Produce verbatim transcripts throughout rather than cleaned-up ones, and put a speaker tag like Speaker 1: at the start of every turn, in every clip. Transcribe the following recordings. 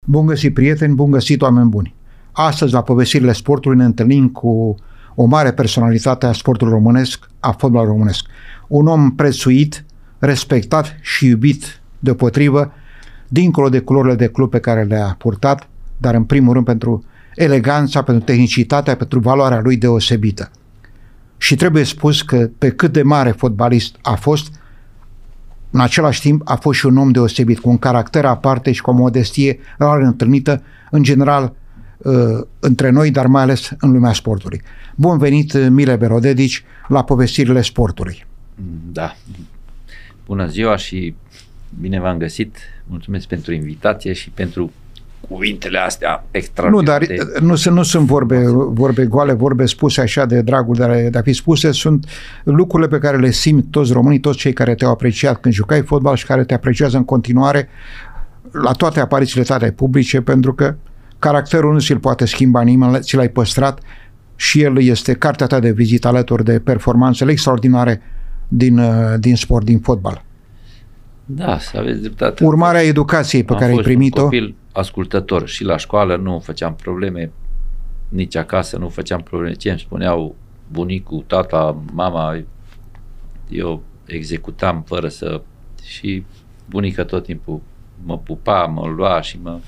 Speaker 1: Bun găsit, prieteni, bun găsit, oameni buni! Astăzi, la Povestirile Sportului, ne întâlnim cu o mare personalitate a sportului românesc, a fotbalului românesc. Un om prețuit, respectat și iubit deopotrivă, dincolo de culorile de club pe care le-a purtat, dar în primul rând pentru eleganța, pentru tehnicitatea, pentru valoarea lui deosebită. Și trebuie spus că pe cât de mare fotbalist a fost, în același timp a fost și un om deosebit, cu un caracter aparte și cu o modestie rar întâlnită, în general, între noi, dar mai ales în lumea sportului. Bun venit, Mile Berodedici, la Povestirile Sportului.
Speaker 2: Da. Bună ziua și bine v-am găsit. Mulțumesc pentru invitație și pentru cuvintele astea extraordinare.
Speaker 1: Nu, dar nu, nu sunt vorbe, vorbe goale, vorbe spuse așa de dragul de a, de a fi spuse, sunt lucrurile pe care le simt toți românii, toți cei care te-au apreciat când jucai fotbal și care te apreciază în continuare la toate aparițiile tale publice, pentru că caracterul nu ți-l poate schimba nimeni, ți l-ai păstrat și el este cartea ta de vizită alături de performanțele extraordinare din, din sport, din fotbal.
Speaker 2: Da, să aveți dreptate.
Speaker 1: Urmarea educației pe
Speaker 2: Am
Speaker 1: care ai primit-o.
Speaker 2: Un copil ascultător și la școală nu făceam probleme, nici acasă nu făceam probleme. Ce îmi spuneau bunicul, tata, mama, eu executam fără să... Și bunica tot timpul mă pupa, mă lua și mă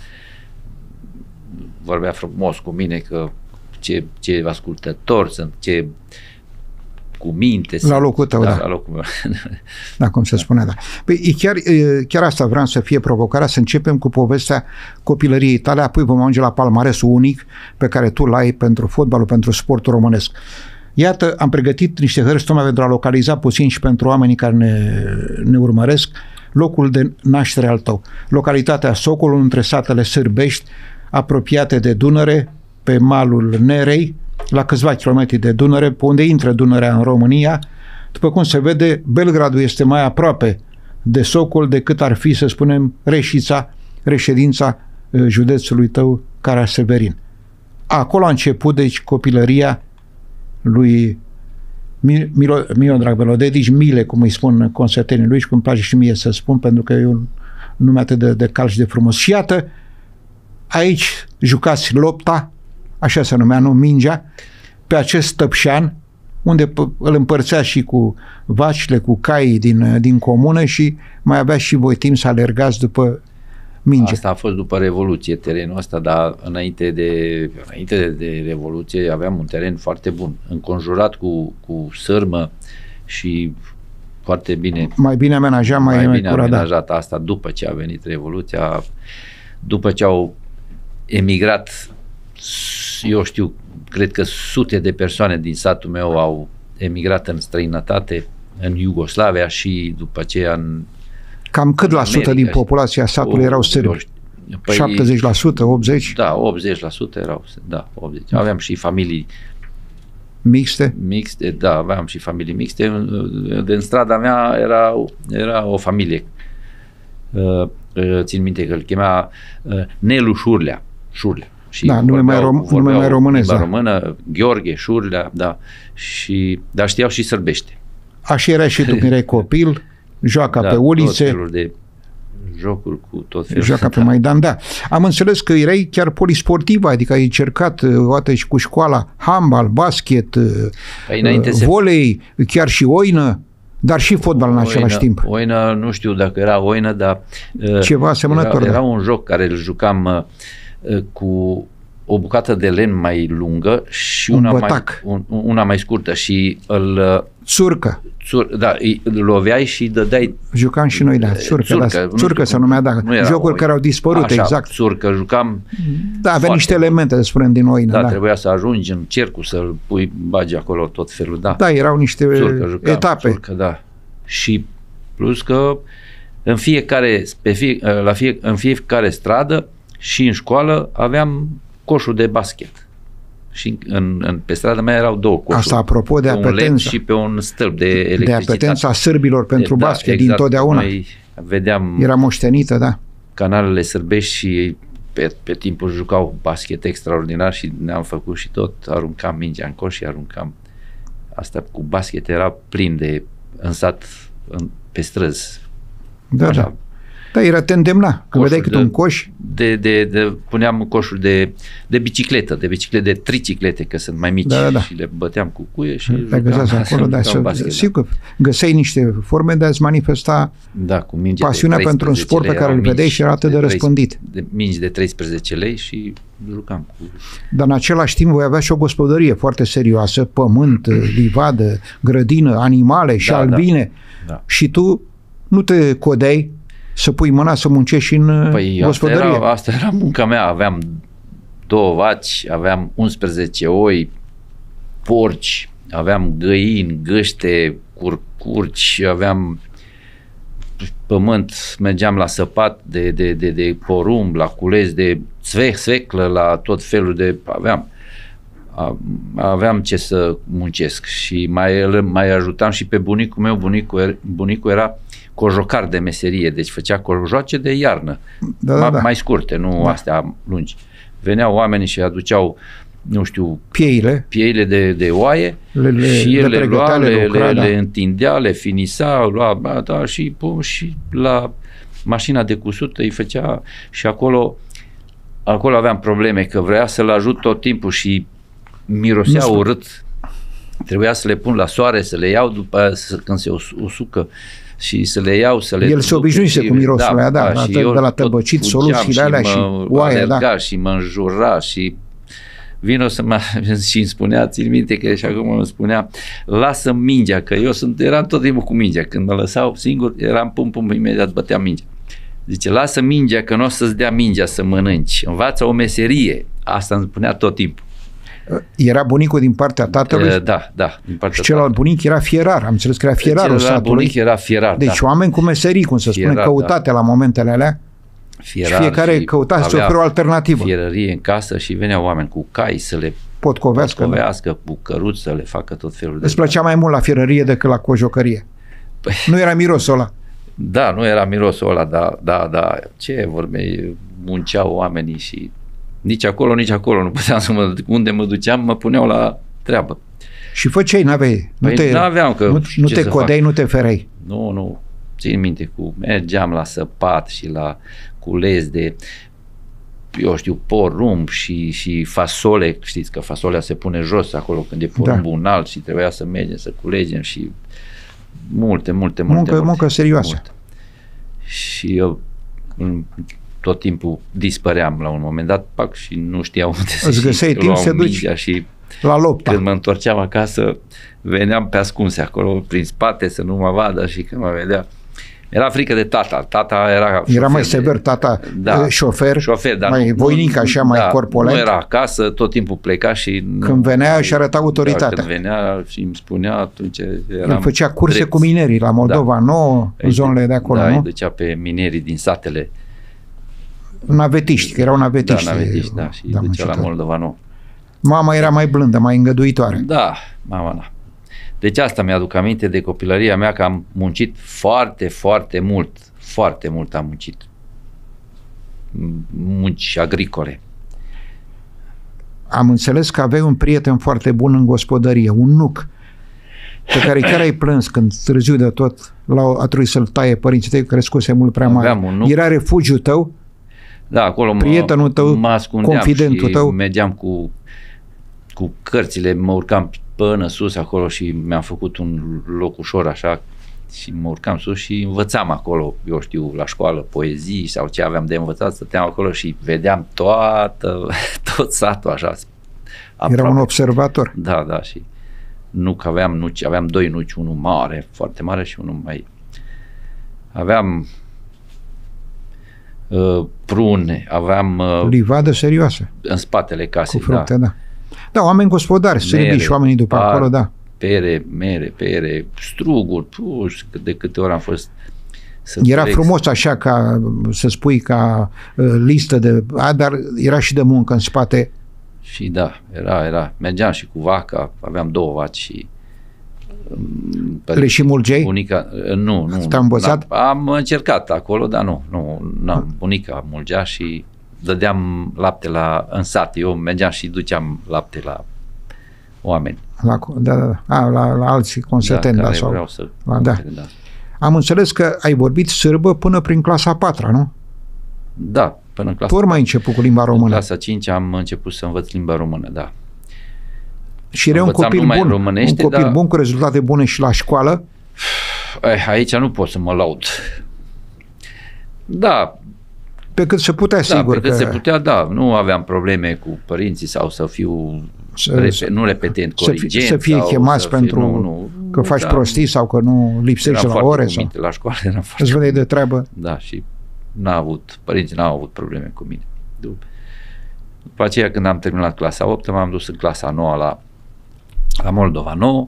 Speaker 2: vorbea frumos cu mine că ce, ce ascultător sunt, ce cu minte.
Speaker 1: La locul tău, da.
Speaker 2: La locul meu.
Speaker 1: Da, cum se spune, da. Păi chiar, chiar asta vreau să fie provocarea, să începem cu povestea copilăriei tale, apoi vom ajunge la palmaresul unic pe care tu l-ai pentru fotbalul, pentru sportul românesc. Iată, am pregătit niște hărți tocmai pentru a localiza puțin și pentru oamenii care ne, ne urmăresc locul de naștere al tău. Localitatea Socolul, între satele Sârbești, apropiate de Dunăre, pe malul Nerei, la câțiva kilometri de Dunăre, pe unde intră Dunărea în România. După cum se vede, Belgradul este mai aproape de Socol decât ar fi, să spunem, Reșița, reședința județului tău, Caraseverin. Acolo a început, deci, copilăria lui Milo, Milo Drag Berodedici, Mile, cum îi spun consătenii lui și cum îmi place și mie să spun, pentru că e un nume atât de, de cald și de frumos. Și iată, aici jucați lopta, așa se numea, nu mingea, pe acest tăpșan, unde îl împărțea și cu vacile, cu caii din, din comună și mai avea și voi timp să alergați după minge.
Speaker 2: Asta a fost după Revoluție, terenul ăsta, dar înainte de, înainte de, de Revoluție aveam un teren foarte bun, înconjurat cu, cu sârmă și foarte bine.
Speaker 1: Mai bine amenajat, mai,
Speaker 2: mai
Speaker 1: mai
Speaker 2: bine
Speaker 1: curat,
Speaker 2: amenajat,
Speaker 1: da.
Speaker 2: Asta după ce a venit Revoluția, după ce au emigrat, eu știu, cred că sute de persoane din satul meu au emigrat în străinătate, în Iugoslavia și după aceea în
Speaker 1: Cam cât la sută din populația satului o, erau sârbi? Păi, șaptezeci la sută, optzeci la sută?
Speaker 2: Da, optzeci la sută erau, da, optzeci. Aveam și familii
Speaker 1: mixte?
Speaker 2: Mixte, da, aveam și familii mixte. Din strada mea era, era o familie. Țin minte că îl chema Nelu Șurlea. Șurlea. Și
Speaker 1: da, nume mai, rom- nume mai românesc, da.
Speaker 2: Română, Gheorghe, Șurlea, da. Și, dar știau și sârbește.
Speaker 1: Așa era și tu când erai copil, joaca
Speaker 2: da,
Speaker 1: pe ulițe.
Speaker 2: Tot felul de jocuri cu tot felul.
Speaker 1: Joaca pe Maidan, da. Am înțeles că erai chiar polisportiv, adică ai încercat o dată și cu școala handbal, basket, păi, volei, se... chiar și oină, dar și fotbal în
Speaker 2: oină,
Speaker 1: același timp.
Speaker 2: Oină, nu știu dacă era oină, dar
Speaker 1: ceva asemănător.
Speaker 2: Era,
Speaker 1: da.
Speaker 2: era un joc care îl jucam cu o bucată de len mai lungă și una mai, un, una mai scurtă și îl...
Speaker 1: Țurcă.
Speaker 2: Țur, da, îl loveai și dădeai...
Speaker 1: Jucam și noi, da, țurcă, țurcă, da, țurcă se numea, da, jocuri care au dispărut,
Speaker 2: așa,
Speaker 1: exact.
Speaker 2: Țurcă, jucam...
Speaker 1: Da, avea niște elemente, să spunem, din oină.
Speaker 2: Da,
Speaker 1: da,
Speaker 2: trebuia să ajungi în cercul, să-l pui, bagi acolo tot felul, da.
Speaker 1: Da, erau niște țurcă, jucam, etape.
Speaker 2: Țurcă, da. Și plus că în fiecare, pe fie, la fie, în fiecare stradă și în școală aveam coșul de basket. Și în, în, pe strada mea erau două coșuri.
Speaker 1: Asta apropo de apetența.
Speaker 2: Și pe un stâlp de electricitate.
Speaker 1: De apetența sârbilor pentru de, basket, da, exact, din totdeauna.
Speaker 2: Noi vedeam...
Speaker 1: Era moștenită, da.
Speaker 2: Canalele sârbești și pe, pe timpul jucau basket extraordinar și ne-am făcut și tot. Aruncam mingea în coș și aruncam. Asta cu basket era plin de în sat, în, pe străzi.
Speaker 1: Da, așa. Da. Da, era te îndemna. Când vedeai cât
Speaker 2: de,
Speaker 1: un coș.
Speaker 2: De, de, de, puneam coșuri de, de bicicletă, de biciclete, de triciclete, că sunt mai mici,
Speaker 1: da, da, da.
Speaker 2: și le băteam cu cuie și
Speaker 1: le găseați acolo, da, să, sigur, găseai niște forme de a-ți manifesta
Speaker 2: da, cu minge
Speaker 1: pasiunea pentru un sport pe care îl vedeai și era atât de, de răspândit.
Speaker 2: De mingi de treisprezece lei și jucam cu...
Speaker 1: Dar în același timp voi avea și o gospodărie foarte serioasă, pământ, livadă, grădină, animale și da, albine. Da, da. Și tu nu te codeai să pui mâna să muncești în
Speaker 2: păi
Speaker 1: gospodărie.
Speaker 2: Asta era, asta era munca mea. Aveam două vaci, aveam unsprezece oi, porci, aveam găini, găște, curcurci, aveam pământ, mergeam la săpat de, de, de, de porumb, la cules de țveh, sveclă, la tot felul de... Aveam, aveam ce să muncesc și mai, mai ajutam și pe bunicul meu. Bunicul, bunicul era cojocar de meserie, deci făcea cojoace de iarnă,
Speaker 1: da, da, da.
Speaker 2: mai scurte, nu da. Astea lungi. Veneau oamenii și aduceau, nu știu,
Speaker 1: pieile,
Speaker 2: pieile de, de oaie
Speaker 1: le, le,
Speaker 2: și el le, le lua, le,
Speaker 1: lucra,
Speaker 2: le,
Speaker 1: da.
Speaker 2: le întindea, le finisa, lua, da, și, pum, și la mașina de cusut îi făcea și acolo, acolo aveam probleme, că vrea să-l ajut tot timpul și mirosea nu urât. Trebuia să le pun la soare, să le iau după aia, când se usucă și să le iau, să le...
Speaker 1: El se obișnuise cu mirosul da, da, da, de la tăbăcit, soluțiile alea și oaia, da.
Speaker 2: Și mă înjura și vino să mă... și îmi spunea, țin minte că și acum îmi spunea, lasă mingea, că eu sunt, eram tot timpul cu mingea, când mă lăsau singur, eram pum, pum, imediat băteam mingea. Zice, lasă mingea, că nu o să-ți dea mingea să mănânci, învață o meserie, asta îmi spunea tot timpul.
Speaker 1: Era bunicul din partea tatălui?
Speaker 2: Da, da. Din partea
Speaker 1: și celălalt bunic era fierar, am înțeles că era fierarul
Speaker 2: satului. Bunic era fierar,
Speaker 1: deci
Speaker 2: da.
Speaker 1: oameni cu meserii, cum se spune, căutate da. La momentele alea. Fierar și fiecare și căuta să ofere o alternativă.
Speaker 2: Fierărie în casă și veneau oameni cu cai să le
Speaker 1: potcovească,
Speaker 2: potcovească cu căruți, să le facă tot felul de...
Speaker 1: Îți plăcea mai mult la fierărie decât la cojocărie? Păi... Nu era mirosul ăla?
Speaker 2: Da, nu era mirosul ăla, da, da, da. Ce vorbe, munceau oamenii și... Nici acolo, nici acolo nu puteam să mă... Unde mă duceam, mă puneau la treabă.
Speaker 1: Și făceai, n-aveai?
Speaker 2: Păi
Speaker 1: nu te,
Speaker 2: n-aveam, că...
Speaker 1: Nu, nu te codeai, fac? Nu te fereai?
Speaker 2: Nu, nu. Țin minte, cu mergeam la săpat și la cules de, eu știu, porumb și, și fasole. Știți că fasolea se pune jos acolo când e porumbul da. Înalt și trebuia să mergem, să culegem și multe, multe, multe.
Speaker 1: Muncă,
Speaker 2: multe,
Speaker 1: muncă serioasă.
Speaker 2: Multe. Și eu... tot timpul dispăream la un moment dat, pac, și nu știam unde să
Speaker 1: îți găseai timp să duci
Speaker 2: și
Speaker 1: la lupta.
Speaker 2: Când mă întorceam acasă, veneam pe ascunse acolo, prin spate, să nu mă vadă și când mă vedea. Era frică de tata. Tata era
Speaker 1: Era mai sever, tata
Speaker 2: da,
Speaker 1: șofer,
Speaker 2: șofer dar
Speaker 1: mai
Speaker 2: nu,
Speaker 1: voinic, așa,
Speaker 2: da,
Speaker 1: mai corpulent.
Speaker 2: Nu era acasă, tot timpul pleca și...
Speaker 1: Când venea și arăta autoritatea.
Speaker 2: Da, când venea și îmi spunea, atunci eram
Speaker 1: El făcea curse
Speaker 2: drept.
Speaker 1: Cu minerii la Moldova da. Nouă, în zonele de acolo,
Speaker 2: da,
Speaker 1: nu?
Speaker 2: îi ducea pe minerii din satele.
Speaker 1: Navetiști, că erau navetiști.
Speaker 2: Da, navetiști, da, și da, ducea la Moldova Nouă.
Speaker 1: Mama era mai blândă, mai îngăduitoare.
Speaker 2: Da, mama, da. Deci asta mi-aduc aminte de copilăria mea, că am muncit foarte, foarte mult. Foarte mult am muncit. Munci agricole.
Speaker 1: Am înțeles că aveai un prieten foarte bun în gospodărie, un nuc, pe care chiar ai plâns când târziu de tot a trebuit să-l taie părinții tăi, crescuse mult prea mare. Era refugiul tău?
Speaker 2: Da, acolo
Speaker 1: prietenul tău,
Speaker 2: mă ascundeam
Speaker 1: confidentul
Speaker 2: și
Speaker 1: tău.
Speaker 2: Mergeam cu, cu cărțile, mă urcam până sus acolo și mi-am făcut un loc ușor așa și mă urcam sus și învățam acolo, eu știu, la școală, poezii sau ce aveam de învățat, stăteam acolo și vedeam toată, tot satul așa. Aproape.
Speaker 1: Era un observator.
Speaker 2: Da, da, și nu că aveam nuci, aveam doi nuci, unul mare, foarte mare și unul mai... Aveam uh, prune, aveam... Uh,
Speaker 1: livadă serioasă.
Speaker 2: În spatele casei,
Speaker 1: cu fructe,
Speaker 2: da.
Speaker 1: da. Da, oameni gospodari, sârbi și oamenii după par, acolo, da.
Speaker 2: Pere, mere, pere, struguri, puș, de câte ori am fost să
Speaker 1: era
Speaker 2: trec.
Speaker 1: Frumos așa ca, să spui, ca uh, listă de... A, dar era și de muncă în spate.
Speaker 2: Și da, era, era. Mergeam și cu vaca, aveam două vaci și...
Speaker 1: Le și mulgeai?
Speaker 2: Bunica, nu, nu.
Speaker 1: Te-a învățat?
Speaker 2: Am încercat acolo, dar nu, nu, nu. Bunica mulgea și dădeam lapte la, în sat. Eu mergeam și duceam lapte la oameni.
Speaker 1: La, da, da, a, la, la alții consăteni,
Speaker 2: da,
Speaker 1: da,
Speaker 2: care
Speaker 1: sau,
Speaker 2: vreau să
Speaker 1: la, da.
Speaker 2: da.
Speaker 1: Am înțeles că ai vorbit sârbă până prin clasa a patra, nu?
Speaker 2: Da, până în clasa.
Speaker 1: Tu ori ai început cu limba română?
Speaker 2: În clasa a cincea am început să învăț limba română, da.
Speaker 1: Și era un copil bun, un copil
Speaker 2: dar...
Speaker 1: bun cu rezultate bune și la școală?
Speaker 2: Aici nu pot să mă laud. Da.
Speaker 1: Pe cât se putea,
Speaker 2: da,
Speaker 1: sigur.
Speaker 2: pe cât
Speaker 1: că...
Speaker 2: se putea, da. Nu aveam probleme cu părinții sau să fiu
Speaker 1: să,
Speaker 2: repe, nu repetent, corigent.
Speaker 1: Să fie chemați pentru
Speaker 2: nu, nu,
Speaker 1: că faci
Speaker 2: da,
Speaker 1: prostii sau că nu lipsești la ore. Sau...
Speaker 2: La școală eram foarte...
Speaker 1: Îți vedeai de treabă?
Speaker 2: Da, și n-a avut, părinții n-au avut probleme cu mine. După, după aceea, când am terminat clasa a opta, m-am dus în clasa a noua la, la Moldova nouă,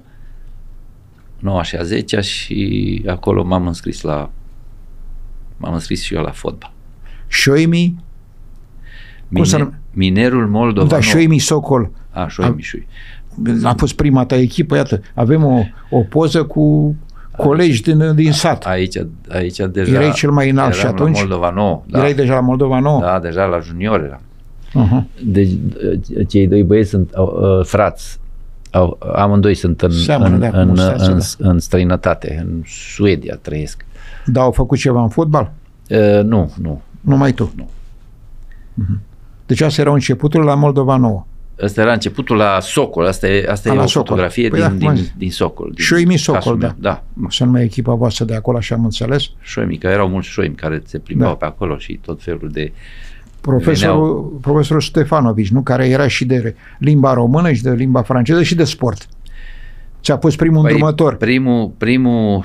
Speaker 2: noua și a zecea și acolo m-am înscris la m-am înscris și eu la fotbal.
Speaker 1: Șoimi?
Speaker 2: Mine, Minerul Moldova
Speaker 1: Da, Șoimi Socol.
Speaker 2: A, Șoimi, Șoimi.
Speaker 1: A fost prima ta echipă, iată, avem o, o poză cu colegi din, din sat.
Speaker 2: Aici, aici deja
Speaker 1: erai cel mai înalt și atunci?
Speaker 2: La Moldova nouă. Da.
Speaker 1: Erai deja la Moldova nouă?
Speaker 2: Da, deja la junior eram.
Speaker 1: Uh-huh.
Speaker 2: Deci cei doi băieți sunt uh, frați. Au, amândoi sunt în,
Speaker 1: Seamănă,
Speaker 2: în,
Speaker 1: da,
Speaker 2: în,
Speaker 1: mustață,
Speaker 2: în,
Speaker 1: da.
Speaker 2: în străinătate, în Suedia trăiesc.
Speaker 1: Dar au făcut ceva în fotbal?
Speaker 2: Uh, nu, nu.
Speaker 1: Numai tu?
Speaker 2: Nu.
Speaker 1: Uh-huh. Deci asta era începutul la Moldova nouă.
Speaker 2: Asta era începutul la Socol, asta e, asta e o Socol. Fotografie păi din, da, din, din Socol.
Speaker 1: Șoimi Socol, da.
Speaker 2: da.
Speaker 1: Să numai echipa voastră de acolo, așa am înțeles.
Speaker 2: Șoimi, că erau mulți șoimi care se plimbau da. pe acolo și tot felul de...
Speaker 1: Profesorul, veneau... profesorul Stefanovici, nu? Care era și de limba română și de limba franceză și de sport. Ți-a pus primul păi, îndrumător.
Speaker 2: Primul, primul,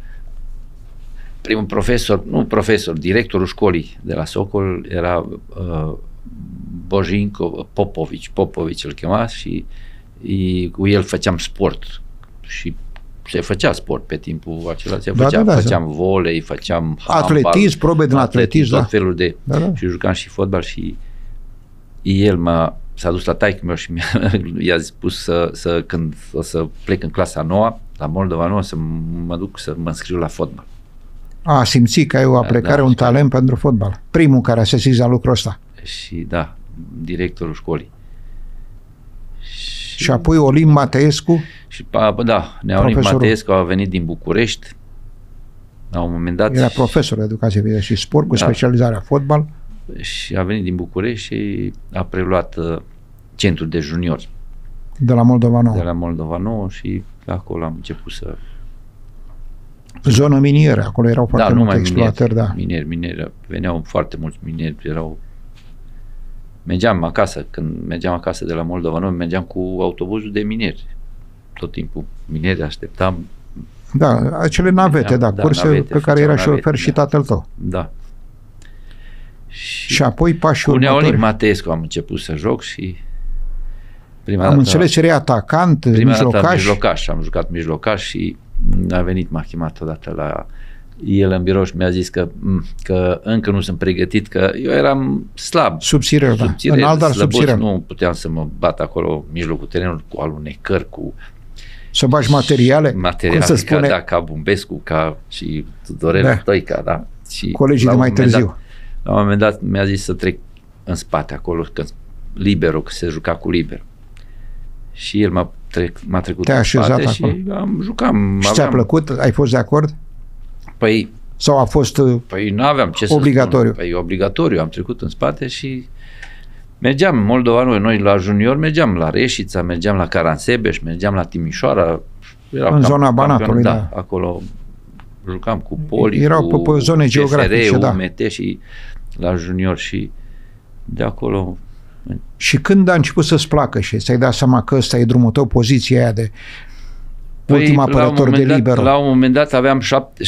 Speaker 2: primul profesor, nu profesor, directorul școlii de la Socol era uh, Bojinko Popovici, Popovici îl chema și i, cu el făceam sport și se făcea sport pe timpul acela, se făcea, da, da, da, făceam da. volei, făceam
Speaker 1: atletism, probe din atletism,
Speaker 2: tot
Speaker 1: da.
Speaker 2: felul de,
Speaker 1: da, da.
Speaker 2: și jucam și fotbal și el m-a, s-a dus la taică meu și i-a spus să, să, când o să plec în clasa nouă, la Moldova nouă, să mă duc să mă înscriu la fotbal.
Speaker 1: A, simți că ai o aplecare, da, un talent pentru fotbal. Primul care a sesizat lucrul ăsta.
Speaker 2: Și da, directorul școlii.
Speaker 1: Și, și apoi Olim Mateescu? Și,
Speaker 2: da, Neolim Mateescu a venit din București la un moment dat.
Speaker 1: Era profesor de educație și sport cu da. specializarea fotbal.
Speaker 2: Și a venit din București și a preluat uh, centrul de juniori.
Speaker 1: De la Moldova nouă.
Speaker 2: De la Moldova nouă și acolo am început să...
Speaker 1: Zonă minieră, acolo erau foarte
Speaker 2: da,
Speaker 1: multe exploatări, da.
Speaker 2: Mineri, mineri, veneau foarte mulți mineri, erau... Mergeam acasă, când mergeam acasă de la Moldova nouă, mergeam cu autobuzul de mineri. Tot timpul mineri așteptam.
Speaker 1: Da, acele navete, da, da curse navete, pe care era șofer și
Speaker 2: da.
Speaker 1: tatăl tău.
Speaker 2: Da.
Speaker 1: Și, și apoi pașii
Speaker 2: următori. Cu Neolim
Speaker 1: Mateescu
Speaker 2: am început să joc și prima
Speaker 1: am
Speaker 2: dată,
Speaker 1: înțeles, erai atacant,
Speaker 2: prima
Speaker 1: mijlocaș.
Speaker 2: Dată mijlocaș. Am jucat mijlocaș și a venit, m-a chemat odată la el în birou și mi-a zis că, că încă nu sunt pregătit, că eu eram slab.
Speaker 1: Subțirel, da. Înalt, dar subțirel.
Speaker 2: Nu puteam să mă bat acolo în mijlocul terenului cu alunecări, cu
Speaker 1: să bagi materiale?
Speaker 2: Materiale,
Speaker 1: cum se spune?
Speaker 2: Ca, da, ca Bumbescu, ca și Tudorel da. Stoica, da. Și
Speaker 1: colegii de mai târziu.
Speaker 2: Dat, la un moment dat mi-a zis să trec în spate acolo, că liberul, că se juca cu liber. Și el m-a, trec, m-a trecut
Speaker 1: Te-a
Speaker 2: în spate
Speaker 1: acolo.
Speaker 2: Și am jucam.
Speaker 1: Și ți-a plăcut? Ai fost de acord?
Speaker 2: Păi,
Speaker 1: sau a fost
Speaker 2: păi nu aveam ce
Speaker 1: obligatoriu?
Speaker 2: Să spun. Păi obligatoriu, am trecut în spate și mergeam în Moldova, noi, noi la junior mergeam la Reșița, mergeam la Caransebeș, mergeam la Timișoara.
Speaker 1: Era în zona Banatului, da.
Speaker 2: da. Acolo jucam cu Poli,
Speaker 1: erau
Speaker 2: cu
Speaker 1: pe zone geografice, da.
Speaker 2: U M T și la junior și de acolo.
Speaker 1: Și când a început să-ți placă și ți-ai dat seama că ăsta e drumul tău, poziția aia de păi, ultim apărător de libero?
Speaker 2: La un moment dat aveam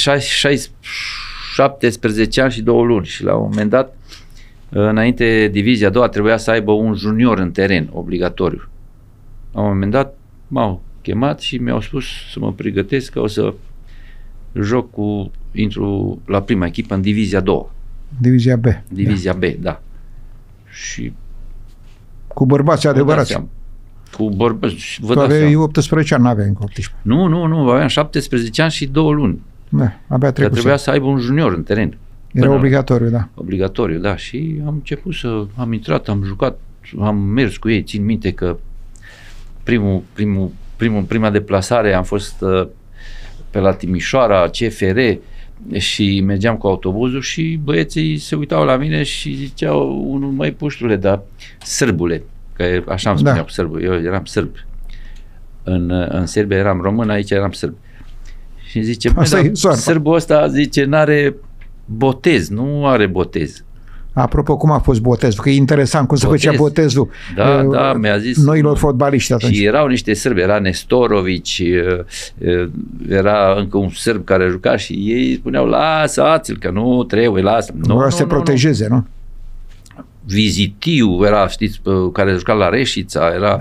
Speaker 2: șaptesprezece ani și două luni și la un moment dat, înainte divizia a doua, trebuia să aibă un junior în teren, obligatoriu. La un moment dat m-au chemat și mi-au spus să mă pregătesc că o să joc cu, intru la prima echipă în divizia a doua.
Speaker 1: Divizia B.
Speaker 2: Divizia da. B, da. Și
Speaker 1: cu bărbați adevărați.
Speaker 2: Cu bărbați.
Speaker 1: Tu aveai optsprezece ani, n-aveai încă optsprezece.
Speaker 2: Nu, nu, nu, aveam șaptesprezece ani și două luni.
Speaker 1: Da, abia trecut.
Speaker 2: Că trebuia să aibă un junior în teren.
Speaker 1: Era până obligatoriu, da.
Speaker 2: Obligatoriu, da. Și am început să, am intrat, am jucat, am mers cu ei, țin minte că primul, primul, primul, prima deplasare am fost uh, pe la Timișoara, C F R, și mergeam cu autobuzul și băieții se uitau la mine și ziceau, unul, măi puștule, dar sârbule, că așa îmi spuneau, da. Sârbul, eu eram sârb. În, în Serbia eram român, aici eram sârb. Și zice, bă, dar sârbul ăsta, zice, n-are botez, nu are botez.
Speaker 1: Apropo, cum a fost botezul? Că e interesant cum Botez. se făcea botezul
Speaker 2: da, uh, da, mi-a zis,
Speaker 1: noilor fotbaliști atunci.
Speaker 2: Și erau niște sârbi, era Nestorovici, era încă un sârb care juca și ei spuneau, lasă-l, că nu trebuie, lasă. Nu,
Speaker 1: Vreau să se protejeze, nu?
Speaker 2: Vizitiu era, știți, care juca la Reșița, era...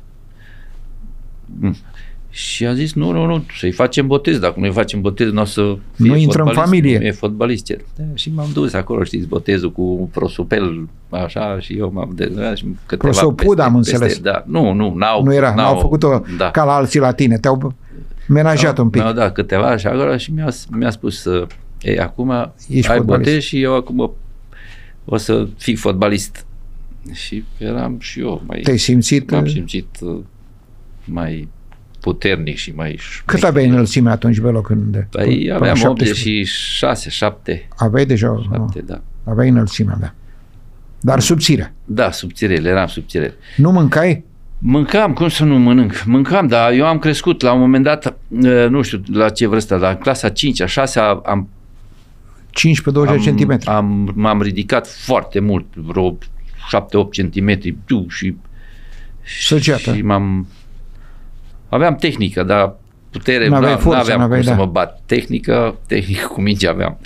Speaker 2: Da. Și a zis, nu, nu, nu, să-i facem botez, dacă nu-i facem botez, nu o să fie
Speaker 1: nu intră în familie.
Speaker 2: Nu e fotbalist. Da, și m-am dus acolo, știți, botezul cu prosopel, așa, și eu m-am dezvoltat.
Speaker 1: Prosopud, am înțeles.
Speaker 2: Da, nu, nu, n-au...
Speaker 1: Nu era, n-au, n-au făcut-o da. ca la alții la tine, te-au menajat un pic.
Speaker 2: Da, da, câteva și acolo și mi-a, mi-a spus, ei, acum
Speaker 1: ești
Speaker 2: ai
Speaker 1: fotbalist.
Speaker 2: Botez și eu acum o să fii fotbalist. Și eram și eu mai...
Speaker 1: Te-ai simțit?
Speaker 2: M-am simțit mai... puternic și mai...
Speaker 1: Cât aveai înălțime atunci, Belo, când...
Speaker 2: Păi aveam optzeci și șase, șapte.
Speaker 1: Aveai deja...
Speaker 2: șapte, da.
Speaker 1: Aveai înălțimea, da. Dar subțire.
Speaker 2: Da, subțirel, eram subțirel.
Speaker 1: Nu mâncai?
Speaker 2: Mâncam, cum să nu mănânc? Mâncam, dar eu am crescut la un moment dat, nu știu la ce vârstă, dar în clasa a cincea, șasea am...
Speaker 1: cincisprezece douăzeci centimetri.
Speaker 2: Am, m-am ridicat foarte mult, vreo șapte opt centimetri și...
Speaker 1: Săgeată.
Speaker 2: Și m-am... Aveam tehnică, dar putere,
Speaker 1: n-aveai
Speaker 2: n-aveam
Speaker 1: forță,
Speaker 2: cum
Speaker 1: n-aveai,
Speaker 2: să
Speaker 1: da.
Speaker 2: mă bat. Tehnică, tehnică cu minge aveam.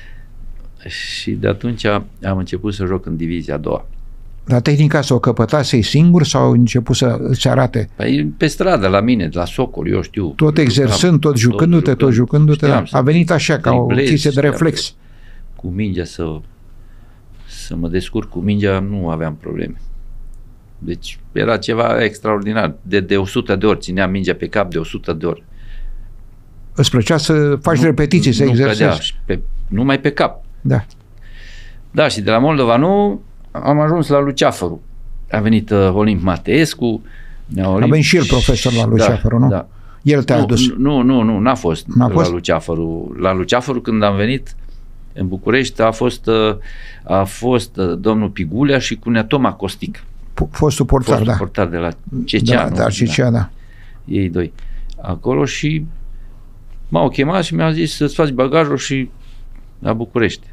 Speaker 2: Și de atunci am început să joc în divizia a doua.
Speaker 1: Dar tehnica să o căpătasei singur sau au început să îți arate?
Speaker 2: Păi pe stradă, la mine, la Socol, eu știu.
Speaker 1: Tot exersând, tot jucându-te, tot jucându-te. Da. A venit așa, ca o chestie de reflex.
Speaker 2: Cu mingea să, să mă descurc cu mingea, nu aveam probleme. Deci era ceva extraordinar. De, de o sută de ori țineam mingea pe cap, de o sută de ori.
Speaker 1: Îți plăcea să faci nu, repetiții, să exersezi?
Speaker 2: Pe, numai pe cap.
Speaker 1: Da.
Speaker 2: Da, și de la Moldova nu am ajuns la Luceafăru. A venit uh, Olimp Mateescu.
Speaker 1: A venit și el profesor la Luceafăru,
Speaker 2: da,
Speaker 1: nu?
Speaker 2: Da.
Speaker 1: El te-a
Speaker 2: nu,
Speaker 1: adus.
Speaker 2: Nu, nu, nu, n-a fost
Speaker 1: n-a
Speaker 2: la
Speaker 1: fost?
Speaker 2: Luceafăru. La Luceafăru, când am venit în București, a fost, uh, a fost uh, domnul Pigulea și cunea Toma Costic.
Speaker 1: Fostul portar,
Speaker 2: Fostul
Speaker 1: da.
Speaker 2: portar de la Cecea,
Speaker 1: da, da, Cecea, da.
Speaker 2: Ei doi. Acolo și m-au chemat și mi-au zis să-ți faci bagajul și la București.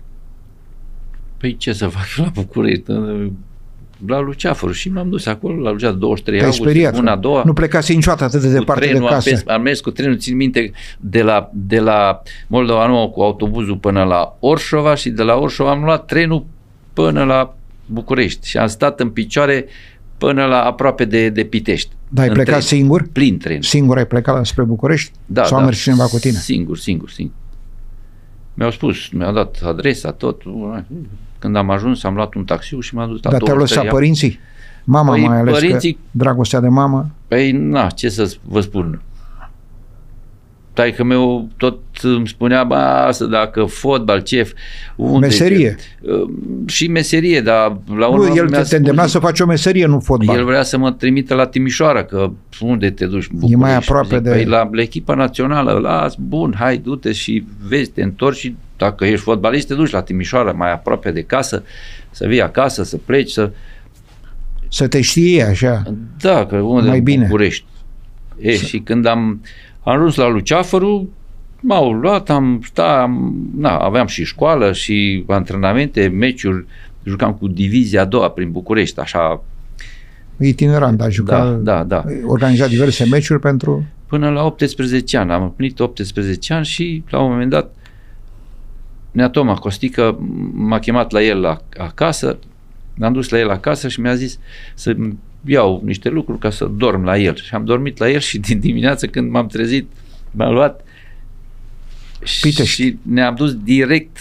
Speaker 2: Păi ce să fac la București? La Luceafăru. Și m-am dus acolo, la Luceafăru, douăzeci și trei august, una, a doua.
Speaker 1: Nu plecase niciodată atât de departe de casă.
Speaker 2: Am mers, am mers cu trenul, țin minte, de la, de la Moldova Nouă cu autobuzul până la Orșova și de la Orșova am luat trenul până la București și am stat în picioare până la aproape de, de Pitești.
Speaker 1: Dar ai plecat tren, singur?
Speaker 2: Plin tren.
Speaker 1: Singur ai plecat spre București?
Speaker 2: Da,
Speaker 1: sau
Speaker 2: da.
Speaker 1: a mers cineva cu tine?
Speaker 2: Singur, singur, singur. Mi-au spus, mi-au dat adresa, tot. Când am ajuns, am luat un taxiu și m-am dus la
Speaker 1: Dar te-au lăsat părinții? Mama
Speaker 2: păi,
Speaker 1: mai ales,
Speaker 2: părinții,
Speaker 1: că dragostea de mamă?
Speaker 2: Păi, na, ce să vă spun. Taică meu tot îmi spunea, bă, să dacă fotbal, chef, unde
Speaker 1: meserie.
Speaker 2: Și meserie, dar la
Speaker 1: urmă nu, el te, te îndemna să faci o meserie, nu fotbal.
Speaker 2: El vrea să mă trimită la Timișoara, că unde te duci? București?
Speaker 1: E mai aproape
Speaker 2: zic,
Speaker 1: de...
Speaker 2: Păi la echipa națională, las, bun, hai, du-te și vezi, te întorci și dacă ești fotbalist, te duci la Timișoara, mai aproape de casă, să vii acasă, să pleci, să...
Speaker 1: Să te știe așa.
Speaker 2: Da, că unde
Speaker 1: mai bine.
Speaker 2: București. E, să... Și când am... Am ajuns la Luceafăru, m-au luat, am stat, am, na, aveam și școală și antrenamente, meciuri, jucam cu divizia a doua prin București, așa.
Speaker 1: Itinerant, a jucat,
Speaker 2: da, da, da.
Speaker 1: Organizat diverse meciuri pentru...
Speaker 2: Până la optsprezece ani, am împlinit optsprezece ani și la un moment dat Nea Toma Costică m-a chemat la el la, acasă, m-am dus la el acasă și mi-a zis să iau niște lucruri ca să dorm la el. Și am dormit la el și din dimineață când m-am trezit, m-am luat
Speaker 1: Pitești.
Speaker 2: Și ne-am dus direct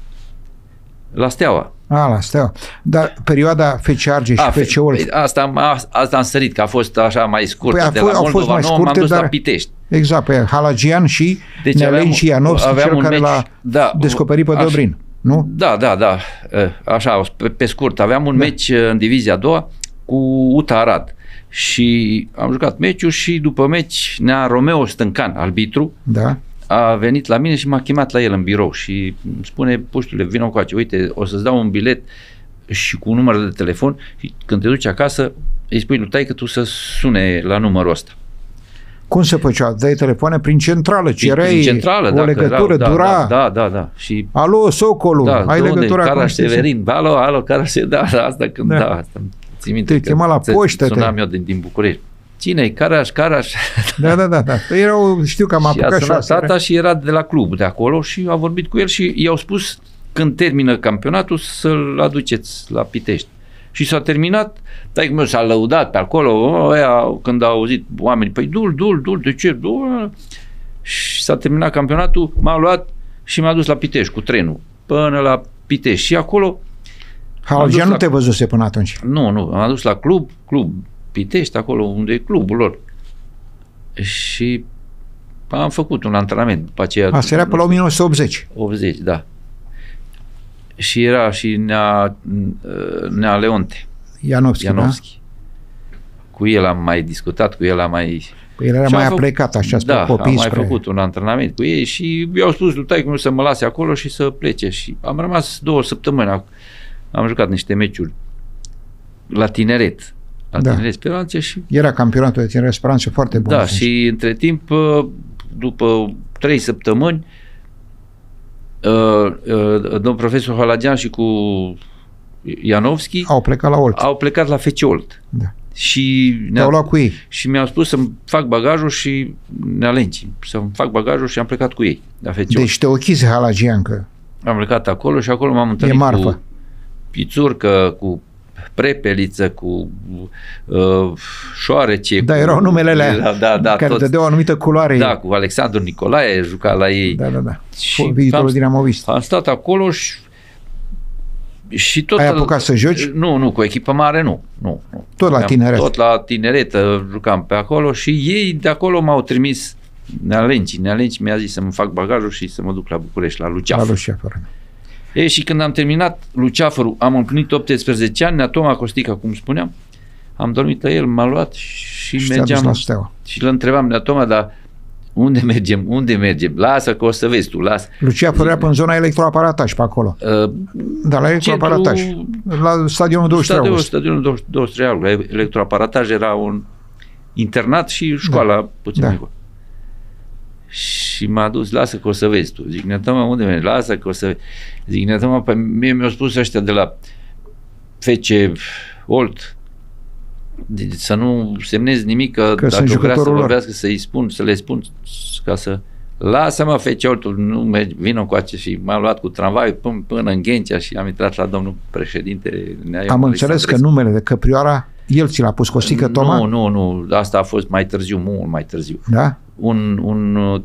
Speaker 2: la Steaua.
Speaker 1: A, la Steaua. Dar perioada F C Argeș și F C Olf.
Speaker 2: Asta, asta am sărit, că a fost așa mai scurtă.
Speaker 1: Păi
Speaker 2: de la Moldova Nouă m-am dus
Speaker 1: dar...
Speaker 2: la Pitești.
Speaker 1: Exact, pe Halagian și deci Nealin și Ianovski, cel care meci, l-a da, descoperit pe Dobrin. Aș, nu?
Speaker 2: Da, da, da. Așa, pe, pe scurt, aveam un da. meci în divizia a doua cu U T A Arad și am jucat meciul și după meci Nea Romeo Stâncan, arbitru,
Speaker 1: da.
Speaker 2: a venit la mine și m-a chemat la el în birou și îmi spune, puștule, vină cu aici, uite, o să-ți dau un bilet și cu un număr de telefon și când te duci acasă îi spui lui taică tu să sune la numărul ăsta.
Speaker 1: Cum se făcea? Dai telefoane prin centrală, cereai
Speaker 2: prin centrală,
Speaker 1: o legătură,
Speaker 2: erau,
Speaker 1: dura?
Speaker 2: Da, da, da, da. Și
Speaker 1: alo, Socolu,
Speaker 2: da,
Speaker 1: ai legătura cu
Speaker 2: Caraș Severin, alo, alo, Caraș Severin, da, da, asta când, da, da asta ții minte
Speaker 1: te chema la poștă,
Speaker 2: sunam
Speaker 1: te...
Speaker 2: eu din, din București. Cine-i? Caraș, Caraș.
Speaker 1: Da, da, da, da. Păi erau, știu că am apucat și
Speaker 2: asta. Tata și era de la club de acolo și a vorbit cu el și i-au spus când termină campionatul să-l aduceți la Pitești. Și s-a terminat, taică meu s-a lăudat pe acolo, aia, când au auzit oamenii, păi dul, dul, dul, de ce? Dul? Și s-a terminat campionatul, m-a luat și m-a dus la Pitești cu trenul, până la Pitești. Și acolo...
Speaker 1: Halagian nu la... te văzuse până atunci?
Speaker 2: Nu, nu, m-am dus la club, club Pitești, acolo unde e clubul lor. Și am făcut un antrenament. După aceea,
Speaker 1: asta era pe la o mie nouă sute optzeci.
Speaker 2: optzeci, da. Și era și Nea, Nea Leonte.
Speaker 1: Ianovski,
Speaker 2: Ianovski. Da? Cu el am mai discutat, cu el am mai...
Speaker 1: Păi el era mai aplecat, așa, spre
Speaker 2: da,
Speaker 1: copii.
Speaker 2: am mai
Speaker 1: spre...
Speaker 2: făcut un antrenament cu ei și i-au spus lui taică meu să mă lase acolo și să plece. Și am rămas două săptămâni. Am jucat niște meciuri la tineret. La
Speaker 1: da.
Speaker 2: tineret Speranțe și...
Speaker 1: Era campionatul de tineret Speranțe foarte bun.
Speaker 2: Da, și între timp, după trei săptămâni, Uh, uh, domnul profesor Halagian și cu Ianovski
Speaker 1: au plecat la Olt.
Speaker 2: Au plecat la F C Olt.
Speaker 1: Da.
Speaker 2: Și
Speaker 1: te-au luat cu ei.
Speaker 2: Și mi-au spus să-mi fac bagajul și Nealenci, să-mi fac bagajul și am plecat cu ei la F C Olt.
Speaker 1: Deci te ochizi Halagian că...
Speaker 2: Am plecat acolo și acolo m-am întâlnit cu Pițurcă, cu Prepeliță, cu uh, Șoarece.
Speaker 1: Da,
Speaker 2: cu,
Speaker 1: erau numele alea
Speaker 2: da, da, da,
Speaker 1: care
Speaker 2: toți,
Speaker 1: dădeau o anumită culoare.
Speaker 2: Da, cu Alexandru Nicolae, juca la ei.
Speaker 1: Da, da, da.
Speaker 2: Și
Speaker 1: viitorul dinamovist.
Speaker 2: Am stat acolo și și tot...
Speaker 1: Ai apucat să joci?
Speaker 2: Nu, nu, cu echipă mare nu. nu, nu.
Speaker 1: Tot la tineret?
Speaker 2: Tot la tineret jucam pe acolo și ei de acolo m-au trimis Nealenci. Nealenci mi-a zis să-mi fac bagajul și să mă duc la București, la Luceafăr.
Speaker 1: La Luceafăr.
Speaker 2: E, și când am terminat Luceafărul, am împlinit optsprezece ani, Nea Toma Costică, cum spuneam, am dormit la el, m-a luat și, și mergeam.
Speaker 1: La Steaua.
Speaker 2: Și îl întrebam, Nea Toma, dar unde mergem? Unde mergem? Lasă că o să vezi tu, lasă.
Speaker 1: Luceafăr era în zona electroaparataj pe acolo. Uh, da, la electroaparataj. Centru... La stadionul douăzeci și trei august.
Speaker 2: Stadionul douăzeci și trei august. La electroaparataj era un internat și școala da. puțin da. mică. Și m-a dus, lasă că o să vezi tu. Zic, Nea Toma, unde mergi? Lasă că o să vezi. Zic, Nea Toma, pe mie mi-au spus ăștia de la F C Olt să nu semnez nimic, că, că dacă vrea să vorbească, să-i spun, să le spun ca să... Lasă-mă, F C Oltul, nu mergi, vină cu acest și m-am luat cu tramvai până, până în Ghencea și am intrat la domnul președinte.
Speaker 1: Am înțeles că numele de Căprioara, el ți l-a pus, Costică Toma?
Speaker 2: Nu, nu, nu, asta a fost mai târziu, mult mai târziu.
Speaker 1: Da?
Speaker 2: Un, un uh,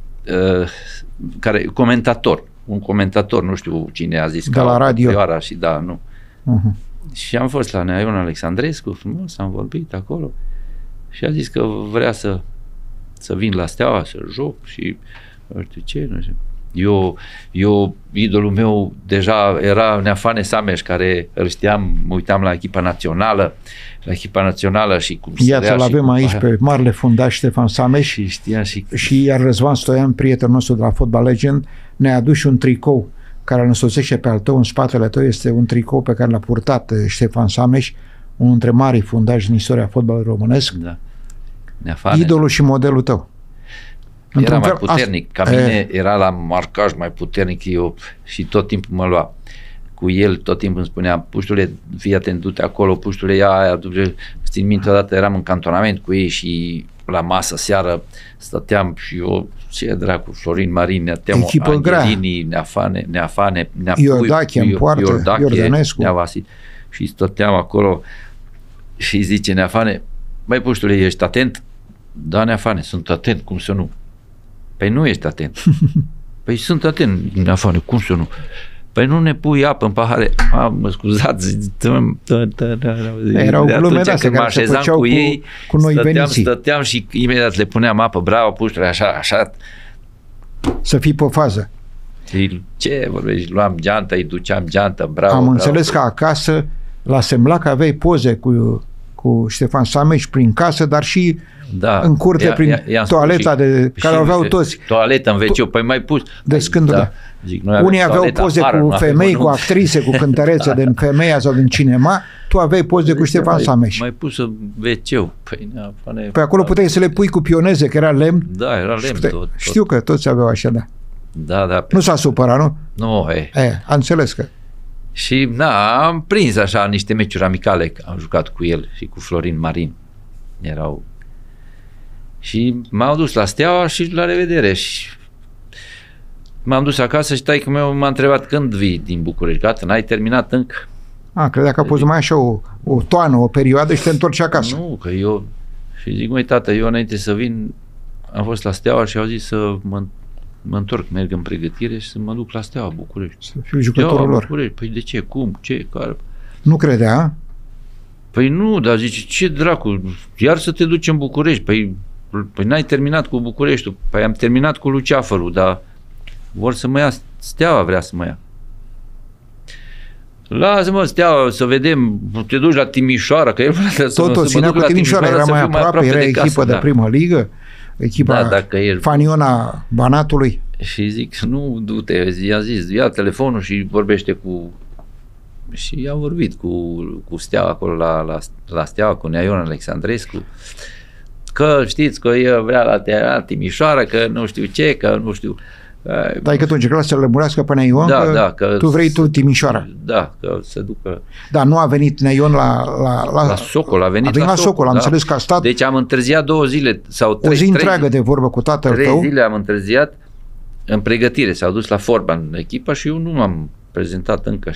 Speaker 2: care, comentator, un comentator, nu știu cine a zis,
Speaker 1: de la radio.
Speaker 2: Căprioara și da, nu.
Speaker 1: Uh-huh.
Speaker 2: Și am fost la Nea Ion Alexandrescu, frumos, am vorbit acolo și a zis că vrea să, să vin la Steaua, să joc și nu știu ce, nu știu. Eu, eu, idolul meu deja era Neafane Sameș, care îl știam, mă uitam la echipa națională, la echipa națională și cum
Speaker 1: Iată, îl avem aici aia. Pe marele fundaș Ștefan Sameș
Speaker 2: și, știa și...
Speaker 1: și iar Răzvan Stoian, prietenul nostru de la Football Legend, ne-a adus un tricou care îl însoțește pe al tău, în spatele tău este un tricou pe care l-a purtat Ștefan Sameș, unul dintre marii fundași în istoria fotbalului românesc.
Speaker 2: Da. Neafane.
Speaker 1: Idolul și modelul tău.
Speaker 2: Era mai puternic, ca mine era la marcaj mai puternic eu și tot timpul mă lua cu el, tot timpul îmi spunea, puștule, fii atent, du-te acolo, puștule, ia aia, țin minte odată, eram în cantonament cu ei și la masă seară stăteam și eu, ce dracu, Florin Marin, Neatemo, Angelini, Neafane, Neafane, Neapui,
Speaker 1: Iordache în poartă, Iordănescu,
Speaker 2: Neavasit, și stăteam acolo și zice Neafane, băi puștule, ești atent? Da, Neafane, sunt atent, cum să nu? Păi nu ești atent. Păi sunt atent, Neafane, cum să nu? Păi nu ne pui apă în pahare. A, mă scuzați.
Speaker 1: Erau glume de-astea care se făceau cu, ei, cu noi
Speaker 2: stăteam,
Speaker 1: veniții.
Speaker 2: Stăteam și imediat le puneam apă. Bravo, puștule, așa, așa.
Speaker 1: Să fii pe fază.
Speaker 2: Ce vorbești? Luam geantă, îi duceam geantă, bravo.
Speaker 1: Am
Speaker 2: bravo,
Speaker 1: înțeles
Speaker 2: bravo.
Speaker 1: Că acasă la Semlac aveai poze cu cu Ștefan Sameș prin casă, dar și
Speaker 2: da,
Speaker 1: în curte
Speaker 2: ia,
Speaker 1: prin
Speaker 2: ia,
Speaker 1: toaleta de, care
Speaker 2: și
Speaker 1: aveau toți.
Speaker 2: Toaleta în veciu, păi mai pus.
Speaker 1: De scândură.
Speaker 2: Da. Zic, noi
Speaker 1: unii aveau poze
Speaker 2: afară,
Speaker 1: cu femei, cu actrițe, cu cântărețe din Femeia sau din Cinema, tu aveai poze cu Ștefan
Speaker 2: mai,
Speaker 1: Sameș.
Speaker 2: Mai pusă veceu. Păi, ne,
Speaker 1: păi acolo puteai să le pui cu pioneze, că era lemn.
Speaker 2: Da, era lemn. Tot, tot.
Speaker 1: Știu că toți aveau așa, da.
Speaker 2: Da, da.
Speaker 1: Nu s-a supărat, nu?
Speaker 2: Nu, e.
Speaker 1: E, a înțeles că.
Speaker 2: Și, na, am prins așa niște meciuri amicale, am jucat cu el și cu Florin Marin. Erau... Și m-au dus la Steaua și la revedere. Și m-am dus acasă și taică meu m-a întrebat când vii din București. Gata, n-ai terminat încă?
Speaker 1: A, credea că a fost mai așa o, o toană, o perioadă și te întorci acasă.
Speaker 2: Nu, că eu... Și zic, măi, tată, eu înainte să vin, am fost la Steaua și au zis să mă, mă întorc, merg în pregătire și să mă duc la Steaua, București.
Speaker 1: Să fiu jucătorul lor.
Speaker 2: București. Păi de ce? Cum? Ce? Care?
Speaker 1: Nu credea, a?
Speaker 2: Păi nu, dar zice, ce dracu, iar să te duci în București? Păi, păi n-ai terminat cu Bucureștiul. Păi am terminat cu Luceafărul, dar vor să mă ia, Steaua vrea să mă ia. Lasă-mă, Steaua, să vedem, te duci la Timișoara, că el vrea să,
Speaker 1: tot, tot,
Speaker 2: să mă duc
Speaker 1: cu
Speaker 2: la
Speaker 1: Timișoara,
Speaker 2: Timișoara,
Speaker 1: era mai aproape,
Speaker 2: aproape
Speaker 1: era
Speaker 2: de
Speaker 1: echipă
Speaker 2: casă,
Speaker 1: de
Speaker 2: da.
Speaker 1: primă ligă, echipa
Speaker 2: Da, dacă el...
Speaker 1: Faniona Banatului.
Speaker 2: Și zic, nu, du-te, i-a zis, ia telefonul și vorbește cu... Și i-a vorbit cu, cu Steaua acolo la, la, la Steaua, cu Nea Ion Alexandrescu, că știți că el vrea la, la Timișoara, că nu știu ce, că nu știu...
Speaker 1: Dar că tu încercat să lămurească pe Neion,
Speaker 2: da,
Speaker 1: că,
Speaker 2: da, că
Speaker 1: tu vrei tu Timișoara.
Speaker 2: Da, că se ducă...
Speaker 1: Dar nu a venit Neion la... La, la,
Speaker 2: la Socol, a venit,
Speaker 1: a venit
Speaker 2: la,
Speaker 1: la Socol,
Speaker 2: Socol,
Speaker 1: am
Speaker 2: da.
Speaker 1: înțeles că a stat...
Speaker 2: Deci am întârziat două zile sau trei,
Speaker 1: o zi
Speaker 2: trei,
Speaker 1: întreagă de vorbă cu tatăl
Speaker 2: trei
Speaker 1: tău.
Speaker 2: zile am întârziat în pregătire, s-au dus la Forba în echipă și eu nu m-am prezentat încă.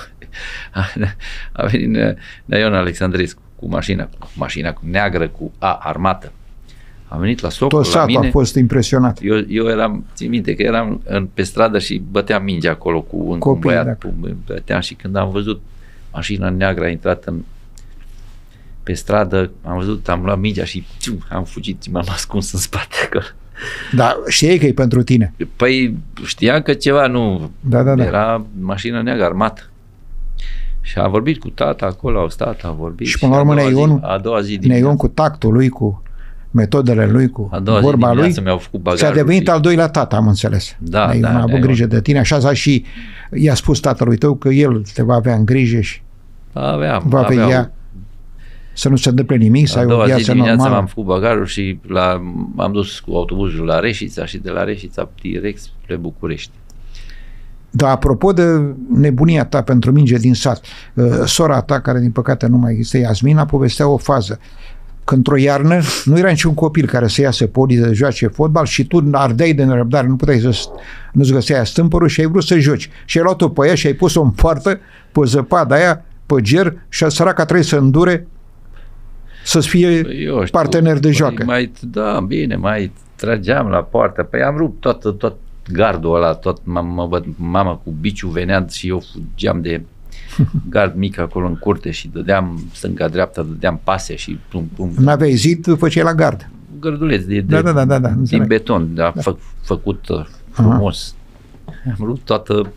Speaker 2: A venit Neion Alexandrescu cu mașina, cu mașina cu neagră, cu A, armată. A venit la Socol,
Speaker 1: tot
Speaker 2: la mine.
Speaker 1: a fost impresionat.
Speaker 2: Eu, eu eram, țin minte că eram în, pe stradă și băteam minge acolo cu un
Speaker 1: Copii,
Speaker 2: băiat. Cu, băteam și când am văzut mașina neagră a intrat în, pe stradă, am văzut, am luat mingea și ciu, am fugit, m-am ascuns în spate acolo.
Speaker 1: Dar știai că e pentru tine.
Speaker 2: Păi știam că ceva nu...
Speaker 1: Da, da, da.
Speaker 2: Era mașină neagră, armată. Și a vorbit cu tata acolo, au stat, a vorbit.
Speaker 1: Și până la urmă Neion,
Speaker 2: a doua zi
Speaker 1: Neion cu tactul lui, cu metodele lui, cu
Speaker 2: a doua
Speaker 1: vorba
Speaker 2: zi
Speaker 1: lui,
Speaker 2: mi-au făcut bagajul.
Speaker 1: ți-a devenit
Speaker 2: și...
Speaker 1: al doilea tată, am înțeles.
Speaker 2: Da,
Speaker 1: Neion
Speaker 2: da,
Speaker 1: a avut
Speaker 2: Neion.
Speaker 1: grijă de tine, așa și i-a spus tatălui tău că el te va avea în grijă și
Speaker 2: aveam,
Speaker 1: va
Speaker 2: aveam.
Speaker 1: vedea să nu se întâmple nimic, să ai o viață normală.
Speaker 2: m-am făcut bagajul și la, m-am dus cu autobuzul la Reșița și de la Reșița direct spre București.
Speaker 1: Dar apropo de nebunia ta pentru minge din sat, sora ta, care din păcate nu mai există, Iasmina, povestea o fază. Că într-o iarnă nu era niciun copil care să iasă podii să joace fotbal și tu ardeai de nerăbdare, nu puteai să nu-ți găseai stâmpărul și ai vrut să joci. Și ai luat-o pe ea și ai pus-o în poartă, pe zăpada aia, pe ger și săraca trebuie să îndure să-ți fie
Speaker 2: Eu știu,
Speaker 1: partener de joacă.
Speaker 2: Mai, da, bine, mai trageam la poartă. Păi am rupt tot, tot gardul ăla, tot mama, mama cu biciul venea și eu fugeam de gard mic acolo în curte și dădeam stânga-dreapta, dădeam pase și pum, pum.
Speaker 1: N-aveai zid, făceai la gard.
Speaker 2: Gărduleț de, de,
Speaker 1: da, da, da, da, da,
Speaker 2: din beton, da, da. Fă, făcut uh, frumos. Aha. Am rupt toată...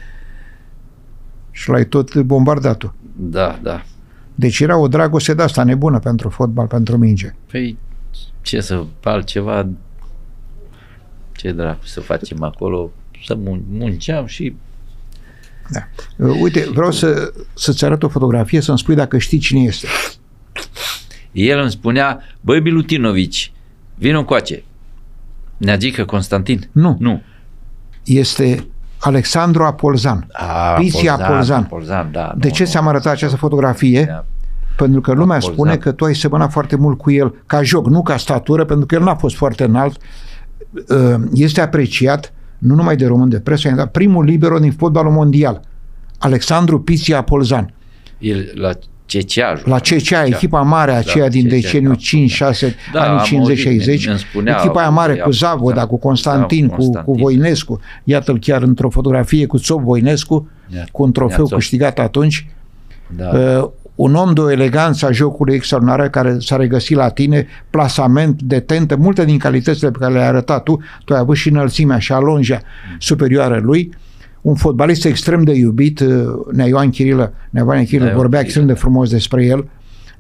Speaker 1: Și l-ai tot bombardat-o.
Speaker 2: Da, da.
Speaker 1: Deci era o dragoste de asta nebună pentru fotbal, pentru minge.
Speaker 2: Păi, ce să, altceva, ce dracu să facem acolo, să mun- munceam și...
Speaker 1: Da. Uite, vreau să, să-ți arăt o fotografie, să-mi spui dacă știi cine este.
Speaker 2: El îmi spunea, băi Milutinovici, vino încoace. Neagică Constantin?
Speaker 1: Nu.
Speaker 2: Nu.
Speaker 1: Este Alexandru Apolzan.
Speaker 2: A,
Speaker 1: Piții Apolzan.
Speaker 2: Apolzan, da.
Speaker 1: De
Speaker 2: nu,
Speaker 1: ce
Speaker 2: nu.
Speaker 1: ți-am arătat această fotografie?
Speaker 2: Da.
Speaker 1: Pentru că lumea
Speaker 2: Apolzan.
Speaker 1: spune că tu ai semănat foarte mult cu el ca joc, nu ca statură, pentru că el n-a fost foarte înalt. Este apreciat nu numai de români de presă, dar primul libero din fotbalul mondial, Alexandru Piții Apolzan.
Speaker 2: El la C C A.
Speaker 1: La C C A, echipa mare aceea
Speaker 2: da,
Speaker 1: din
Speaker 2: C C A,
Speaker 1: deceniul
Speaker 2: da.
Speaker 1: cinci șase,
Speaker 2: Da,
Speaker 1: anii cincizeci șaizeci, echipa aia mare cu Zavoda,
Speaker 2: da,
Speaker 1: cu Constantin,
Speaker 2: da,
Speaker 1: cu, cu Voinescu, iată-l chiar într-o fotografie cu Țop Voinescu,
Speaker 2: Ia,
Speaker 1: cu un trofeu
Speaker 2: ia,
Speaker 1: câștigat atunci.
Speaker 2: Da.
Speaker 1: Uh, un om de o eleganță a jocului extraordinară care s-a regăsit la tine, plasament, detentă, multe din calitățile pe care le-ai arătat tu, tu ai avut și înălțimea și alongea mm. superioară lui, un fotbalist extrem de iubit, Nea Ioan Chirilă, Nea Ioan Chirilă vorbea extrem de frumos despre el,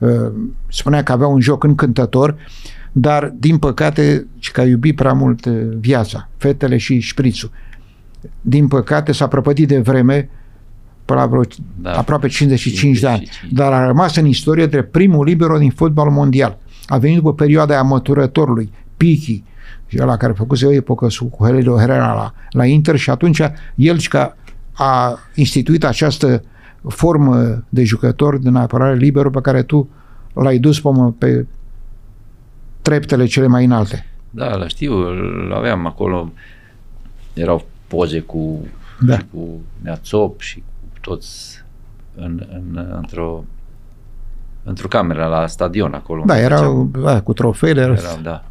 Speaker 1: spunea că avea un joc încântător, dar din păcate că a iubit prea mult viața, fetele și șprițul. Din păcate s-a prăpădit de vreme până la vreo da, aproape cincizeci și cinci de ani, dar a rămas în istorie drept primul libero din fotbalul mondial. A venit după perioada aia măturătorului, Pichi, ăla care a făcut o epocă cu Helio Herrera la, la Inter, și atunci el că a instituit această formă de jucător din apărare libero pe care tu l-ai dus pe, pe treptele cele mai înalte.
Speaker 2: Da, la știu, îl aveam acolo, erau poze cu,
Speaker 1: da.
Speaker 2: și cu Neațop și cu toți în, în, într-o într-o cameră la stadion acolo.
Speaker 1: Da, erau da, cu trofeele.
Speaker 2: Erau, da.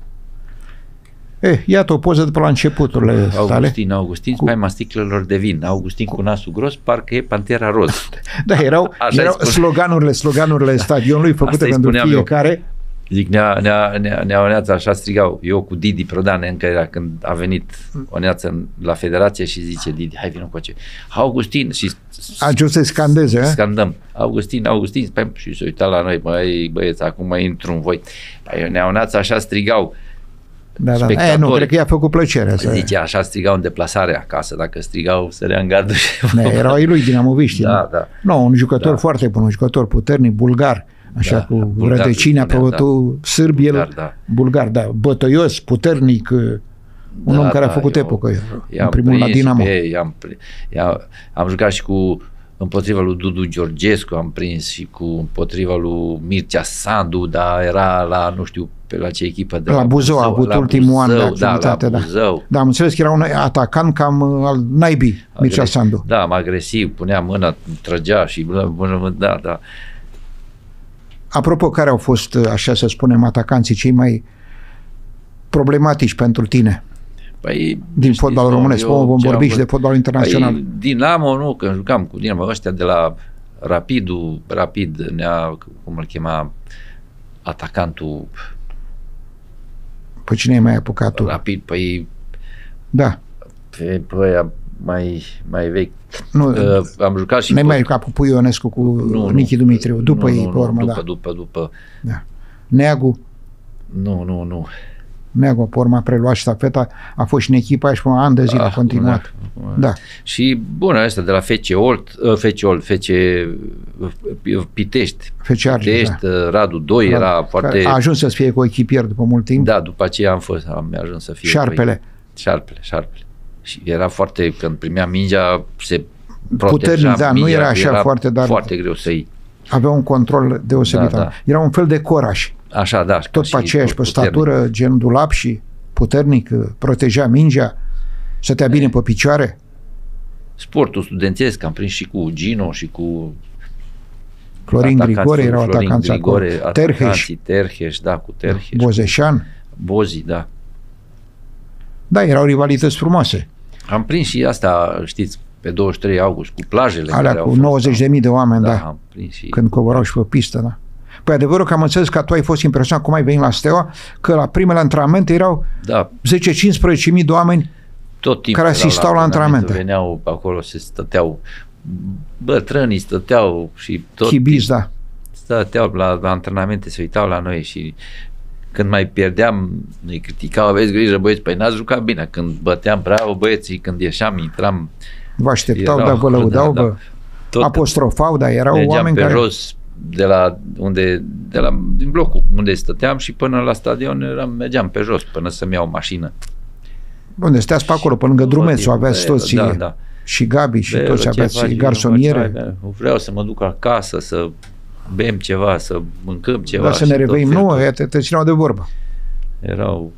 Speaker 1: Eh, iată o poză de pe la începuturile
Speaker 2: Augustin,
Speaker 1: tale.
Speaker 2: Augustin, Augustin, cu... spaima sticlelor de vin. Augustin cu, cu nasul gros, parcă e Pantera Roz.
Speaker 1: Da, erau, erau sloganurile, sloganurile stadionului făcute pentru fiecare. Eu.
Speaker 2: Zic, nea, nea, nea, nea Oneața, așa strigau, eu cu Didi Prodan, încă era când a venit Oneață la federație și zice Didi, hai vină cu ce. Augustin, și
Speaker 1: ajuns să scandeze,
Speaker 2: scandăm, Augustin, Augustin, spam, și se uita la noi, băi, băieți, acum mai intru în voi. Păi, nea Oneața, așa strigau.
Speaker 1: Da, da. E, nu, cred că i-a făcut plăcere.
Speaker 2: Zice, așa strigau în deplasare acasă, dacă strigau, sărea în gardul.
Speaker 1: Da, erau ai lui dinamoviști.
Speaker 2: Da, da.
Speaker 1: Nu, un jucător da. foarte bun, un jucător puternic, bulgar, așa da, cu bulgar, rădăcini, apropo da. tu, sârb, el, bulgar, da. bulgar, da, bătăios, puternic, un da, om care da, a făcut eu, epocă, în primul la Dinamo.
Speaker 2: Ei, am, am, am jucat și cu împotriva lui Dudu Georgescu, am prins și cu împotriva lui Mircea Sandu, dar era la, nu știu, pe la ce echipă de
Speaker 1: la, la Buzău, a avut ultimul an de
Speaker 2: activitate,
Speaker 1: da, la
Speaker 2: Buzău.
Speaker 1: Da. da, am înțeles că era un atacant cam al naibii, Mircea Sandu.
Speaker 2: Da, agresiv, punea mâna, trăgea și da, da.
Speaker 1: Apropo, care au fost, așa să spunem, atacanții cei mai problematici pentru tine?
Speaker 2: Păi,
Speaker 1: din fotbalul românesc, eu, vom vorbi și de fotbalul internațional.
Speaker 2: Păi, Dinamo, nu, când jucam cu Dinamo, ăștia de la Rapidul, Rapid, nea, cum îl chema, atacantul.
Speaker 1: Păi cine e mai apucat tu?
Speaker 2: Rapid, păi...
Speaker 1: Da.
Speaker 2: Pe ăia mai, mai vechi.
Speaker 1: Nu,
Speaker 2: uh, am jucat și...
Speaker 1: Nu mai jucat cu Pui Ionescu, cu nu, Nichi Dumitriu, după
Speaker 2: nu,
Speaker 1: ei,
Speaker 2: nu,
Speaker 1: pe urmă,
Speaker 2: după,
Speaker 1: da.
Speaker 2: După, după,
Speaker 1: da. Neagu?
Speaker 2: Nu, nu, nu.
Speaker 1: Neagu, pe urmă a preluat ștafeta, a fost și în echipa aia și pe an de zile a continuat.
Speaker 2: Bună.
Speaker 1: Da.
Speaker 2: Și bună, asta de la F C Olt, F C Olt, F C Pitești.
Speaker 1: F C Argeș,
Speaker 2: Pitești,
Speaker 1: da.
Speaker 2: Radu doi Radu, era foarte...
Speaker 1: A ajuns să fie cu echipier după mult timp.
Speaker 2: Da, după aceea am fost, am ajuns să fie...
Speaker 1: Șarpele.
Speaker 2: Șarpele, Șarpele. Și era foarte, când primea mingea, se
Speaker 1: puternic, da,
Speaker 2: mingea,
Speaker 1: nu era așa
Speaker 2: era
Speaker 1: foarte, dar
Speaker 2: foarte greu să iei.
Speaker 1: Avea un control deosebit. Da, da. Era un fel de Coraș.
Speaker 2: Așa, da.
Speaker 1: Tot pe aceeași, pe statură, gen dulap și puternic, proteja mingea, stătea bine pe picioare.
Speaker 2: Sportul studențesc, am prins și cu Gino și cu
Speaker 1: Florin Grigore, erau atacanți acolo.
Speaker 2: Terheș. Terheș, da, cu Terheș.
Speaker 1: Bozeșan.
Speaker 2: Bozi, da.
Speaker 1: Da, erau rivalități frumoase.
Speaker 2: Am prins și asta, știți, pe douăzeci și trei august, cu plajele.
Speaker 1: Alea cu nouăzeci de mii de oameni, da. da.
Speaker 2: Am prins și...
Speaker 1: Când coborau și pe pistă, da. Păi adevărul că am înțeles că tu ai fost impresionat cum ai venit la Steaua, că la primele antrenamente erau
Speaker 2: da.
Speaker 1: zece cincisprezece mii de oameni
Speaker 2: tot timpul
Speaker 1: care asistau la, la antrenamente.
Speaker 2: Veneau acolo, se stăteau, bătrânii stăteau și tot
Speaker 1: Chibiz, da.
Speaker 2: Stăteau la, la antrenamente, se uitau la noi și când mai pierdeam, ne criticau, aveți grijă băieți, păi n-ați jucat bine. Când băteam, bravo băieții, când ieșeam, intram.
Speaker 1: Vă așteptau, erau, da, vă lăudau, da, da. apostrofau, dar erau oameni
Speaker 2: pe
Speaker 1: care...
Speaker 2: jos, de la unde, de la, din blocul unde stăteam și până la stadion eram, mergeam pe jos până să-mi iau mașină.
Speaker 1: Unde steați pe acolo, pe lângă Drumețu, aveați toți
Speaker 2: da, da.
Speaker 1: și Gabi și Belo, toți aveați garsoniere.
Speaker 2: Vreau să mă duc acasă, să bem ceva, să mâncăm ceva.
Speaker 1: Dar să ne reveim, nu, te, te țineau de vorbă.
Speaker 2: Erau...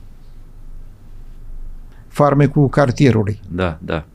Speaker 1: Farmecul cartierului.
Speaker 2: Da, da.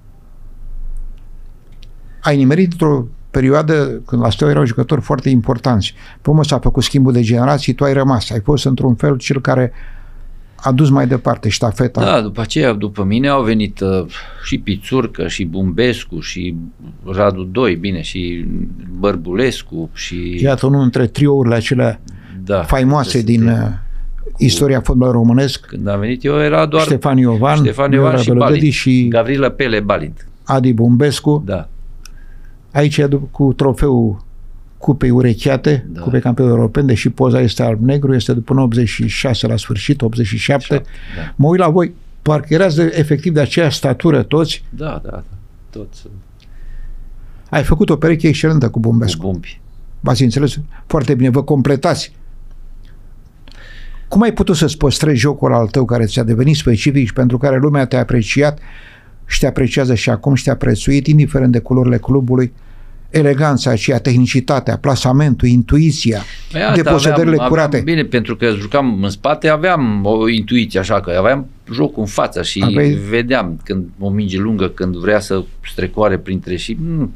Speaker 1: Ai nimerit într-o perioadă când la Steaua erau jucători foarte importanți. Pe urmă s-a făcut schimbul de generații, tu ai rămas. Ai fost într-un fel cel care a dus mai departe ștafeta.
Speaker 2: Da, după aceea, după mine au venit uh, și Pițurcă, și Bumbescu, și Radu doi, bine, și Bărbulescu, și...
Speaker 1: Iată, unul dintre triourile acelea da, faimoase din uh, istoria fotbalului românesc.
Speaker 2: Când am venit eu era doar
Speaker 1: Ștefan Iovan,
Speaker 2: Ștefan Iovan și, Balint,
Speaker 1: și
Speaker 2: Gavrilă Pele Balint.
Speaker 1: Adi Bumbescu.
Speaker 2: Da.
Speaker 1: Aici cu trofeul cupei urecheate,
Speaker 2: Da.
Speaker 1: cupei campioni europeni, deși poza este alb-negru, este după optzeci și șase la sfârșit, optzeci și șapte.
Speaker 2: Da.
Speaker 1: Mă uit la voi, parcă erați de, efectiv de aceeași statură toți.
Speaker 2: Da, da, da. Toți
Speaker 1: Ai făcut o pereche excelentă cu Bumbescu.
Speaker 2: cu bumbi.
Speaker 1: V-ați înțeles foarte bine, vă completați. Cum ai putut să-ți păstrezi jocul al tău care ți-a devenit specific și pentru care lumea te-a apreciat și te apreciază și acum și te-a prețuit, indiferent de culorile clubului, eleganța aceea, tehnicitatea, plasamentul, intuiția,
Speaker 2: Păi
Speaker 1: deposedările
Speaker 2: aveam,
Speaker 1: curate.
Speaker 2: Aveam, bine, pentru că jucam în spate, aveam o intuiție așa, că aveam jocul în față și
Speaker 1: Aveai...
Speaker 2: vedeam când o minge lungă, când vrea să strecoare printre și... Mm,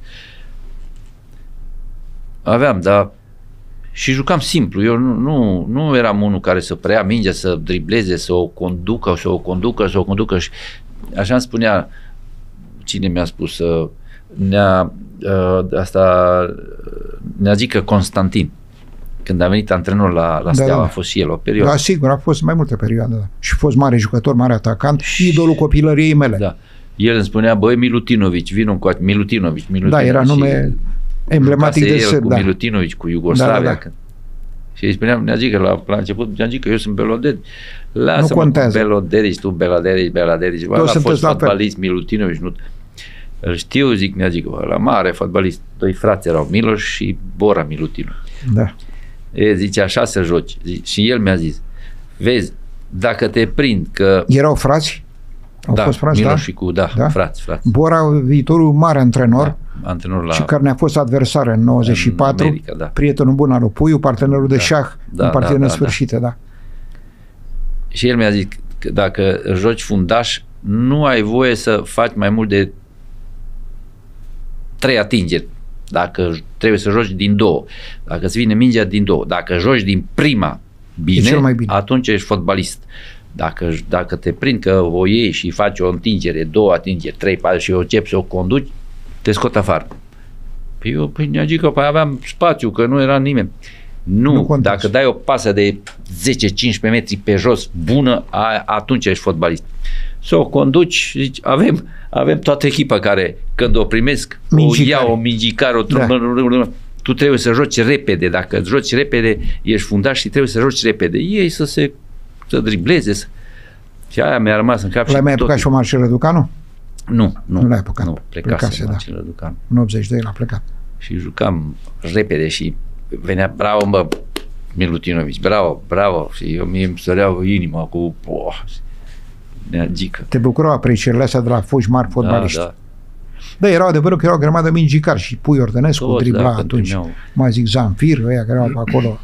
Speaker 2: aveam, dar și jucam simplu. Eu nu, nu, nu eram unul care să preia mingea, să dribleze, să o conducă, să o conducă, să o conducă și așa îmi spunea, cine mi-a spus, uh, ne-a, uh, asta, ne-a zis că Constantin, când a venit antrenor la, la Steaua, da, da. A fost și el o perioadă.
Speaker 1: Da, sigur, a fost mai multe perioade. Da. Și a fost mare jucător, mare atacant și idolul copilăriei mele.
Speaker 2: Da. El îmi spunea, băi, Milutinovici, vin cu Milutinovici, Milutinovici.
Speaker 1: Da, era nume emblematic de sârb.
Speaker 2: Cu
Speaker 1: da.
Speaker 2: Milutinovici, cu Iugoslavia. Da, da, da. Și îi spuneam, ne-a zis că la, la început, ne-a zis că eu sunt Belodedi. Lasă-mă cu Belodedi, tu Belodedi, Belodedi. A fost fotbalist Milutinovici. Nu... Îl știu, zic, ne-a zis că la mare fotbalist, doi frați erau, Miloș și Bora Milutinovici.
Speaker 1: Da.
Speaker 2: E, zice, așa să joci. Zice, și el mi-a zis, vezi, dacă te prind că...
Speaker 1: Erau frați? Au
Speaker 2: da,
Speaker 1: fost frați,
Speaker 2: Miloș
Speaker 1: da?
Speaker 2: și cu, da, da, frați, frați.
Speaker 1: Bora, viitorul mare antrenor,
Speaker 2: da, antrenor la...
Speaker 1: și care ne-a fost adversar în nouăzeci și patru,
Speaker 2: în America, da.
Speaker 1: Prietenul bun al lui Puiu, partenerul
Speaker 2: da,
Speaker 1: de șah
Speaker 2: da,
Speaker 1: în partide
Speaker 2: da,
Speaker 1: nesfârșite, da. da.
Speaker 2: Și el mi-a zis că dacă joci fundaș, nu ai voie să faci mai mult de trei atingeri. Dacă trebuie să joci din două, dacă îți vine mingea din două, dacă joci din prima bine,
Speaker 1: cel mai bine.
Speaker 2: Atunci ești fotbalist. Dacă, dacă te prind că o iei și faci o întingere, două atingeri, trei, patru și o începi să o conduci, te scot afară. Păi eu, păi ne-a zis că păi aveam spațiu, că nu era nimeni. Nu, nu dacă dai o pasă de zece cincisprezece metri pe jos, bună, a, atunci ești fotbalist. Să o conduci, zici, avem, avem toată echipa care, când o primesc, mingicare. O ia o mingicare, o da. Tu trebuie să joci repede. Dacă joci repede, ești fundaș și trebuie să joci repede. Ei să se să dribleze. Să... Și aia mi-a rămas în cap.
Speaker 1: L-ai mai apucat și o Marcel Răducanu?
Speaker 2: Nu, nu.
Speaker 1: Nu l-ai apucat.
Speaker 2: Nu, plecase,
Speaker 1: plecase
Speaker 2: Marcel Răducanu.
Speaker 1: În optzeci și doi l-a plecat.
Speaker 2: Și jucam repede și venea, bravo, mă, Milutinovici, bravo, bravo. Și eu mie îmi săreau inima cu... Oh, neagică.
Speaker 1: Te bucurau aprecierile astea de la foști mari fotbaliști.
Speaker 2: Da, da.
Speaker 1: Da, erau adevărul că erau o grămadă mingicari și Pui Ordănescu
Speaker 2: Toți,
Speaker 1: dribla
Speaker 2: da,
Speaker 1: atunci. Mai zic Zanfir, ăia care erau pe acolo.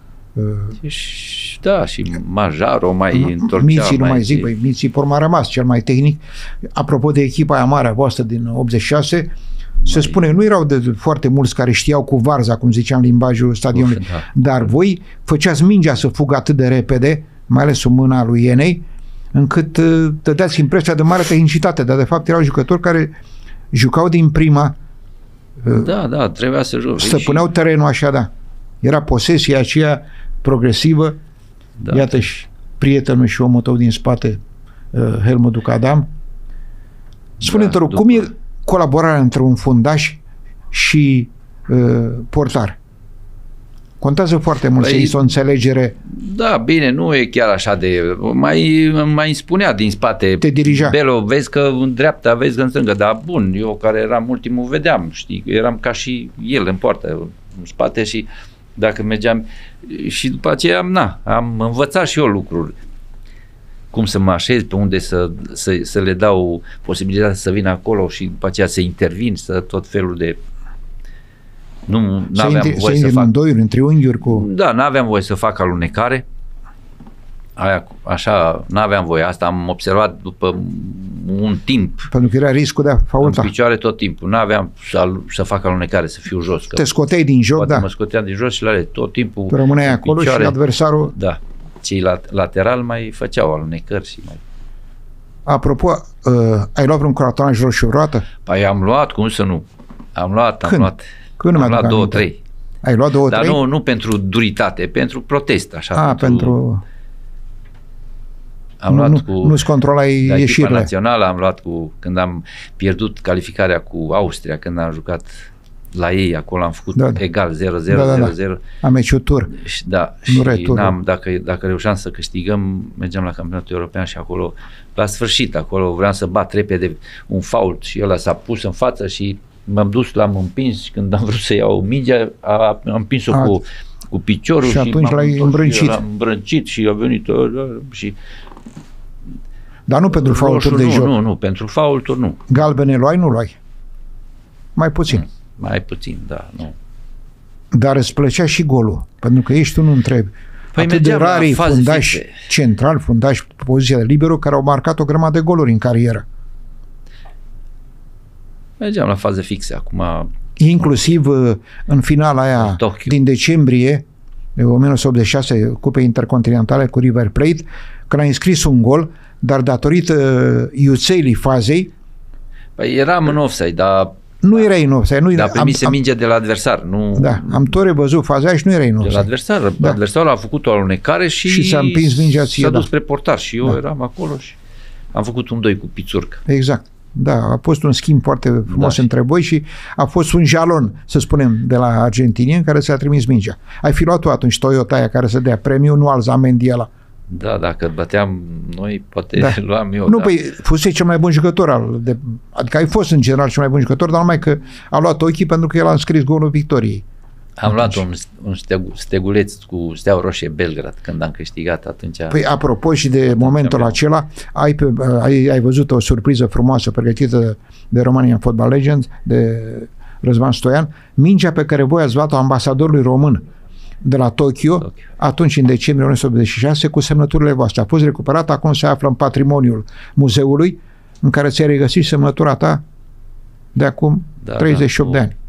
Speaker 2: Și, da, și Majaro mai întorcea.
Speaker 1: Miții, nu mai
Speaker 2: zi.
Speaker 1: zic, băi, Miții Porma a rămas cel mai tehnic. Apropo de echipa aia mare a voastră din optzeci și șase, mai... se spune, nu erau de foarte mulți care știau cu varza, cum ziceam, limbajul stadionului, Uf, da. Dar voi făceați mingea să fugă atât de repede, mai ales sub mâna lui Ienei, încât uh, dădeați impresia de mare tehnicitate, dar de fapt erau jucători care jucau din prima. Uh,
Speaker 2: da, da, trebuia să joc.
Speaker 1: Stăpâneau și... terenul așa, da. Era posesia aceea progresivă. Da. Iată și prietenul și omul tău din spate, uh, Helmut Ducadam. Spune-te, da, rog, cum e colaborarea între un fundaș și uh, portar? Contează foarte mult păi, să există o înțelegere.
Speaker 2: Da, bine, nu e chiar așa de... Mai, mai spunea din spate.
Speaker 1: Te dirija.
Speaker 2: Belo, vezi că în dreapta, vezi că în stânga. Dar bun, eu care eram ultimul vedeam, știi, eram ca și el în poartă, în spate și dacă mergeam... Și după aceea, na, am învățat și eu lucruri. Cum să mă așez, pe unde să, să, să le dau posibilitatea să vină acolo și după aceea să intervin, să tot felul de... Nu aveam voie să, să fac...
Speaker 1: în doiuri, în triunghiuri cu...
Speaker 2: Da, n-aveam voie să fac alunecare. Aia, așa, n-aveam voie. Asta am observat după un timp.
Speaker 1: Pentru că era riscul de a faulta.
Speaker 2: În picioare tot timpul. N-aveam să, să fac alunecare, să fiu jos.
Speaker 1: Te scoteai din joc, da.
Speaker 2: Mă scoteam din jos și la ale, tot timpul.
Speaker 1: Tu rămâneai acolo picioare, și adversarul...
Speaker 2: Da. Cei lateral mai făceau alunecări și mai...
Speaker 1: Apropo, uh, ai luat vreun cartonaj roșu vreodată?
Speaker 2: Păi am luat, cum să nu? Am luat, am
Speaker 1: Când?
Speaker 2: luat.
Speaker 1: Când
Speaker 2: am luat două, trei.
Speaker 1: Ai luat două,
Speaker 2: Dar
Speaker 1: trei?
Speaker 2: Dar nu, nu pentru duritate, pentru protest, așa.
Speaker 1: A, pentru... pentru...
Speaker 2: Am
Speaker 1: nu,
Speaker 2: luat
Speaker 1: nu,
Speaker 2: cu...
Speaker 1: Nu-ți controlai
Speaker 2: da,
Speaker 1: ieșirile.
Speaker 2: Echipa națională am luat cu... Când am pierdut calificarea cu Austria, când am jucat la ei, acolo am făcut
Speaker 1: da, da.
Speaker 2: egal zero zero,
Speaker 1: da, da,
Speaker 2: zero
Speaker 1: da.
Speaker 2: zero.
Speaker 1: A meciul tur.
Speaker 2: Și, da,
Speaker 1: nu
Speaker 2: și
Speaker 1: returul.
Speaker 2: n-am, dacă, dacă reușeam să câștigăm, mergeam la campionatul european și acolo, la sfârșit, acolo vreau să bat repede un fault și ăla s-a pus în față și m-am dus, l-am împins și când am vrut să iau mingea, a, am împins-o a, cu, cu piciorul
Speaker 1: și,
Speaker 2: și
Speaker 1: atunci l-ai îmbrâncit.
Speaker 2: L-am îmbrâncit și a venit și...
Speaker 1: Dar nu pentru faulturi de
Speaker 2: nu,
Speaker 1: joc.
Speaker 2: Nu, nu, pentru faulturi nu.
Speaker 1: Galbene luai, nu luai? Mai puțin.
Speaker 2: Nu, mai puțin, da, nu.
Speaker 1: Dar îți plăcea și golul, pentru că ești unul între
Speaker 2: păi
Speaker 1: atât de rari fundași central, fundași pe poziția de libero, care au marcat o grămadă de goluri în carieră.
Speaker 2: Mergeam la fază fixă, acum...
Speaker 1: Inclusiv în finala aia din decembrie de o mie nouă sute optzeci și șase, Cupe Intercontinentale cu River Plate, când a înscris un gol, dar datorită iuțelii fazei...
Speaker 2: Păi eram în offside, dar...
Speaker 1: Nu erai în offside. Nu
Speaker 2: dar primise mingea de la adversar. Nu,
Speaker 1: da, am tot revăzut faza aia și nu erai în offside.
Speaker 2: De la adversar. Da. Adversarul a făcut o alunecare și,
Speaker 1: și s-a împins mingea ție.
Speaker 2: S-a dus
Speaker 1: da.
Speaker 2: spre portar și eu
Speaker 1: da.
Speaker 2: eram acolo și am făcut un doi cu pițurcă.
Speaker 1: Exact. Da, a fost un schimb foarte frumos da. între voi și a fost un jalon, să spunem, de la argentinieni care ți-a trimis mingea. Ai fi luat-o atunci Toyota aia care să dea premiu, nu Alzamendi ăla.
Speaker 2: Da, dacă băteam noi, poate da. luam eu.
Speaker 1: Nu,
Speaker 2: da.
Speaker 1: păi, fusei cel mai bun jucător. Al de, adică ai fost în general cel mai bun jucător, dar numai că a luat ochii pentru că el a înscris golul victoriei.
Speaker 2: Am atunci. luat un, un stegu, steguleț cu Steaua Roșie Belgrad când am câștigat atunci.
Speaker 1: Păi, apropo și de momentul acela, ai, pe, ai, ai văzut o surpriză frumoasă pregătită de Romania Football Legends, de Răzvan Stoian, mingea pe care voi ați luat-o ambasadorului român de la Tokyo, Tokyo, atunci în decembrie o mie nouă sute optzeci și șase, cu semnăturile voastre. A fost recuperată, acum se află în patrimoniul muzeului, în care ți-ai regăsit semnătura ta de acum da, treizeci și opt da, de ani.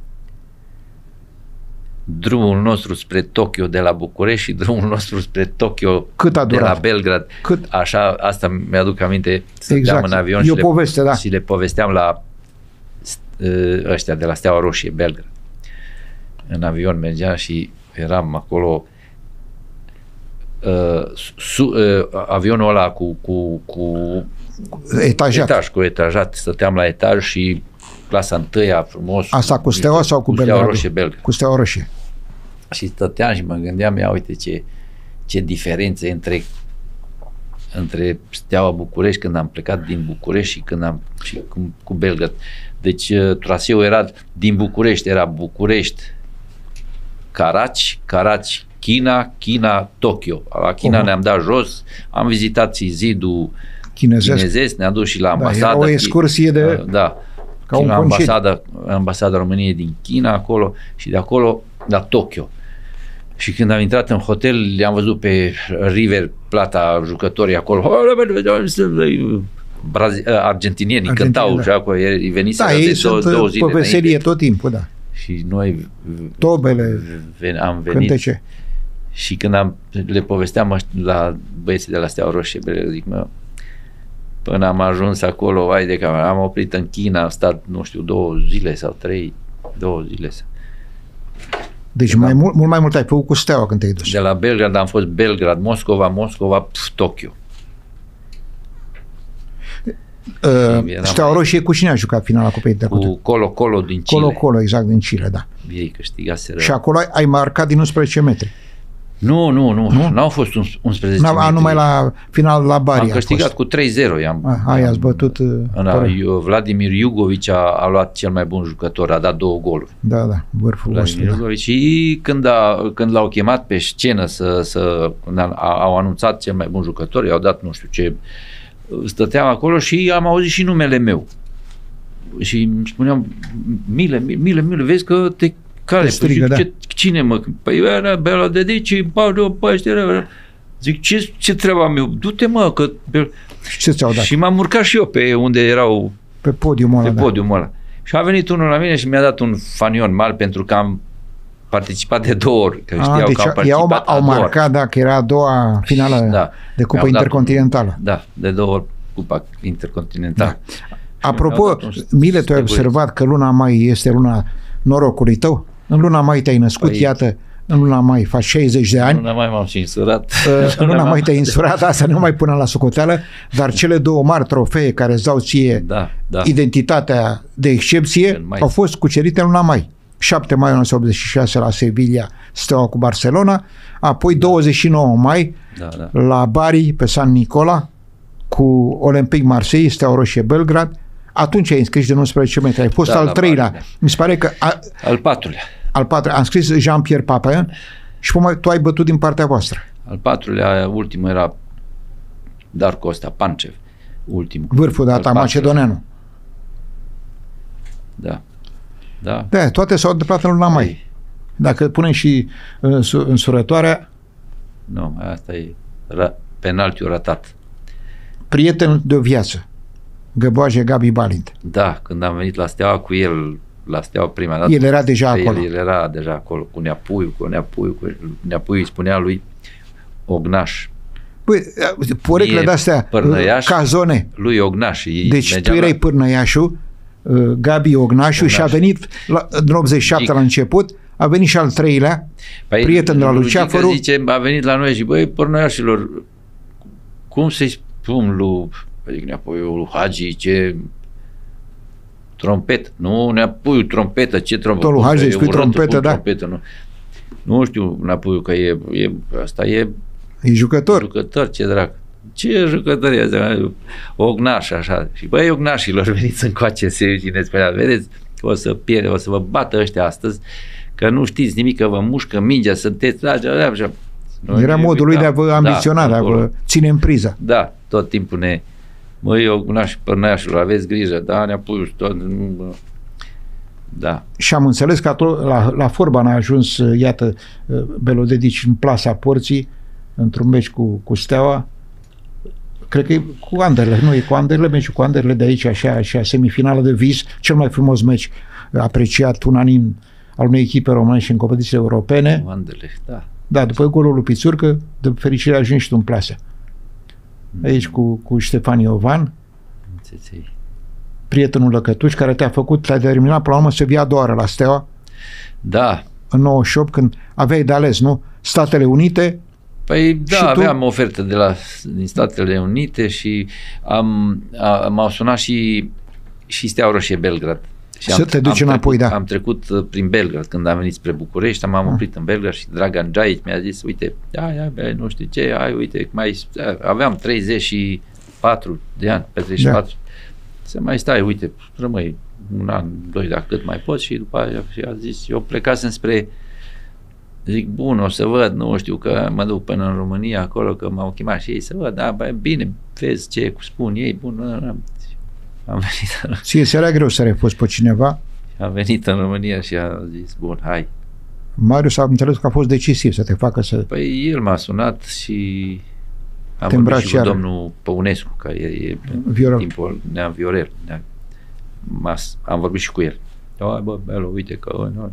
Speaker 2: Drumul nostru spre Tokyo de la București și drumul nostru spre Tokyo
Speaker 1: Cât a
Speaker 2: de la Belgrad.
Speaker 1: Cât?
Speaker 2: Așa, asta mi-aduc aminte, stăteam
Speaker 1: exact.
Speaker 2: în avion
Speaker 1: și,
Speaker 2: poveste,
Speaker 1: le,
Speaker 2: da. și le povesteam la ăștia de la Steaua Roșie Belgrad. În avion mergeam și eram acolo uh, su, uh, avionul ăla cu, cu, cu
Speaker 1: etajat.
Speaker 2: etaj, cu etajat, stăteam la etaj și clasa întâia frumos.
Speaker 1: Asta cu Steaua sau cu, cu Steaua
Speaker 2: Roșie Belgrad?
Speaker 1: Cu Steaua Roșie.
Speaker 2: Și stăteam și mă gândeam, ia uite ce, ce diferențe între între Steaua București când am plecat din București și când am și cu, cu Belgrad. Deci traseul era din București, era București Karachi, Karachi China, China Tokyo. La China uh-huh. ne-am dat jos, am vizitat și zidul chinezesc, chinezesc ne-am dus și la ambasadă. Da,
Speaker 1: era o excursie de...
Speaker 2: Da,
Speaker 1: ca un
Speaker 2: ambasada, ambasada României din China acolo și de acolo la Tokyo. Și când am intrat în hotel, le-am văzut pe River Plata jucătorii acolo. Brazi- argentinienii cântau da. și acolo, ei veniseră
Speaker 1: da,
Speaker 2: de
Speaker 1: ei
Speaker 2: două,
Speaker 1: sunt
Speaker 2: două zile
Speaker 1: pe veselie
Speaker 2: înainte.
Speaker 1: tot timpul, da.
Speaker 2: Și noi
Speaker 1: tobele,
Speaker 2: ven, am venit cântece. Și când am, le povesteam la băieții de la Steaua Roșie, zic, mă, până am ajuns acolo, vai de cameră, am oprit în China, am stat, nu știu, două zile sau trei, două zile.
Speaker 1: Deci mai mult, mult mai mult ai făcut cu Steaua când te-ai dus.
Speaker 2: De la Belgrad am fost Belgrad, Moscova, Moscova, pf, Tokyo.
Speaker 1: Uh, Steaua Roșie cu cine a jucat finala Cupei Intercontinentale?
Speaker 2: Cu Colo-Colo din Chile.
Speaker 1: Colo-Colo, exact, din Chile, da.
Speaker 2: Ei câștigaseră.
Speaker 1: Și acolo ai, ai marcat din unsprezece metri.
Speaker 2: Nu, nu, nu, nu? N-au fost unsprezece
Speaker 1: N-a,
Speaker 2: metri.
Speaker 1: Numai la final la Bari.
Speaker 2: Am câștigat cu trei zero. I-am,
Speaker 1: a, ai, ați bătut...
Speaker 2: Uh, Vladimir Iugovici a, a luat cel mai bun jucător, a dat două goluri.
Speaker 1: Da, da, vârful
Speaker 2: Vladimir Iugovici. Și când, a, când l-au chemat pe scenă să, să a, au anunțat cel mai bun jucător, i-au dat nu știu ce, stăteam acolo și am auzit și numele meu. Și îmi spuneam, Mile, Mile, Mile, vezi că te care?
Speaker 1: Strigă,
Speaker 2: păi,
Speaker 1: da.
Speaker 2: ce, cine mă? Păi era Bela de Dici, zic, ce, ce treaba am eu? Du-te mă, că...
Speaker 1: Ce ți-au dat?
Speaker 2: Și m-am urcat și eu pe unde erau...
Speaker 1: Pe podiumul ăla,
Speaker 2: Pe podiumul ăla. Și a venit unul la mine și mi-a dat un fanion mal pentru că am participat de două ori. Că știau
Speaker 1: a, deci
Speaker 2: că am participat
Speaker 1: au, au marcat, da, că era a doua finală da, de Cupa Intercontinentală.
Speaker 2: Un, da, de două ori Cupa Intercontinentală.
Speaker 1: Da. Apropo, Mile, tu ai observat că luna mai este luna norocului tău? În luna mai te-ai născut, păi, iată, în luna mai faci șaizeci de ani.
Speaker 2: În luna mai m-am și însurat.
Speaker 1: În luna mai te-ai însurat, asta nu mai pune la socoteală, dar cele două mari trofee care îți dau ție
Speaker 2: da, da.
Speaker 1: identitatea de excepție au fost cucerite în luna mai. șapte mai o mie nouă sute optzeci și șase la Sevilla, Steaua cu Barcelona, apoi douăzeci și nouă mai
Speaker 2: Da, da.
Speaker 1: la Bari, pe San Nicola, cu Olympic Marseille, Steaua Roșie Belgrad. Atunci ai înscris de nouăsprezece metri. Ai fost
Speaker 2: Da,
Speaker 1: al
Speaker 2: la
Speaker 1: treilea.
Speaker 2: Bari, da.
Speaker 1: Mi se pare că a,
Speaker 2: Al patrulea.
Speaker 1: al patrulea. Am scris Jean-Pierre Papin și până tu ai bătut din partea voastră.
Speaker 2: Al patrulea, ultimul era Dar Costa, Pancev. Ultimul.
Speaker 1: Vârful de
Speaker 2: Al
Speaker 1: data,
Speaker 2: patrulea.
Speaker 1: macedoneanu.
Speaker 2: Da. Da.
Speaker 1: Da, toate s-au întâmplat în luna mai. Dacă punem și în, în surătoarea,
Speaker 2: Nu, asta e ra- penaltiul ratat.
Speaker 1: prieten de o viață, Găboaje Gabi Balint.
Speaker 2: Da, când am venit la Steaua cu el, la Steaua prima dată.
Speaker 1: El era deja
Speaker 2: el,
Speaker 1: acolo.
Speaker 2: El era deja acolo, cu Neapuiu, cu Neapuiu, cu Neapuiu îi spunea lui Ognaș.
Speaker 1: Păi, porecile
Speaker 2: Mie,
Speaker 1: de-astea,
Speaker 2: Părnăiaș,
Speaker 1: cazone.
Speaker 2: lui Ognaș.
Speaker 1: Deci tu erai Pârnăiașul, Gabi Ognașu, și a venit la, în optzeci și șapte
Speaker 2: Gic.
Speaker 1: la început, a venit și al treilea,
Speaker 2: Păi,
Speaker 1: prieten de la
Speaker 2: lui
Speaker 1: Luceafăru.
Speaker 2: Gică zice, a venit la noi și băi, Părnăiașilor, cum să-i spun lui, adică Neapuiu, lui Hagi, ce trompet, nu Neapuiu, trompetă, ce trompetă?
Speaker 1: Tot lui Hagi îi spui
Speaker 2: Eu urât
Speaker 1: trompetă,
Speaker 2: cu
Speaker 1: da.
Speaker 2: Trompetă, nu. Nu știu, Neapuiu, că e, e, asta e
Speaker 1: E jucător.
Speaker 2: jucător, ce drag. Ce jucător e asta? Ognaș, așa. Și băi, ognașilor, veniți încoace, se cine spunea, vedeți, o să pierde, o să vă bată ăștia astăzi, că nu știți nimic, că vă mușcă mingea, sunteți, așa, așa. Noi
Speaker 1: Era
Speaker 2: ne
Speaker 1: modul lui de a vă
Speaker 2: uitam.
Speaker 1: ambiționa,
Speaker 2: Da,
Speaker 1: de a vă
Speaker 2: acolo.
Speaker 1: ține în priză.
Speaker 2: Da, tot timpul ne... Măi, ognaș, părnăiașilor, aveți grijă, da, ne-a pus tot... Da.
Speaker 1: Și am înțeles că atunci, la, la Forban a ajuns, iată, Belodedici în plasa porții, într-un meci cu, cu Steaua. Cred că e cu Anderlecht, nu e cu Anderlecht, meciul cu Anderlecht de aici, așa, așa, semifinală de vis, cel mai frumos meci apreciat unanim al unei echipe românești în competiții europene.
Speaker 2: Anderlecht, da.
Speaker 1: Da, după golul lui Pițurcă, de fericire ajungi și tu în plasă. Aici cu, cu Ștefan Iovan,
Speaker 2: Înțeței.
Speaker 1: prietenul Lăcătuș, care te-a făcut, te-a terminat până la urmă să vii a doua oară la Steaua,
Speaker 2: Da.
Speaker 1: în nouăzeci și opt, când aveai de ales, nu? Statele Unite.
Speaker 2: Păi da,
Speaker 1: Și tu?
Speaker 2: aveam ofertă de la, din Statele Unite și am, a, m-au sunat și, și Steaua Roșie Belgrad. Și
Speaker 1: Să
Speaker 2: am,
Speaker 1: te duci
Speaker 2: am
Speaker 1: înapoi,
Speaker 2: trecut,
Speaker 1: da.
Speaker 2: Am trecut uh, prin Belgrad când am venit spre București, m-am
Speaker 1: Ah.
Speaker 2: oprit în Belgrad și Dragan Djaic mi-a zis, uite, da, ia, bă, nu știu ce, ai, uite, mai, aveam treizeci și patru de ani, pe treizeci și patru. Da. Să mai stai, uite, rămâi un an, doi, dacă cât mai poți, și după aia și a zis, eu plecasem spre, zic, bun, o să văd, nu știu, că mă duc până în România acolo, că m-au chemat și ei să văd, da, bă, bine, vezi ce spun ei, bun, am venit,
Speaker 1: Ție ți era greu să refuzi pe cineva.
Speaker 2: am venit în România și a zis, bun, hai.
Speaker 1: Marius a înțeles că a fost decisiv să te facă să...
Speaker 2: Păi el m-a sunat și am
Speaker 1: Te
Speaker 2: vorbit și cu
Speaker 1: îmbraci
Speaker 2: domnul Păunescu, care e, e
Speaker 1: Viorel.
Speaker 2: timpul Neam Viorel. Nea, am vorbit și cu el. Da, bă, Belo, uite că... Nu.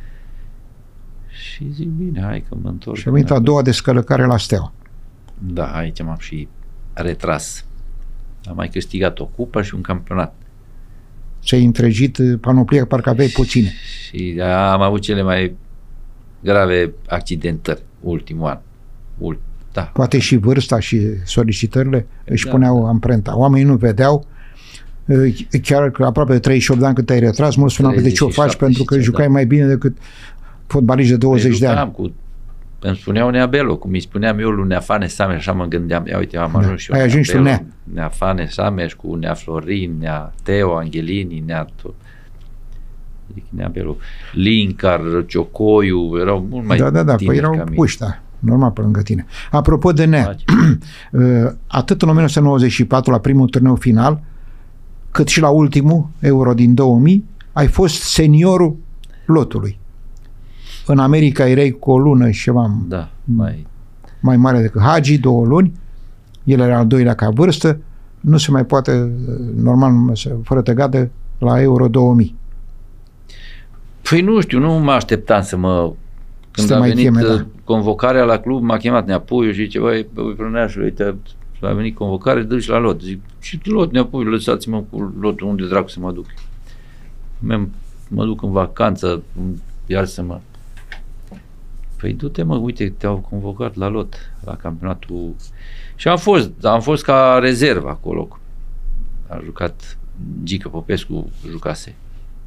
Speaker 2: Și zic, bine, hai că mă întorc.
Speaker 1: Și a venit a doua descălăcare la Steaua.
Speaker 2: Da, aici m-am și retras. Am mai câștigat o cupă și un campionat.
Speaker 1: Ți-ai întregit panoplia, parcă aveai puține.
Speaker 2: Și am avut cele mai grave accidentări ultimul an. Ult, da.
Speaker 1: Poate și vârsta și solicitările își
Speaker 2: Da,
Speaker 1: puneau
Speaker 2: da.
Speaker 1: amprenta. Oamenii nu vedeau. Chiar că aproape de treizeci și opt de ani cât te-ai retras, mulți spuneau că de ce o faci,
Speaker 2: treizeci și șapte
Speaker 1: pentru că
Speaker 2: și ce,
Speaker 1: jucai
Speaker 2: da.
Speaker 1: mai bine decât fotbaliști de douăzeci de ani.
Speaker 2: Cu, îmi spuneau Neabelo, cum îi spuneam eu lui Neafane Sameș, așa mă gândeam, ia uite, am
Speaker 1: Da,
Speaker 2: ajuns și eu.
Speaker 1: ai ajuns tu, Nea.
Speaker 2: Neafane Sameș cu Nea Florin, Nea Teo, Angelini, Nea tot. Zic, Neabelo, Lincar, Ciocoiu, erau mult mai
Speaker 1: Da, da, da,
Speaker 2: tineri
Speaker 1: păi
Speaker 2: ca
Speaker 1: erau
Speaker 2: mine.
Speaker 1: puși, da, normal pe lângă tine. Apropo de Nea, atât în o mie nouă sute nouăzeci și patru la primul turneu final, cât și la ultimul Euro din două mii, ai fost seniorul lotului. În America erai cu o lună și ceva
Speaker 2: Da, mai...
Speaker 1: mai mare decât Hagi, două luni, el era al doilea ca vârstă, nu se mai poate, normal, fără tăgadă, la Euro două mii.
Speaker 2: Păi nu știu, nu mă așteptam să mă... Când
Speaker 1: Să
Speaker 2: a
Speaker 1: mai
Speaker 2: venit
Speaker 1: cheme, da.
Speaker 2: uh, convocarea la club, m-a chemat Neapuiu și zice, băi, băi, Prăneașul, uite, a venit convocare, duci la lot. Zic, și lot, Neapuiu, lăsați-mă cu lotul, unde dracu să mă duc? Mă, mă duc în vacanță, iar să mă... Păi du-te, mă, uite, te-au convocat la lot, la campionatul... Și am fost, am fost ca rezervă acolo. A jucat Gică Popescu, jucase.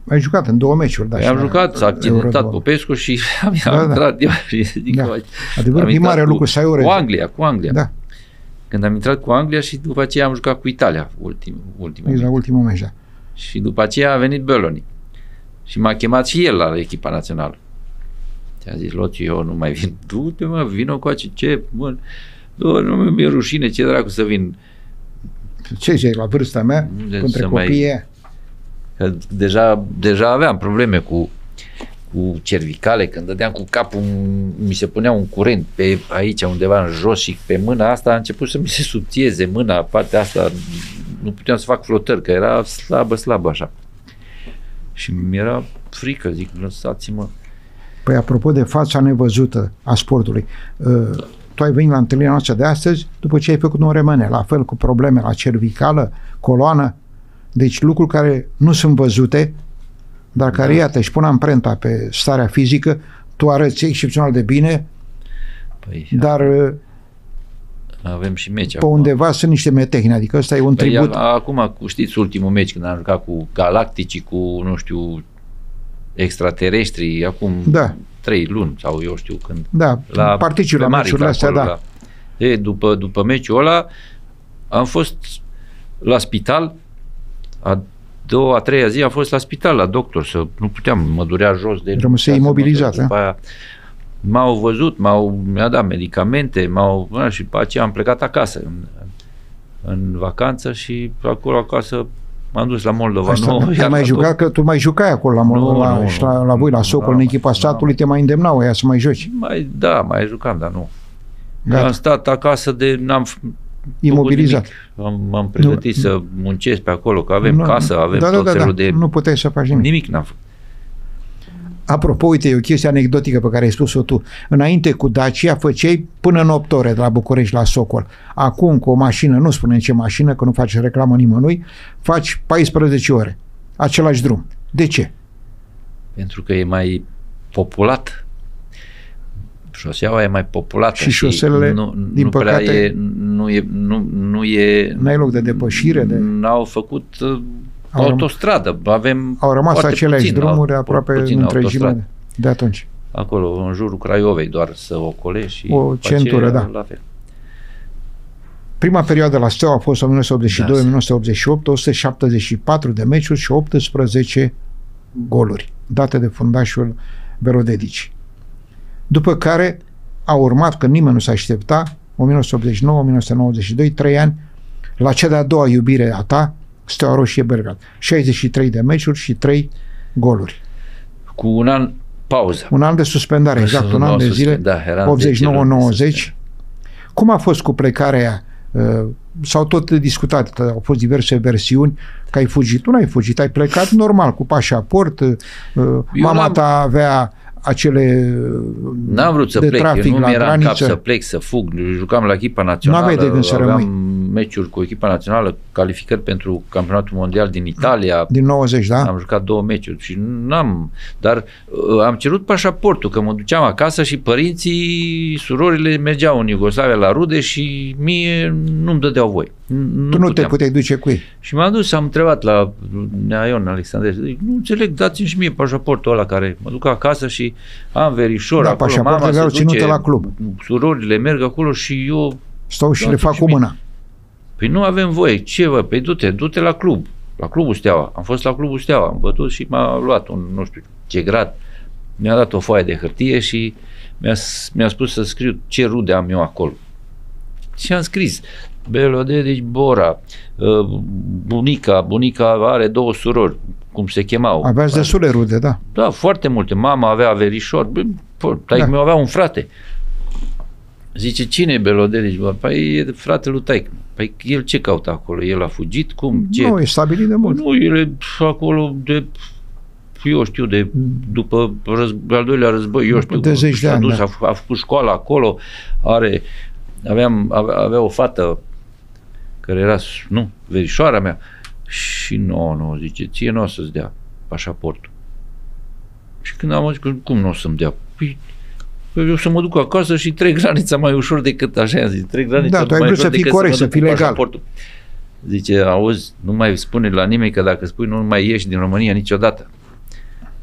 Speaker 1: Ai jucat în două meciuri, da.
Speaker 2: Păi am jucat, s-a accidentat Popescu și am da, intrat da. eu. Zic, da.
Speaker 1: Adevăr, e mare lucru să ai o
Speaker 2: cu Anglia, cu Anglia.
Speaker 1: Da.
Speaker 2: Când am intrat cu Anglia și după aceea am jucat cu Italia, ultim, ultimul
Speaker 1: meci. La ultimul meci, da.
Speaker 2: Și după aceea a venit Belloni. Și m-a chemat și el la echipa națională. Și a zis, Loțiu, eu nu mai vin. Du-te, mă, vină cu acea, ce, mă, nu, nu mi-e rușine, ce dracu să vin.
Speaker 1: Ce zici, la vârsta mea, între copii mai...
Speaker 2: Că deja, deja aveam probleme cu, cu cervicale, când dădeam cu capul, mi se punea un curent pe aici, undeva în jos și pe mâna asta a început să mi se subțieze mâna, partea asta, nu puteam să fac flotări, că era slabă, slabă așa. Și mi-era frică, zic, lăsați-mă.
Speaker 1: Păi apropo de fața nevăzută a sportului, uh, tu ai venit la întâlnirea noastră de astăzi după ce ai făcut un remene, la fel cu probleme la cervicală, coloană, deci lucruri care nu sunt văzute, dar care, da. iată, își pun amprenta pe starea fizică, tu arăți excepțional de bine,
Speaker 2: păi,
Speaker 1: dar
Speaker 2: avem și meci
Speaker 1: pe
Speaker 2: acum.
Speaker 1: Undeva sunt niște metehni, adică ăsta e un
Speaker 2: păi,
Speaker 1: tribut.
Speaker 2: Acum, știți ultimul meci când am jucat cu galacticii, cu, nu știu, extraterestri, acum
Speaker 1: da.
Speaker 2: trei luni sau eu știu când.
Speaker 1: Da,
Speaker 2: la,
Speaker 1: participă la meciurile astea, da.
Speaker 2: La, e, după, după meciul ăla am fost la spital, a doua, a treia zi am fost la spital, la doctor, să nu puteam, mă durea jos de...
Speaker 1: Rămâse imobilizat,
Speaker 2: după aia m-au văzut, m-au, mi-a dat medicamente, m-au, și după aceea am plecat acasă în, în vacanță și acolo acasă m-am dus la Moldova.
Speaker 1: Asta,
Speaker 2: nu,
Speaker 1: te mai jucat, că tu mai jucai acolo la, nu, la, nu, și la, la voi, la Socol, în echipa statului, te mai îndemnau ea să mai joci.
Speaker 2: Mai, da, mai jucam, dar nu.
Speaker 1: Gata.
Speaker 2: Am stat acasă de... N-am
Speaker 1: imobilizat.
Speaker 2: Am, m-am pregătit nu, să muncesc pe acolo, că avem
Speaker 1: nu,
Speaker 2: casă, avem
Speaker 1: da,
Speaker 2: tot
Speaker 1: da,
Speaker 2: felul
Speaker 1: da,
Speaker 2: de...
Speaker 1: Nu puteai să faci nimic.
Speaker 2: Nimic n-am făcut.
Speaker 1: Apropo, uite, e o chestie anecdotică pe care ai spus-o tu. Înainte cu Dacia făceai până în opt ore de la București la Socol. Acum cu o mașină, nu spunem ce mașină, că nu face reclamă nimănui, faci paisprezece ore. Același drum. De ce?
Speaker 2: Pentru că e mai populat. Șoseaua e mai populată
Speaker 1: și șoselele,
Speaker 2: nu,
Speaker 1: din
Speaker 2: nu
Speaker 1: păcate,
Speaker 2: prea e, nu e, nu, nu e,
Speaker 1: n-ai loc de depășire. De...
Speaker 2: N-au făcut uh,
Speaker 1: au
Speaker 2: autostradă. Avem
Speaker 1: au rămas aceleași
Speaker 2: puțin,
Speaker 1: drumuri aproape în întregime de atunci.
Speaker 2: Acolo, în jurul Craiovei, doar să ocolești și
Speaker 1: o centură, da.
Speaker 2: La fel.
Speaker 1: Prima perioadă la Steaua a fost o mie nouă sute optzeci și doi - o mie nouă sute optzeci și opt, o sută șaptezeci și patru de meciuri și optsprezece goluri, date de fundașul Belodedici. După care a urmat, că nimeni nu s-a aștepta, o mie nouă sute optzeci și nouă - o mie nouă sute nouăzeci și doi, trei ani, la cea de-a doua iubire a ta, Steaua Roșie Belgrad. șaizeci și trei de meciuri și trei goluri.
Speaker 2: Cu un an pauză.
Speaker 1: Un an de suspendare, exact, un an de zile,
Speaker 2: da,
Speaker 1: optzeci și nouă - nouăzeci. Cum a fost cu plecarea aia? Uh, s-au tot discutat, au fost diverse versiuni, că ai fugit. Tu n-ai fugit, ai plecat normal, cu pașaport, uh, mama ta avea acele
Speaker 2: N-am vrut să
Speaker 1: de
Speaker 2: plec,
Speaker 1: trafic
Speaker 2: eu nu
Speaker 1: la
Speaker 2: mi-era în cap
Speaker 1: graniță.
Speaker 2: să plec, să fug. Jucam la echipa națională,
Speaker 1: n-aveai de gând să
Speaker 2: aveam
Speaker 1: rămâi.
Speaker 2: meciuri cu echipa națională, calificări pentru campionatul mondial din Italia.
Speaker 1: Din nouăzeci, da?
Speaker 2: Am jucat două meciuri și n-am, dar uh, am cerut pașaportul, că mă duceam acasă și părinții, surorile mergeau în Iugoslavia la rude și mie nu-mi dădeau voie. Nu
Speaker 1: tu nu
Speaker 2: puteam.
Speaker 1: te puteai duce cu ei.
Speaker 2: Și m-am dus, am întrebat la Nea Ion Alexandrescu, zic, nu înțeleg, dați-mi și mie pașaportul ăla care mă duc acasă și am verișor
Speaker 1: da,
Speaker 2: acolo, mama se
Speaker 1: duce, la club.
Speaker 2: Surorile merg acolo și eu
Speaker 1: stau și le fac cu mâna.
Speaker 2: Păi nu avem voie, ce vă? Păi du-te, du-te la club, la clubul Steaua. Am fost la clubul Steaua, am bătut și m-a luat un, nu știu ce grad, mi-a dat o foaie de hârtie și mi-a, mi-a spus să scriu ce rude am eu acolo. Și am scris Belodedici Bora, bunica, bunica are două surori, cum se chemau.
Speaker 1: Aveați destule rude, da.
Speaker 2: Da, foarte multe. Mama avea verișor, taică-miu da. avea un frate. Zice, cine e Belodedici Bora? Păi e fratele lui taică. Păi el ce caută acolo? El a fugit? Cum? Ce?
Speaker 1: Nu, e stabilit de mult.
Speaker 2: Nu, el e acolo de... eu știu, de după război, al doilea război, eu știu,
Speaker 1: de zeci de ani,
Speaker 2: dus,
Speaker 1: da.
Speaker 2: a, a făcut școala acolo, are, aveam, avea o fată care era, nu, verișoara mea, și nu, nu, zice, ție nu o să-ți dea pașaportul. Și când am zis, cum nu o să-mi dea? Păi, eu să mă duc acasă și trec granița mai ușor decât, așa am zis, trec granița
Speaker 1: da, tu ai
Speaker 2: mai
Speaker 1: vrut
Speaker 2: ușor
Speaker 1: să fii
Speaker 2: decât
Speaker 1: corect,
Speaker 2: să,
Speaker 1: să fii legal.
Speaker 2: Zice, auzi, nu mai spune la nimeni că dacă spui nu mai ieși din România niciodată.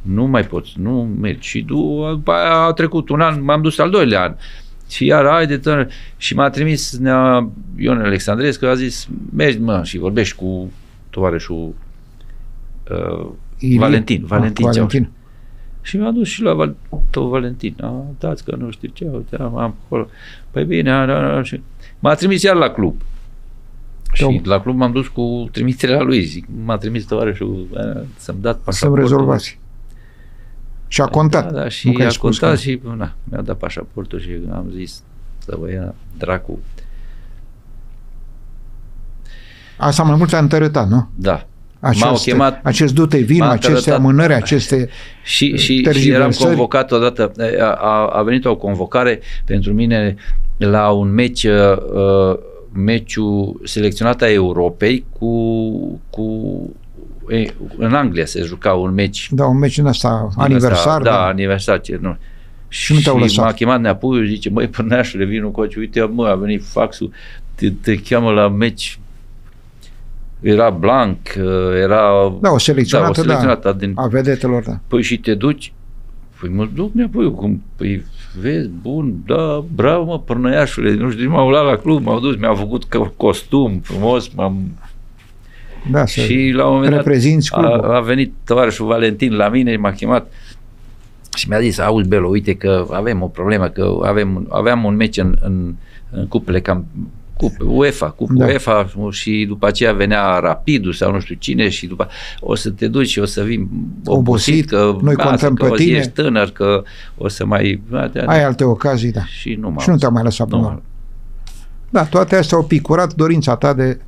Speaker 2: Nu mai poți, nu mergi. Și după aia a trecut un an, m-am dus al doilea an. Și iar, haide, tânăr. Și m-a trimis nea Ion Alexandrescu, a zis, mergi, mă, și vorbești cu tovarășul uh, Valentin. Valentin,
Speaker 1: ah, Valentin.
Speaker 2: Și m-a dus și la Val- tot Valentin. A, dați că nu știu ce, uite, am, am acolo. Păi bine, a, a, a, și m-a trimis iar la club. Și Eu. la club m-am dus cu trimiterea lui. Zic, m-a trimis tovarășul să-mi dat pașaportul.
Speaker 1: Să-mi rezolvați. Și a contat.
Speaker 2: Da, da, și a contat că... și na, mi-a dat pașaportul și am zis să vă ia dracu.
Speaker 1: Asta mai mult a întărâtat, nu?
Speaker 2: Da.
Speaker 1: Acest,
Speaker 2: m-au chemat,
Speaker 1: acest du-te vin, aceste amânări, aceste
Speaker 2: și, și, și eram convocat odată, a, a venit o convocare pentru mine la un meci, uh, meciul selecționat a Europei cu, cu e, în Anglia se juca un meci.
Speaker 1: Da, un meci în ăsta, aniversar.
Speaker 2: Da, da, aniversar. Ce, nu. Și,
Speaker 1: și,
Speaker 2: și m-a chemat Neapuiu, zice, măi, părneașule, vin un coach, uite, mă, a venit faxul, te, te cheamă la meci. Era Blanc, era...
Speaker 1: Da, o selecționată,
Speaker 2: da, o selecționată
Speaker 1: da,
Speaker 2: din,
Speaker 1: a vedetelor, da.
Speaker 2: Păi și te duci? Păi mă duc Neapuiu, cum? Păi vezi, bun, da, bravo, mă, părnăiașule, nu știu, m-au luat la club, m-au dus, mi-au făcut costum frumos, m-am...
Speaker 1: Da,
Speaker 2: și la un moment dat
Speaker 1: a,
Speaker 2: a venit tovarășul Valentin la mine, m-a chemat și mi-a zis, auzi, Belo, uite că avem o problemă, că avem, aveam un meci în, în, în cupele cam Cupe, UEFA, Cupa da. UEFA și după aceea venea Rapidul sau nu știu cine și după o să te duci și o să vii obosit, obosit că,
Speaker 1: noi contăm pe tine,
Speaker 2: ești tânăr, că o să mai...
Speaker 1: Ai alte ocazii, da.
Speaker 2: Și nu,
Speaker 1: și nu te-am mai lăsat până. Da, toate astea au picurat dorința ta de...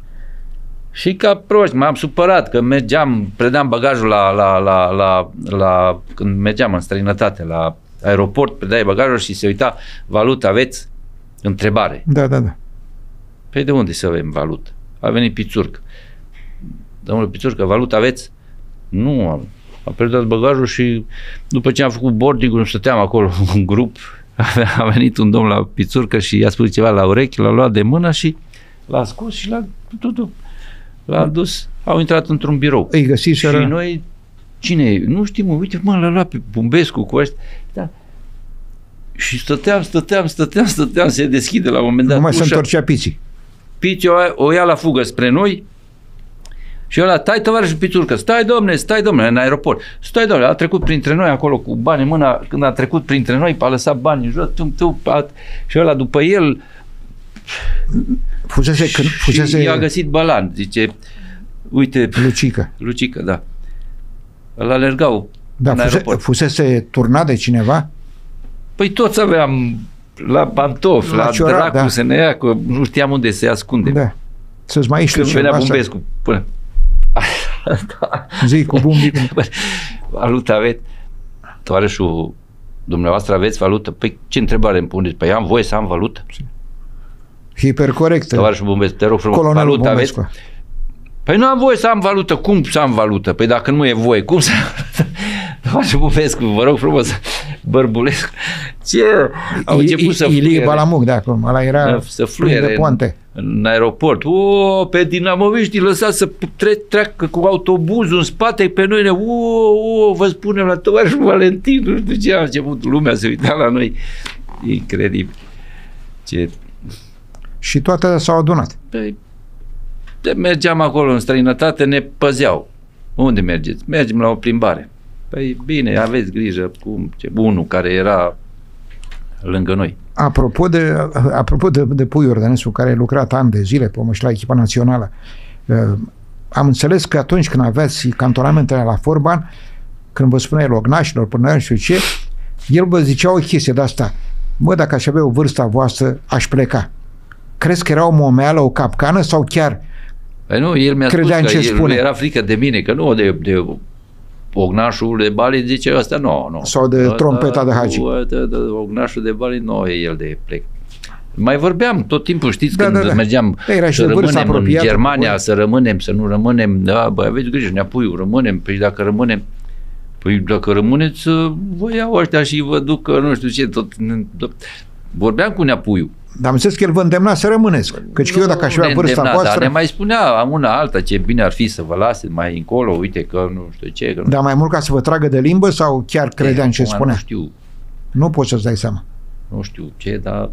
Speaker 2: Și ca prost, m-am supărat că mergeam, predam bagajul la, la, la, la, la când mergeam în străinătate, la aeroport, predai bagajul și se uita, valută aveți? Întrebare.
Speaker 1: Da, da, da.
Speaker 2: Păi de unde să avem valută? A venit Pițurcă. Domnule Pițurcă, valută aveți? Nu am. A predat bagajul și după ce am făcut boarding-ul, stăteam acolo în grup, a venit un domn la Pițurcă și i-a spus ceva la urechi, l-a luat de mână și l-a scos și l-a, l-a dus. Au intrat într-un birou.
Speaker 1: Îi găsiseră...
Speaker 2: Și noi, cine e? Nu știu, mă, uite, mă, l-a luat pe Bumbescu cu ăștia. Da. Și stăteam, stăteam, stăteam, stăteam, se deschide la un moment dat.
Speaker 1: Nu mai se întorcea Piții.
Speaker 2: Piții o, o ia la fugă spre noi și ăla, stai tovarășul Pițurcă, stai domne, stai domne, în aeroport, stai domne, a trecut printre noi acolo cu bani în mână, când a trecut printre noi, a lăsat bani în jos, tum, tum, a, și ăla după el
Speaker 1: fusese, când, fusese...
Speaker 2: și i-a găsit Balan, zice, uite,
Speaker 1: Lucică.
Speaker 2: Lucică, da. Îl alergau
Speaker 1: da,
Speaker 2: în
Speaker 1: fuse,
Speaker 2: aeroport.
Speaker 1: Fusese turnat de cineva?
Speaker 2: Păi toți aveam la pantofi, la, la ciora, dracu da. Să ne ia, că nu știam unde să-i ascundem.
Speaker 1: Da. Să-ți mai ieși
Speaker 2: când venea Bumbescu, până...
Speaker 1: da. Zi cu Bumbi.
Speaker 2: Valută aveți? Tovarășul, dumneavoastră aveți valută? Păi ce întrebare îmi puneți? Păi am voie să am valută?
Speaker 1: Hipercorectă.
Speaker 2: Tovarășul Bumbescu, te rog frumos,
Speaker 1: Colonelul
Speaker 2: valută
Speaker 1: Bumbescu.
Speaker 2: Aveți? Păi nu am voie să am valută. Cum să am valută? Păi dacă nu e voie, cum să... Tovarășul Bumbescu, vă rog frumos, Bărbulescu. Ce? Au început să
Speaker 1: fluiere. Ilie Balamuc de acum, ăla era
Speaker 2: să fluiere
Speaker 1: de poante.
Speaker 2: În, în aeroport. O, pe dinamoviștii lăsați să tre- treacă cu autobuzul în spate pe noi. O, o, vă spunem la tovarășul Valentin. Nu știu ce a început lumea să uita la noi. Incredibil. Ce...
Speaker 1: Și toate s-au adunat.
Speaker 2: Păi, mergeam acolo în străinătate, ne păzeau. Unde mergeți? Mergem la o plimbare. Păi bine, aveți grijă cum, ce, unul care era lângă noi.
Speaker 1: Apropo de, apropo de, de Puiu Ordănescu, care a lucrat ani de zile pe la echipa națională, uh, am înțeles că atunci când aveați cantonamentele la Forban, când vă spunea lognașilor, până nu știu ce, el vă zicea o chestie de asta. Bă, dacă aș avea o vârstă voastră, aș pleca. Crezi că era o momeală, o capcană sau chiar
Speaker 2: păi nu, el mi-a spus că el,
Speaker 1: spune?
Speaker 2: Era frică de mine, că nu de, de ognașul de Bali, zice ăsta, nu, nu.
Speaker 1: Sau de da, trompeta de Hagi.
Speaker 2: Da, da, ognașul de Bali, nu e el de plec. Mai vorbeam tot timpul, știți,
Speaker 1: da,
Speaker 2: când
Speaker 1: da, da.
Speaker 2: mergeam
Speaker 1: da,
Speaker 2: să rămânem în Germania, să rămânem, să nu rămânem, da, bă, aveți grijă, Neapuiu, rămânem, păi dacă rămânem, păi dacă rămâneți, vă iau ăștia și vă duc, nu știu ce, tot, tot. Vorbeam cu Neapuiu.
Speaker 1: Dar am înțeles că el vă îndemna să rămâneți. Căci că eu dacă aș avea vârsta voastră...
Speaker 2: Dar ne mai spunea una alta ce bine ar fi să vă lase mai încolo, uite că nu știu ce... Că nu...
Speaker 1: Dar mai mult ca să vă tragă de limbă sau chiar credea în ce spunea?
Speaker 2: Nu știu.
Speaker 1: Nu poți să-ți dai seama.
Speaker 2: Nu știu ce, dar...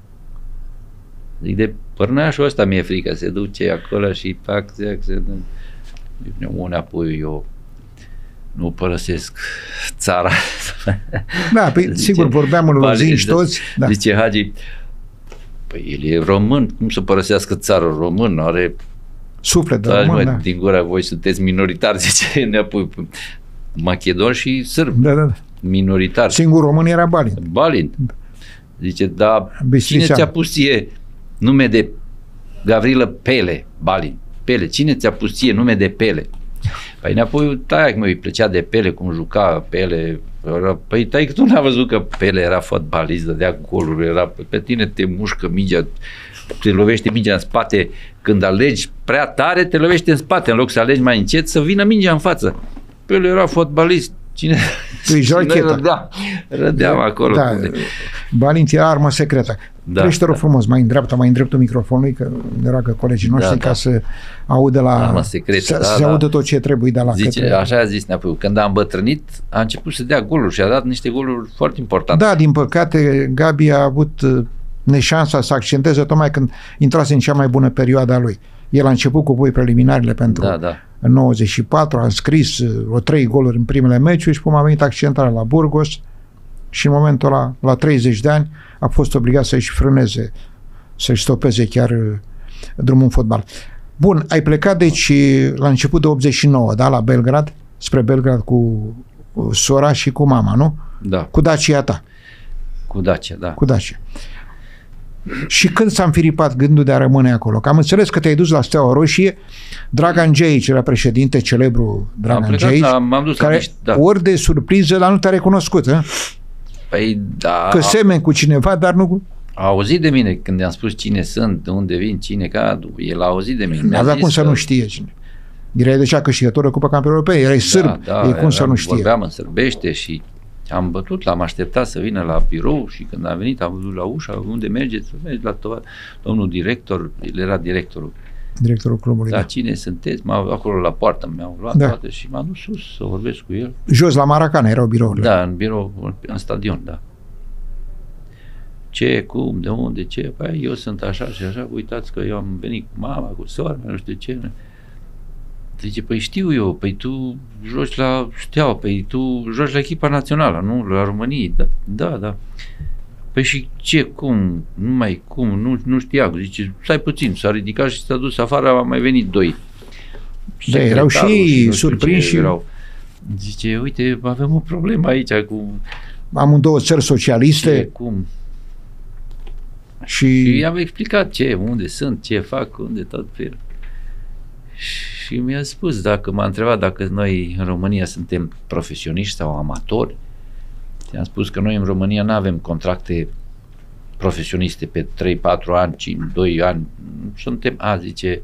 Speaker 2: Zic, de părnașul ăsta mi-e frică, se duce acolo și fac, zic, se... Une apoi eu nu părăsesc țara.
Speaker 1: Da, pe, zice, sigur, vorbeam în lozinci toți. Da.
Speaker 2: Zice Hagi, păi el e român, cum să părăsească țara? Român, are...
Speaker 1: Suflet de român,
Speaker 2: mă,
Speaker 1: da.
Speaker 2: Din gura, voi sunteți minoritari, zice, neapoi macedon și sârb.
Speaker 1: Da, da, da.
Speaker 2: Minoritar.
Speaker 1: Singur român era Balint.
Speaker 2: Balint. Zice, da,
Speaker 1: Bistrițean.
Speaker 2: Cine ți-a pus ție nume de Gavrilă Pele, Balint? Pele, cine ți-a pus ție nume de Pele? Păi înapoi, taia, mă, îi plăcea de Pele, cum juca Pele. Păi tai că tu n-a văzut că Pele era fotbalist, dădea goluri, era, pe tine te mușcă mingea, te lovește mingea în spate, când alegi prea tare, te lovește în spate, în loc să alegi mai încet, să vină mingea în față. Pele era fotbalist. Cine, cine rădea, rădeam acolo.
Speaker 1: Da, Balint era armă secretă. Da, Crește rog da. frumos, mai în dreapta, mai în dreptul microfonului, că ne roagă colegii noștri da, ca da. să audă la
Speaker 2: armă secretă,
Speaker 1: să,
Speaker 2: da,
Speaker 1: să
Speaker 2: da.
Speaker 1: audă tot ce trebuie de la
Speaker 2: Zice,
Speaker 1: către...
Speaker 2: Așa a zis Neapău, când a îmbătrânit, a început să dea goluri și a dat niște goluri foarte importante.
Speaker 1: Da, din păcate, Gabi a avut neșansa să accenteze tocmai când intrase în cea mai bună perioadă a lui. El a început cu voi preliminarele pentru
Speaker 2: da, da.
Speaker 1: în nouăzeci și patru, a înscris o trei goluri în primele meciuri și cum a venit accentarea la Burgos și în momentul ăla, la treizeci de ani, a fost obligat să-și frâneze, să-și stopeze chiar drumul în fotbal. Bun, ai plecat deci la început de optzeci și nouă, da, la Belgrad, spre Belgrad cu sora și cu mama, nu?
Speaker 2: Da.
Speaker 1: Cu Dacia ta.
Speaker 2: Cu Dacia, da.
Speaker 1: Cu Dacia. Și când s-a înfiripat gândul de a rămâne acolo? Că am înțeles că te-ai dus la Steaua Roșie, Dragan Djeic era președinte, celebru Dragan Djeic, care
Speaker 2: miști, da.
Speaker 1: ori de surpriză, dar nu te-a recunoscut, hă?
Speaker 2: Păi da.
Speaker 1: Că semeni cu cineva, dar nu...
Speaker 2: A auzit de mine când i-am spus cine sunt, de unde vin, cine, ca, el a auzit de mine.
Speaker 1: Avea cum să nu știe cine. Erai deja câștigător de Cupa Campionilor Europei, erai sârb,
Speaker 2: da, da,
Speaker 1: e cum să nu știe.
Speaker 2: Vorbeam în sârbește și am bătut, l-am așteptat să vină la birou și când a venit am văzut la ușa, unde mergeți? Mergeți la tova. Domnul director, el era directorul.
Speaker 1: Directorul clubului.
Speaker 2: Da,
Speaker 1: da.
Speaker 2: Cine sunteți? M-au, acolo la poartă mi-au luat da. toate și m-am dus sus să vorbesc cu el.
Speaker 1: Jos la Maracana erau birourile.
Speaker 2: Da, în birou, în stadion, da. Ce, cum, de unde, ce? Păi eu sunt așa și așa, uitați că eu am venit cu mama, cu sora mea, nu știu ce. Zice, păi știu eu, păi tu joci la Steaua, păi tu joci la echipa națională, nu? La România, da, da, da. Păi și ce, cum, nu mai cum, nu, nu știa, zice, stai puțin, s-a ridicat și s-a dus afară, au mai venit doi.
Speaker 1: Da, erau și ei surprinși și...
Speaker 2: Erau. Zice, uite, avem o problemă aici cu...
Speaker 1: Amândouă țări socialiste.
Speaker 2: Ce, cum?
Speaker 1: Și...
Speaker 2: și i-am explicat ce, unde sunt, ce fac, unde tot felul. Și mi-a spus, dacă m-a întrebat dacă noi în România suntem profesioniști sau amatori, i-am spus că noi în România nu avem contracte profesioniste pe trei patru ani, cinci, doi ani, suntem, a, zice,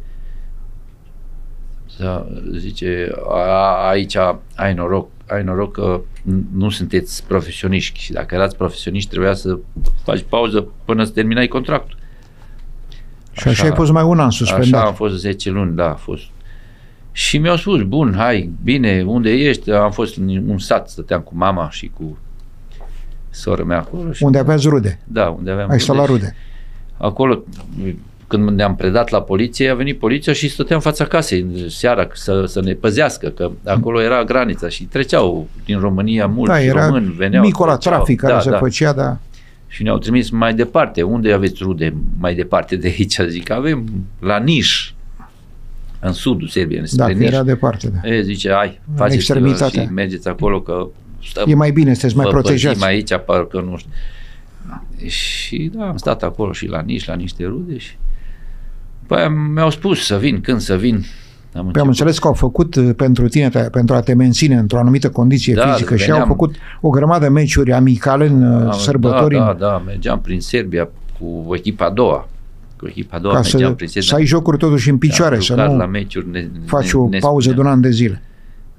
Speaker 2: zice, a, aici ai noroc, ai noroc că nu sunteți profesioniști și dacă erați profesioniști trebuia să faci pauză până să terminai contractul.
Speaker 1: Și așa, așa ai fost mai un an suspendat.
Speaker 2: Așa am fost zece luni, da, a fost. Și mi-au spus, bun, hai, bine, unde ești? Am fost în un sat, stăteam cu mama și cu sora mea acolo. Și
Speaker 1: unde aveați rude?
Speaker 2: Da, unde aveam
Speaker 1: ai stat la rude.
Speaker 2: Acolo, când ne-am predat la poliție, a venit poliția și stăteam în fața casei seara să, să ne păzească, că acolo era granița și treceau din România mulți
Speaker 1: da, era
Speaker 2: români, veneau.
Speaker 1: Micul la trafic care
Speaker 2: da,
Speaker 1: se
Speaker 2: da.
Speaker 1: făcea, da.
Speaker 2: Și ne-au trimis mai departe. Unde aveți rude mai departe de aici? Zic, avem la Niș, în sudul Serbiei.
Speaker 1: Da, era departe. Da.
Speaker 2: E, zice, hai, faceți și mergeți acolo că stăm,
Speaker 1: e mai bine, sunteți mai protejați.
Speaker 2: Mai aici, parcă nu știu. Și da, am stat acolo și la Niș, la niște rude și păi mi-au spus să vin, când să vin. Am,
Speaker 1: păi am înțeles că au făcut pentru tine, pentru a te menține într-o anumită condiție da, fizică și veneam, au făcut o grămadă de meciuri amicale în am, sărbători.
Speaker 2: Da, da, da, mergeam prin Serbia cu echipa a doua. Cu echipa a doua
Speaker 1: ca
Speaker 2: mergeam
Speaker 1: să,
Speaker 2: prin Serbia.
Speaker 1: să ai jocuri totuși în picioare, să nu
Speaker 2: la meciuri ne,
Speaker 1: faci
Speaker 2: ne,
Speaker 1: o
Speaker 2: ne
Speaker 1: pauză de un an de zile.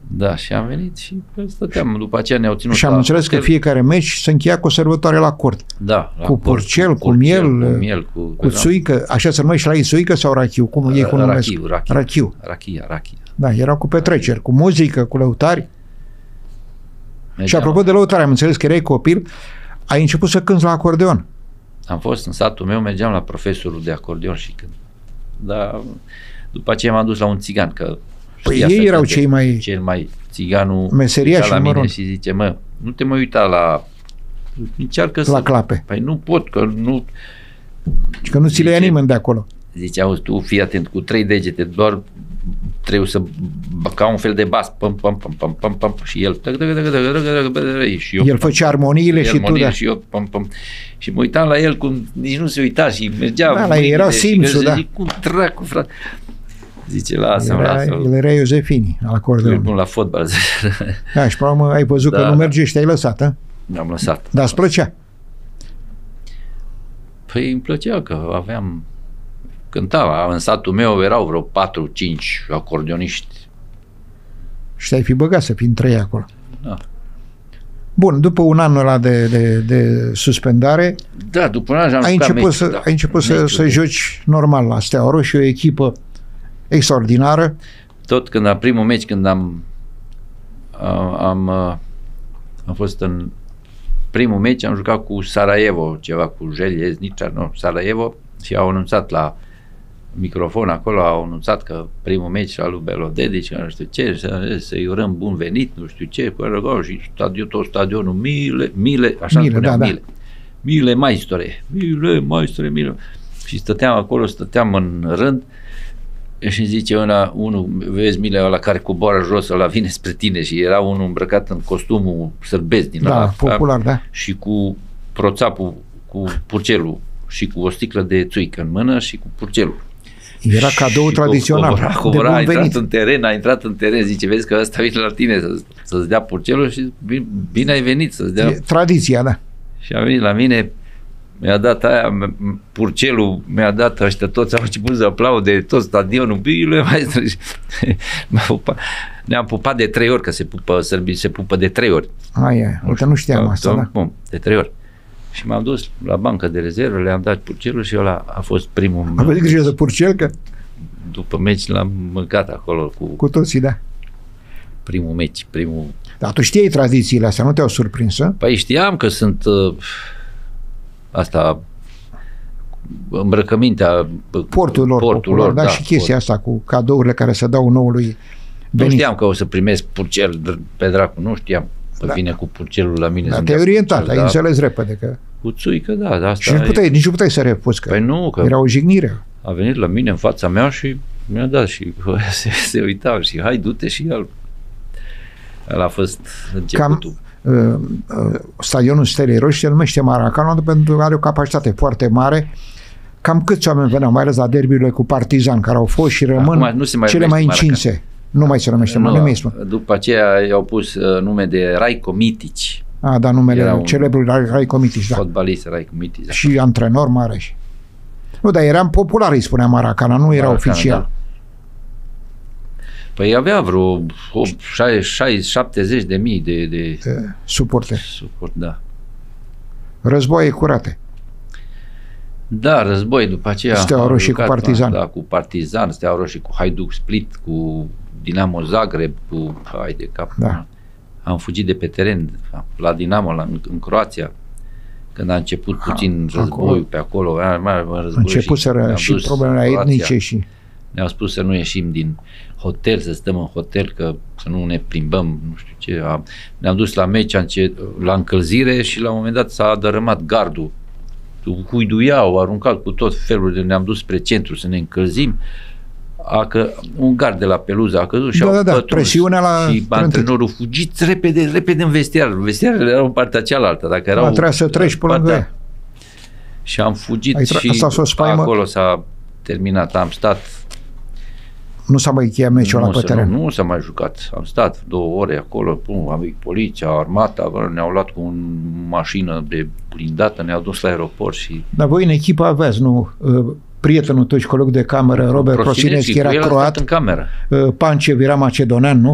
Speaker 2: Da, și am venit și stăteam. După aceea ne-au ținut.
Speaker 1: Și am înțeles că fiecare meci se încheia cu o sărbătoare la cort.
Speaker 2: Da. La
Speaker 1: cu
Speaker 2: cort,
Speaker 1: purcel, cu,
Speaker 2: cu
Speaker 1: miel,
Speaker 2: cu, miel, cu,
Speaker 1: cu țuică. Așa se numește la ei, țuică sau rachiu? Cum ei cum numesc?
Speaker 2: Rachiu, rachiu.
Speaker 1: Rachiu.
Speaker 2: Rachia, rachia.
Speaker 1: Da, erau cu petreceri, cu muzică, cu lăutari.
Speaker 2: Mergeam.
Speaker 1: Și apropo de lăutari, am înțeles că erai copil, ai început să cânti la acordeon.
Speaker 2: Am fost în satul meu, mergeam la profesorul de acordeon și cânt. Dar după aceea m-am dus la un țigan, că
Speaker 1: păi ei erau cei mai...
Speaker 2: Cel mai țiganul
Speaker 1: meseria și
Speaker 2: la mine
Speaker 1: mărunt.
Speaker 2: și zice, mă, nu te mai uita la... Încearcă
Speaker 1: la
Speaker 2: să...
Speaker 1: clape.
Speaker 2: Păi nu pot, că nu...
Speaker 1: Și că nu ți le ia nimeni de acolo.
Speaker 2: Zice, auzi, tu fii atent, cu trei degete, doar trebuie să... ca un fel de bas, păm, păm, păm, păm, păm, păm, și el... Și eu,
Speaker 1: el făcea armoniile și tu, da.
Speaker 2: Și eu, păm, păm, și mă uitam la el cum nici nu se uita și mergea...
Speaker 1: Da, la era simțul, da.
Speaker 2: Zic, cum dracu, frate. Zice, lasă-mă, lasă-mă.
Speaker 1: El era Iosefini, al acordeonului.
Speaker 2: Bun la fotbal.
Speaker 1: Da, și pe urmă ai văzut
Speaker 2: da,
Speaker 1: că nu merge și te-ai lăsat, a?
Speaker 2: Ne-am lăsat.
Speaker 1: Dar îți plăcea?
Speaker 2: Păi îmi plăcea că aveam... Cântava. În satul meu erau vreo patru cinci acordeoniști.
Speaker 1: Și te-ai fi băgat să fii în trei acolo.
Speaker 2: Da.
Speaker 1: Bun, după un an ăla de, de, de suspendare,
Speaker 2: da, după un an am
Speaker 1: ai început,
Speaker 2: meci,
Speaker 1: să,
Speaker 2: da.
Speaker 1: ai început să, să joci normal la Steaua Roșie, o echipă extraordinară.
Speaker 2: Tot când am primul meci, când am am, am fost în primul meci, am jucat cu Sarajevo, ceva cu Željeznica, nu, Sarajevo, și au anunțat la microfon acolo, au anunțat că primul meci al lui Belodedici, nu știu ce, să, să-i urăm bun venit, nu știu ce, și stadion, tot stadionul, mile, mile, așa
Speaker 1: mile,
Speaker 2: spuneam,
Speaker 1: da,
Speaker 2: mile, da. mile maestore, mile maestore, mile. Și stăteam acolo, stăteam în rând și zice una, unul, vezi Mile ăla care coboară jos, ăla vine spre tine și era unul îmbrăcat în costumul sârbesc din
Speaker 1: da,
Speaker 2: ăla,
Speaker 1: popular, da.
Speaker 2: și cu proțapul, cu purcelul și cu o sticlă de țuică în mână și cu purcelul.
Speaker 1: Era cadou tradițional.
Speaker 2: Cobora, cobora, a intrat venit. în teren, a intrat în teren, zice, vezi că ăsta vine la tine să, să-ți dea purcelul și bine, bine ai venit să-ți dea.
Speaker 1: E tradiția, da.
Speaker 2: Și a venit la mine, mi-a dat aia, purcelul, mi-a dat, ăștia toți au început să aplaude, tot stadionul, bine, mai ne-am pupat de trei ori, că se pupă, sărbii se pupă de trei ori.
Speaker 1: Aia, uite, nu știam
Speaker 2: da,
Speaker 1: asta, da.
Speaker 2: Bun, de trei ori. Și m-am dus la bancă de rezervă, le-am dat purcelul și ăla a fost primul meu.
Speaker 1: Aveți grijă de purcel, că...
Speaker 2: După meci l-am mâncat acolo cu...
Speaker 1: Cu toții, da.
Speaker 2: Primul meci, primul...
Speaker 1: Dar tu știai tradițiile astea, nu te-au surprins, a?
Speaker 2: Păi știam că sunt... Uh, asta... îmbrăcămintea...
Speaker 1: Portul lor,
Speaker 2: portul
Speaker 1: popular,
Speaker 2: lor,
Speaker 1: da,
Speaker 2: da,
Speaker 1: și chestia
Speaker 2: port.
Speaker 1: asta cu cadourile care se dau noului venit.
Speaker 2: Nu știam că o să primesc purcel pe dracu, nu știam. Că da. Vine cu purcelul la mine.
Speaker 1: Da, te-ai orientat, purcel, ai da. înțeles repede că...
Speaker 2: Cu țuică, da. Asta
Speaker 1: și nu puteai, nici nu puteai să refuzi, că,
Speaker 2: păi nu, că
Speaker 1: era o jignire.
Speaker 2: A venit la mine în fața mea și mi-a dat și se, se uitau și hai, du-te și el. Ăla a fost începutul.
Speaker 1: Cam, uh, uh, stadionul Stelei Roșii se numește Maracanã pentru că are o capacitate foarte mare. Cam câți oameni veneau, mai ales la derbiurile cu Partizan, care au fost și rămân
Speaker 2: Acum, nu se mai
Speaker 1: cele mai încinse. Nu mai se numește, nu, mai spun.
Speaker 2: După aceea i-au pus uh, nume de Rajko Mitić.
Speaker 1: A, da, numele celebrul Rajko Mitić, da.
Speaker 2: Fotbalist Rajko Mitić. Da.
Speaker 1: Și antrenor mare. Și... Nu, dar eram popular, îi spunea Maracanã, nu era Maracanã, oficial. Da.
Speaker 2: Păi avea vreo șaizeci șaptezeci de mii de, de,
Speaker 1: de suporteri.
Speaker 2: Suport, da.
Speaker 1: Războaie curate.
Speaker 2: Da, război, după aceea
Speaker 1: Steaua Roșie cu Partizan.
Speaker 2: Da, cu Partizan, Steaua Roșie cu Hajduk Split, cu Dinamo Zagreb, cu hai de cap.
Speaker 1: Da.
Speaker 2: Am fugit de pe teren la Dinamo, la, în, în Croația, când a început puțin ha, războiul acolo. Pe acolo. A
Speaker 1: început să și, și problemele etnice și...
Speaker 2: Ne-au spus să nu ieșim din hotel, să stăm în hotel, că să nu ne plimbăm, nu știu ce. Ne-am dus la meci, la încălzire și la un moment dat s-a dărâmat gardul. Huiduiau, aruncat cu tot felul de... Ne-am dus spre centru să ne încălzim. A că un gard de la peluză a căzut și
Speaker 1: da,
Speaker 2: au
Speaker 1: da, da, presiunea la
Speaker 2: și antrenorul fugiți repede, repede în vestiar. Vestiarele erau în partea cealaltă. Dacă erau,
Speaker 1: da, trebuia să treci până lângă ea.
Speaker 2: Și am fugit
Speaker 1: Ai,
Speaker 2: și acolo s-a terminat. Am stat.
Speaker 1: Nu s-a mai încheiat meciul ăla pe teren.
Speaker 2: Nu, nu s-a mai jucat. Am stat două ore acolo, pum, am venit poliția, armata, ne-au luat cu o mașină de blindată, ne-au dus la aeroport și...
Speaker 1: Dar voi în echipă aveți, nu? Prietenul tău și coleg de cameră, Robert Prosineschi, era croat.
Speaker 2: în cameră.
Speaker 1: Pancev era macedonean, nu?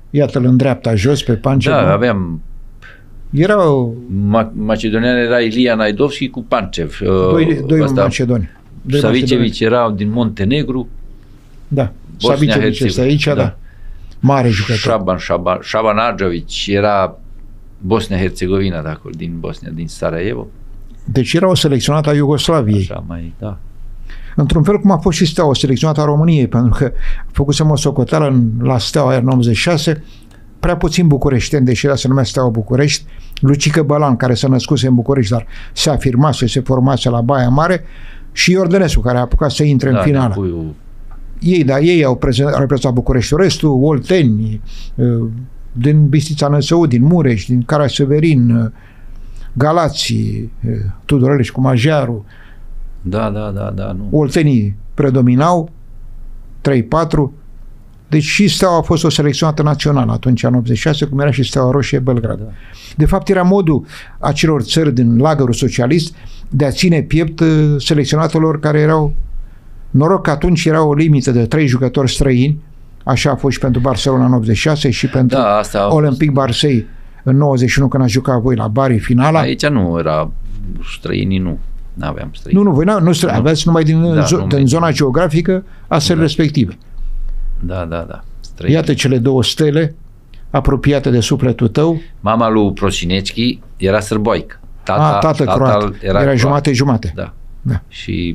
Speaker 1: Iată-l în dreapta, jos, pe Pancev.
Speaker 2: Da, aveam...
Speaker 1: Erau...
Speaker 2: Ma- macedonian era Ilia Naidovski cu Pancev.
Speaker 1: Doi, doi macedoni.
Speaker 2: Savicevic era din Montenegru.
Speaker 1: Da, Savicevic este aici, da. da. Mare jucător.
Speaker 2: Șaban, Șaban, Șaban Argevici era Bosnia-Herzegovina de acolo, din Bosnia, din Sarajevo.
Speaker 1: Deci era o selecționată a Iugoslaviei.
Speaker 2: Așa mai, da.
Speaker 1: Într-un fel cum a fost și Steaua, o selecționată a României, pentru că făcusem o socoteală în, la Steaua în nouăzeci și șase, prea puțin bucureșteni, deși era se numea Steaua București, Lucică Bălan, care s-a născuse în București, dar se afirmase, se formase la Baia Mare, și Iordănescu, care a apucat să intre da, în finală. Neapuiu. Ei, da, ei au reprezentat București. Restul, Olteni, din Bistrița Năsău, din Mureș, din Caraseverin, Galații, Tudorălești cu Majaru.
Speaker 2: Da, da, da, da. Nu.
Speaker 1: Oltenii predominau, trei patru. Deci și Steaua a fost o selecționată națională atunci, în optzeci și șase, cum era și Steaua Roșie Belgrad. Da. De fapt, era modul acelor țări din lagărul socialist de a ține piept selecționatelor care erau... Noroc că atunci era o limită de trei jucători străini, așa a fost și pentru Barcelona în optzeci și șase și pentru da, asta Olympic Marseille în nouăzeci și unu, când a jucat voi la Bari finala.
Speaker 2: Aici nu era străinii, nu. Nu aveam străini.
Speaker 1: Nu, nu, voi nu, nu străini, aveți numai din, da, zo- din zona geografică a țării da. respective.
Speaker 2: Da, da, da. Străini.
Speaker 1: Iată cele două stele apropiate de sufletul tău.
Speaker 2: Mama lui Prosinecki era sârboaică. Tata,
Speaker 1: a, tată croat. Era, era jumate-jumate.
Speaker 2: Da.
Speaker 1: da.
Speaker 2: Și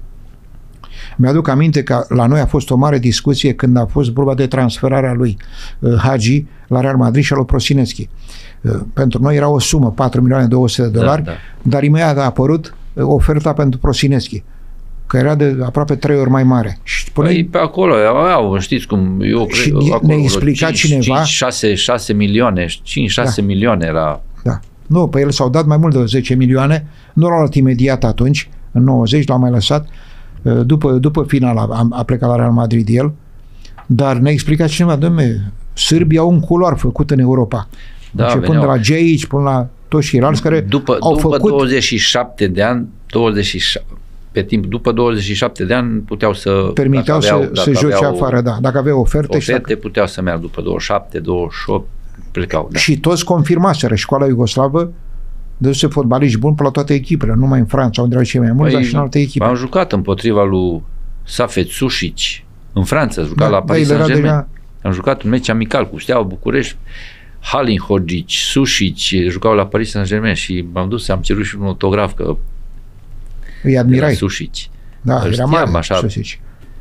Speaker 1: mi-aduc aminte că la noi a fost o mare discuție când a fost vorba de transferarea lui uh, Hagi la Real Madrid și a lui Prosinecki. Uh, pentru noi era o sumă, patru milioane două sute de dolari, da, da. Dar imediat a apărut uh, oferta pentru Prosinecki, că era de aproape trei ori mai mare. Și
Speaker 2: până păi pe acolo aveau, știți cum, eu
Speaker 1: și
Speaker 2: cred, acolo,
Speaker 1: ne explica cinci, cineva...
Speaker 2: șase milioane, cinci șase da. milioane era...
Speaker 1: Da. Nu, pe el s-au dat mai mult de zece milioane, nu l-au luat imediat atunci, în nouăzeci, l-au mai lăsat. După, după final a, a plecat la Real Madrid el, dar ne-a explicat cineva, dom'le, sârbii au un culoar făcut în Europa. Da, începând veneau... de la Geici până la toți ceilalți care
Speaker 2: după,
Speaker 1: au
Speaker 2: după
Speaker 1: făcut...
Speaker 2: douăzeci și șapte de ani, douăzeci și șapte, pe timp, după douăzeci și șapte de ani puteau să...
Speaker 1: Permiteau să, aveau, să joce afară, da. Dacă aveau oferte...
Speaker 2: Oferte
Speaker 1: dacă...
Speaker 2: puteau să meargă după douăzeci și șapte, douăzeci și opt, plecau. Da.
Speaker 1: Și toți confirmaseră. Școala iugoslavă dăduse fotbaliști buni pe la toate echipele, numai în Franța, unde erau cei mai mulți, păi, dar și în alte echipe.
Speaker 2: Am jucat împotriva lui Safet Sušić în Franța, jucat da, la Paris Saint-Germain. Deja... Am jucat un meci amical cu Steaua București, Halin Hodzic, Sušić jucau la Paris Saint-Germain și m-am dus, am cerut și un autograf că
Speaker 1: îi admirai.
Speaker 2: Sušić.
Speaker 1: Da, îl era mare Sušić.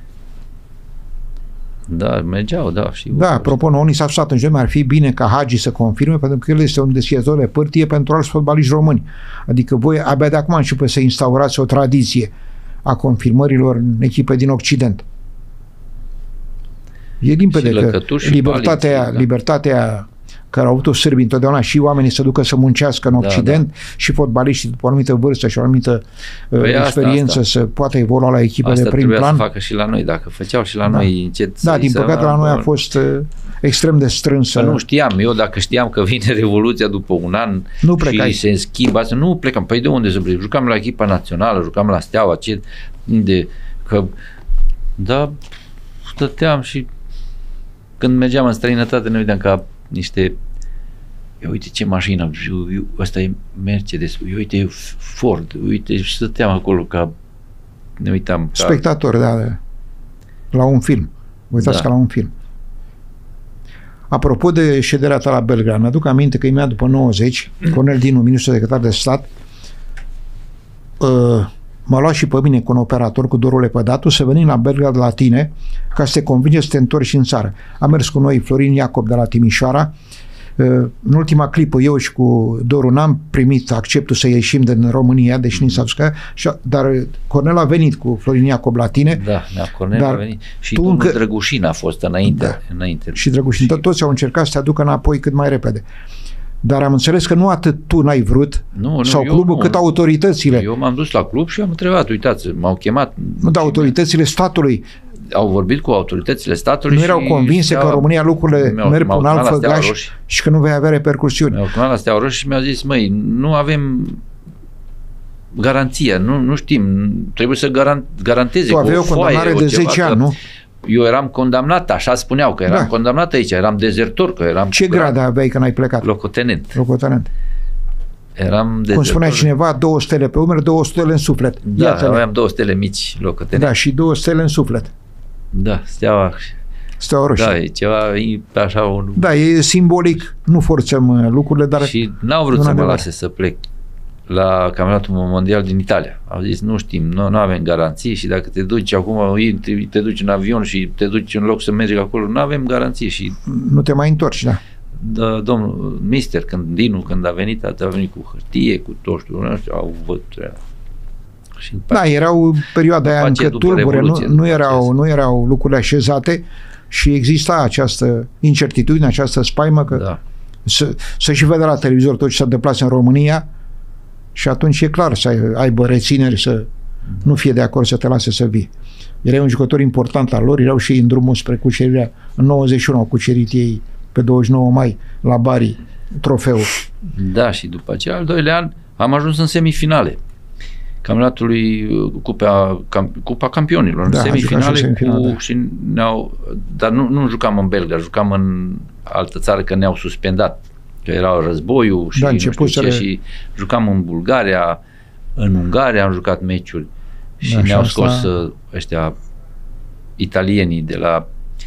Speaker 2: Da, mergeau, da. Și
Speaker 1: da, apropo, unii s-au spus atunci, ar fi bine ca Hagi să confirme, pentru că el este un deschizător de pârtie pentru alți fotbaliști români. Adică voi abia de acum începeți să instaurați o tradiție a confirmărilor în echipe din Occident. E limpede că libertatea, paliții, da. libertatea care au avut-o sârbii întotdeauna și oamenii să ducă să muncească în Occident, da, da. și fotbaliștii după o anumită vârstă și o anumită păi experiență asta, asta. să poată evolua la echipe asta de prim plan.
Speaker 2: Asta să facă și la noi, dacă făceau și la da. noi încet.
Speaker 1: Da, din păcate la noi a fost uh, extrem de strânsă.
Speaker 2: Că nu știam, eu dacă știam că vine Revoluția după un an
Speaker 1: nu plecai.
Speaker 2: și se schimbă, asta, nu plecam. Păi de unde să plec? Jucam la echipa națională, jucam la Steaua, ce, de, că, da, stăteam și când mergeam în străinătate ne vedeam ca niște uite ce mașină, ăsta e Mercedes, uite e Ford, uite și stăteam acolo ca ne uitam. Ca...
Speaker 1: Spectator, da, la un film. Uitați da. ca la un film. Apropo de șederea ta la Belgrad, mi-aduc aminte că imediat după nouăzeci, Cornel Dinu, ministrul secretar de stat, uh, m-a luat și pe mine cu un operator, cu Doru Lepădatu, să venim la Belgrad la tine ca să te convinge să te întorci în țară. A mers cu noi Florin Iacob de la Timișoara. În ultima clipă eu și cu Doru n-am primit acceptul să ieșim din România, deși ni s-a scăzut, dar Cornel a venit cu Florin Iacob la tine.
Speaker 2: Da, da, Cornel a venit. Și domnul încă... Drăgușin a fost înainte. Da. înainte.
Speaker 1: Și Drăgușin. Și... Toți au încercat să te aducă înapoi cât mai repede. Dar am înțeles că nu atât tu n-ai vrut, nu, nu, sau clubul, nu, cât autoritățile.
Speaker 2: Eu m-am dus la club și am întrebat, uitați, m-au chemat.
Speaker 1: Nu, dar autoritățile statului
Speaker 2: au vorbit cu autoritățile statului.
Speaker 1: Nu erau convinse că în România lucrurile merg pe un alt făgaș și că nu vei avea repercusiuni.
Speaker 2: Mi-au chemat la Steaua Roșie și mi-au zis, măi, nu avem garanția, nu, nu știm, trebuie să garan- garanteze
Speaker 1: tu aveai o condamnare de zece ani, nu?
Speaker 2: eu eram condamnat, așa spuneau, că eram
Speaker 1: Da.
Speaker 2: condamnat aici, eram dezertor, că eram...
Speaker 1: Ce grad aveai când ai plecat?
Speaker 2: Locotenent.
Speaker 1: Locotenent.
Speaker 2: Eram dezertor.
Speaker 1: Cum spunea cineva, două stele pe umeri, două stele în suflet.
Speaker 2: Da,
Speaker 1: Iată-le.
Speaker 2: aveam două stele mici, locotenent.
Speaker 1: Da, și două stele în suflet.
Speaker 2: Da, steaua...
Speaker 1: Steaua roșie.
Speaker 2: Da, e ceva, e așa un...
Speaker 1: Da, e simbolic, nu forțăm uh, lucrurile, dar...
Speaker 2: Și n-au vrut
Speaker 1: un
Speaker 2: să mă
Speaker 1: adevăr.
Speaker 2: lase să plec la campionatul mondial din Italia. Au zis, nu știm, nu, nu avem garanții și dacă te duci acum, intri, te duci în avion și te duci în loc să mergi acolo, nu avem garanții. Și
Speaker 1: Nu te mai întorci, da.
Speaker 2: da, domnul mister, când Dinu, când a venit, a venit cu hârtie, cu toșturi, nu știu, au văzut. Și după
Speaker 1: Da, erau perioada aia
Speaker 2: După aceea,
Speaker 1: încă
Speaker 2: după
Speaker 1: tulbure, nu,
Speaker 2: Revoluție,
Speaker 1: nu,
Speaker 2: după
Speaker 1: erau,
Speaker 2: aceea.
Speaker 1: nu erau lucrurile așezate și exista această incertitudine, această spaimă că
Speaker 2: da.
Speaker 1: să, să și vede la televizor tot ce s-a întâmplat în România și atunci e clar să ai, aibă rețineri, să nu fie de acord să te lase să vii. Era un jucător important al lor, erau și ei în drumul spre cucerirea. În nouăzeci și unu au cucerit ei pe douăzeci și nouă mai la Bari trofeul.
Speaker 2: Da, și după aceea, al doilea an, am ajuns în semifinale. Campionatului Cupa, Camp, Cupa Campionilor,
Speaker 1: Da,
Speaker 2: în semifinale,
Speaker 1: semifinal,
Speaker 2: cu,
Speaker 1: da.
Speaker 2: și ne-au, dar nu, nu jucam în Belgia, jucam în altă țară, că ne-au suspendat, că era războiul și
Speaker 1: Da,
Speaker 2: nu știu ce,
Speaker 1: începuseră-
Speaker 2: și jucam în Bulgaria, în Ungaria am jucat meciuri și
Speaker 1: Da, și
Speaker 2: ne-au
Speaker 1: asta-
Speaker 2: scos uh, ăștia italienii de la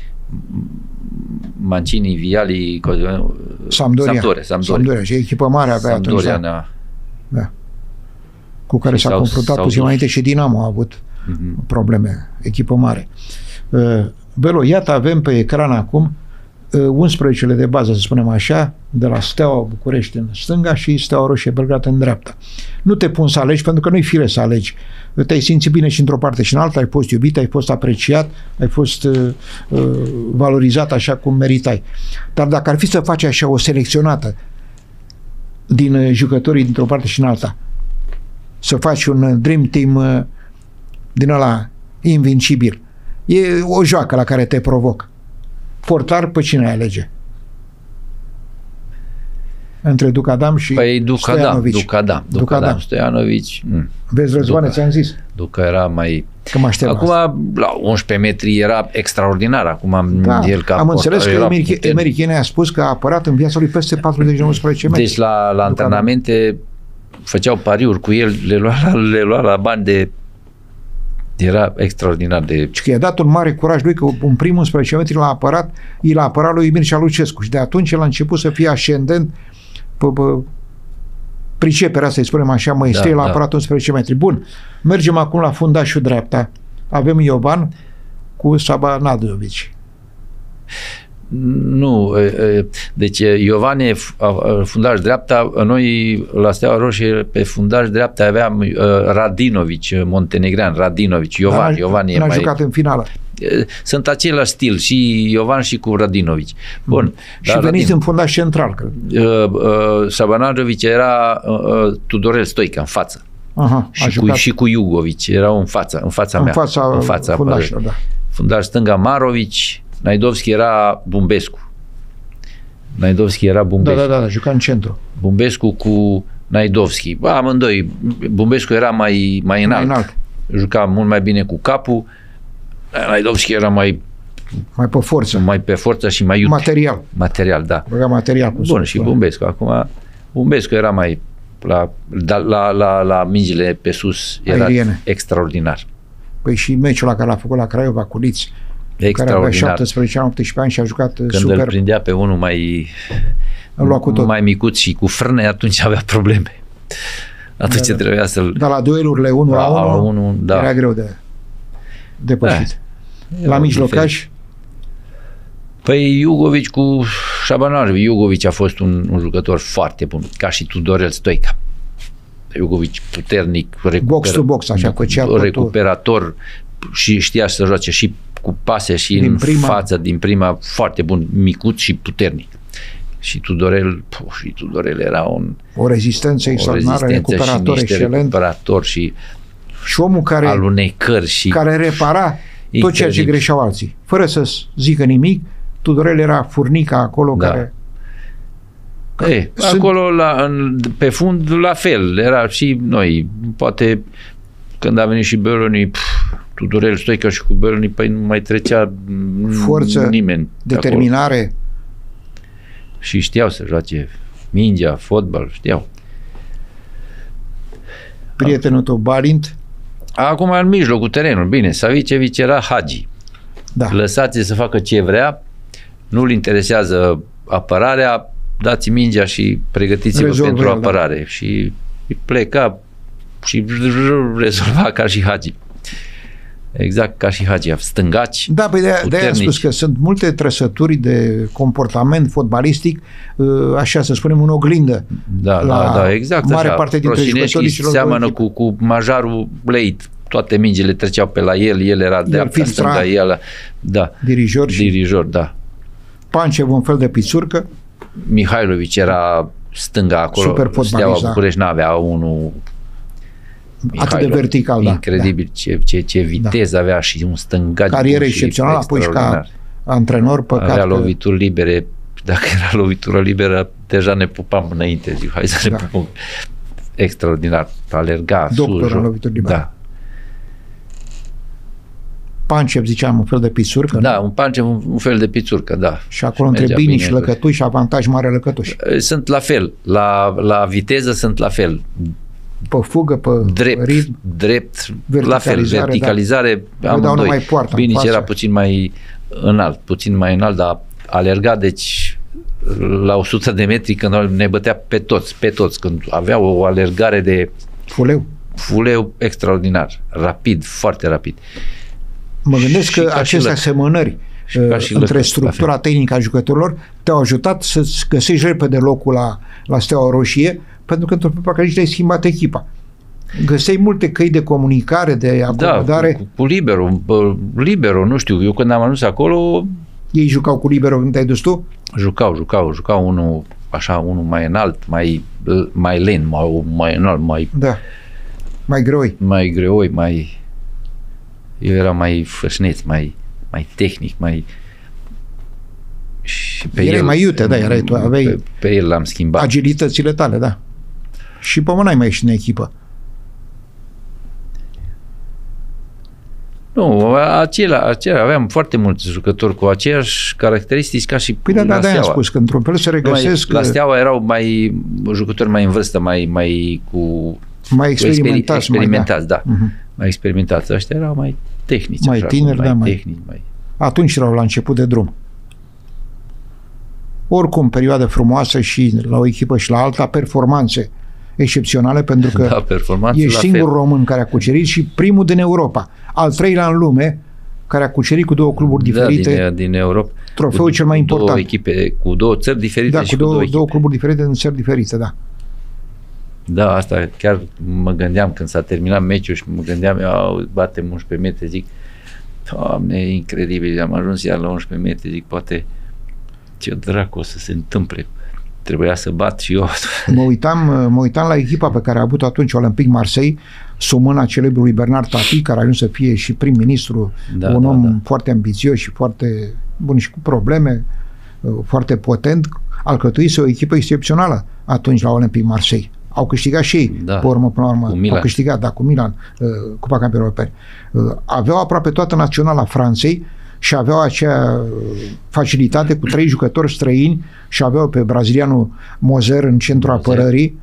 Speaker 2: Mancini, Viali,
Speaker 1: Sampdoria.
Speaker 2: Sampdoria, Sampdoria.
Speaker 1: Sampdoria. Și echipă mare avea atunci.
Speaker 2: Sampdoria
Speaker 1: Da,
Speaker 2: ne-a...
Speaker 1: da. Cu care
Speaker 2: Și
Speaker 1: s-a
Speaker 2: s-au-
Speaker 1: confruntat
Speaker 2: s-au
Speaker 1: puțin
Speaker 2: dus.
Speaker 1: înainte și Dinamo a avut
Speaker 2: Mhm.
Speaker 1: probleme, echipă mare. Uh, Belo, iată avem pe ecran acum uh, unsprezecele de bază, să spunem așa, de la Steaua București în stânga și Steaua Roșie Belgrad în dreapta. Nu te pun să alegi, pentru că nu-i fire să alegi. Te-ai simțit bine și într-o parte și în alta, ai fost iubit, ai fost apreciat, ai fost uh, uh, valorizat așa cum meritai. Dar dacă ar fi să faci așa o selecționată din uh, jucătorii dintr-o parte și în alta, să faci un uh, dream team uh, din ăla invincibil, e o joacă la care te provoc. Portar, pe cine ai alege? Între Ducadam și
Speaker 2: Păi Ducadam,
Speaker 1: Stojanovic.
Speaker 2: Ducadam,
Speaker 1: Ducadam.
Speaker 2: Ducadam, Stojanovic. Mm.
Speaker 1: Vezi, Răzvane,
Speaker 2: Duca.
Speaker 1: ți-am zis
Speaker 2: Duca era mai...
Speaker 1: că mă aștept.
Speaker 2: Acum,
Speaker 1: la asta.
Speaker 2: la unsprezece metri era extraordinar. Acum,
Speaker 1: Da,
Speaker 2: el ca
Speaker 1: am înțeles
Speaker 2: portar
Speaker 1: că
Speaker 2: era
Speaker 1: Emeric,
Speaker 2: puternic.
Speaker 1: Emeric Ene a spus că a apărat în viața lui peste patruzeci de unsprezece metri.
Speaker 2: Deci la, la antrenamente făceau pariuri cu el, le lua la, le lua la bani de... Era extraordinar de...
Speaker 1: Și că i-a dat un mare curaj lui, că un prim unsprezece metri l-a apărat, i l-a apărat lui Mircea Lucescu și de atunci el a început să fie ascendent pe, pe priceperea, să-i spunem așa, măestrie,
Speaker 2: Da,
Speaker 1: l-a
Speaker 2: da.
Speaker 1: apărat unsprezece metri. Bun, mergem acum la fundașul dreapta. Avem Iovan cu Saba Nadovici.
Speaker 2: Nu, e, e, deci Iovan e f- a- a- fundaș dreapta, noi la Steaua Roșie pe fundaș dreapta aveam uh, Radinovic, montenegrean, Radinovic, Iovan,
Speaker 1: N-a-
Speaker 2: Iovan e
Speaker 1: n-a
Speaker 2: mai...
Speaker 1: jucat în finală.
Speaker 2: e, Sunt același stil, și Iovan și cu Radinovic. Bun.
Speaker 1: Și
Speaker 2: dar
Speaker 1: veniți
Speaker 2: Radin-
Speaker 1: în fundaș central. Că...
Speaker 2: uh, uh, Sabanadovic era uh, uh, Tudorel Stoica în față.
Speaker 1: Aha, a
Speaker 2: Și cu,
Speaker 1: jucat
Speaker 2: și cu Iugovic erau în fața, în fața
Speaker 1: în
Speaker 2: mea.
Speaker 1: fața,
Speaker 2: în fața
Speaker 1: fundașilor, da.
Speaker 2: Fundaș stânga Marovici, Naidovski era Bumbescu. Naidovski era
Speaker 1: Da,
Speaker 2: Bumbescu.
Speaker 1: da, da, da, juca în centru.
Speaker 2: Bumbescu cu Naidovski. Bă, amândoi. Bumbescu era mai, mai înalt.
Speaker 1: Mai înalt.
Speaker 2: Juca mult mai bine cu capul. Naidovski era mai,
Speaker 1: Mai pe forță.
Speaker 2: mai pe forță și mai iute.
Speaker 1: Material.
Speaker 2: Material, da.
Speaker 1: Băga material. cum
Speaker 2: Bun,
Speaker 1: se
Speaker 2: și
Speaker 1: spune.
Speaker 2: Bumbescu. Acum, Bumbescu era mai la, la, la, la, la mingile pe sus. Era
Speaker 1: Aeriene.
Speaker 2: extraordinar.
Speaker 1: Păi și meciul ăla care l-a făcut la Craiova cu Liț, care avea
Speaker 2: Extraordinar.
Speaker 1: șaptesprezece ani, optsprezece ani și a jucat
Speaker 2: Când
Speaker 1: super.
Speaker 2: îl prindea pe unul mai,
Speaker 1: Îl lua cu tot.
Speaker 2: mai micuț și cu frâne, atunci avea probleme. Atunci
Speaker 1: Da, da.
Speaker 2: trebuia să-l...
Speaker 1: Dar la duelurile unu la
Speaker 2: La
Speaker 1: unu
Speaker 2: unu, da.
Speaker 1: era greu de depășit. La
Speaker 2: Era
Speaker 1: mijlocaș,
Speaker 2: Păi Iugovic cu Șabanovic. Iugovic a fost un, un jucător foarte bun, ca și Tudorel Stoica. Iugovic puternic, recuper,
Speaker 1: box to box, așa, făcea totul.
Speaker 2: recuperator și știa să joace și cu pase și
Speaker 1: Din
Speaker 2: în
Speaker 1: prima.
Speaker 2: față, din prima, foarte bun, micuț și puternic. Și Tudorel, puh, și Tudorel era un
Speaker 1: o rezistență
Speaker 2: o
Speaker 1: extraordinară,
Speaker 2: rezistență
Speaker 1: recuperator
Speaker 2: și niște
Speaker 1: excelent.
Speaker 2: recuperator și
Speaker 1: Și omul care,
Speaker 2: alunecări și
Speaker 1: care repara tot ceea ce
Speaker 2: Incredibil.
Speaker 1: greșeau alții. Fără să zică nimic, Tudorel era furnica acolo
Speaker 2: Da.
Speaker 1: care...
Speaker 2: E,
Speaker 1: Sunt-
Speaker 2: acolo la, în, pe fund la fel, era și noi, poate când a venit și Beroni, Tudorel Stoica și cu Berlini, păi nu mai trecea
Speaker 1: forță,
Speaker 2: nimeni.
Speaker 1: determinare.
Speaker 2: De și știau să joace mingea, fotbal, știau.
Speaker 1: Prietenul tău, Balint?
Speaker 2: Acum în mijlocul terenului. Bine, Savicevic era Hagi.
Speaker 1: Da.
Speaker 2: Lăsați să facă ce vrea, nu-l interesează apărarea, dați mingea și pregătiți-vă
Speaker 1: Rezolvă
Speaker 2: pentru
Speaker 1: el,
Speaker 2: apărare. Da. Și pleca și rezolva ca și Hagi. Exact ca și Hagi, stângaci,
Speaker 1: da, păi de, de-aia am spus că sunt multe trăsături de comportament fotbalistic, așa să spunem, în oglindă.
Speaker 2: Da, da, da, exact
Speaker 1: mare
Speaker 2: așa.
Speaker 1: parte dintre jucătorii celor
Speaker 2: seamănă cu, cu Majarul Leit. Toate mingile treceau pe la el, el era dreapta, stânga, el, da.
Speaker 1: Dirijor și...
Speaker 2: Dirijor, da.
Speaker 1: Pancev, un fel de pițurcă.
Speaker 2: Mihailovic era stânga acolo.
Speaker 1: Super fotbalist,
Speaker 2: Steaua
Speaker 1: da.
Speaker 2: București n-avea unul
Speaker 1: atât de vertical, da.
Speaker 2: Incredibil,
Speaker 1: da.
Speaker 2: ce, ce, ce viteză da. avea și un stângaci.
Speaker 1: Carieră excepțională, apoi și ca antrenor, păcat.
Speaker 2: Avea
Speaker 1: că...
Speaker 2: lovituri libere. Dacă era lovitură liberă, deja ne pupam înainte. Zic, hai să da. ne pupăm. Extraordinar. Alerga,
Speaker 1: doctor
Speaker 2: sus,
Speaker 1: în lovituri libere.
Speaker 2: Da.
Speaker 1: Pancev, ziceam, un fel de pițurcă.
Speaker 2: Da, un Pancev, un, un fel de pițurcă, da.
Speaker 1: Și acolo între Bini și Lăcătuși, avantaj mare Lăcătuși.
Speaker 2: Sunt la fel. La, la viteză sunt la fel.
Speaker 1: Pe fugă, pe
Speaker 2: drept,
Speaker 1: ritm,
Speaker 2: drept, la fel, verticalizare,
Speaker 1: da.
Speaker 2: amândoi.
Speaker 1: Mai poartă
Speaker 2: Bine, era puțin mai înalt, puțin mai înalt, dar alerga, deci la o sută de metri când ne bătea pe toți, pe toți, când avea o alergare de
Speaker 1: fuleu,
Speaker 2: fuleu extraordinar, rapid, foarte rapid.
Speaker 1: Mă gândesc și că aceste asemănări între structura tehnică a jucătorilor te-au ajutat să găsești repede locul la, la Steaua Roșie, pentru că într-un fel că nici ai schimbat echipa. Găseai multe căi de comunicare, de acomodare.
Speaker 2: Da, cu, cu libero, libero, nu știu, eu când am ajuns acolo...
Speaker 1: Ei jucau cu libero când te-ai dus tu?
Speaker 2: Jucau, jucau, jucau unul așa, unul mai înalt, mai, mai len, mai, mai înalt, mai...
Speaker 1: Da, mai greoi.
Speaker 2: Mai greoi, mai... Eu eram mai fășneț, mai, mai tehnic, mai... Și pe
Speaker 1: erai
Speaker 2: el,
Speaker 1: mai iute, da, erai tu, aveai...
Speaker 2: Pe, pe el l-am schimbat.
Speaker 1: Agilitățile tale, da. Și pe mă n-ai mai ieșit în echipă.
Speaker 2: Nu, acela, acela, aveam foarte mulți jucători cu aceeași caracteristici ca și
Speaker 1: păi da, da, da, am spus că într-un fel se regăsesc...
Speaker 2: Mai, la Steaua erau mai jucători mai în vârstă, mai, mai cu...
Speaker 1: Mai experimentați.
Speaker 2: experimentați,
Speaker 1: mai,
Speaker 2: da. da. Uh-huh. Mai experimentați. Ăștia erau mai tehnici.
Speaker 1: Mai
Speaker 2: așa,
Speaker 1: tineri,
Speaker 2: mai
Speaker 1: da, mai...
Speaker 2: tehnici. Mai...
Speaker 1: Atunci erau la început de drum. Oricum, perioadă frumoasă și la o echipă și la alta, performanțe excepționale, pentru că
Speaker 2: da,
Speaker 1: ești singurul român care a cucerit și primul din Europa. Al treilea în lume care a cucerit cu două cluburi diferite.
Speaker 2: Da, din, din Europa.
Speaker 1: Trofeul cel mai important.
Speaker 2: Două echipe, cu două țări diferite
Speaker 1: da,
Speaker 2: și
Speaker 1: cu două,
Speaker 2: cu două,
Speaker 1: două cluburi diferite din țări diferite, da.
Speaker 2: Da, asta chiar mă gândeam când s-a terminat meciul și mă gândeam, eu batem unsprezece metri, zic, Doamne, e incredibil, am ajuns iar la unsprezece metri, zic, poate ce dracu o să se întâmple. Trebuia să bat și eu.
Speaker 1: Mă uitam, mă uitam la echipa pe care a avut atunci Olympique Marseille, sub mâna celebrului Bernard Tapie, care a ajuns să fie și prim-ministru, da, un da, om da. foarte ambițios și foarte bun și cu probleme, foarte potent, alcătuise o echipă excepțională atunci la Olympique Marseille. Au câștigat și ei,
Speaker 2: da,
Speaker 1: pe urmă, până la urmă,
Speaker 2: au
Speaker 1: câștigat, da, cu Milan, Cupa Campionilor Europeni. Aveau aproape toată naționala Franței și aveau acea facilitate cu trei jucători străini și aveau pe brazilianul Moser în centrul Moser. apărării,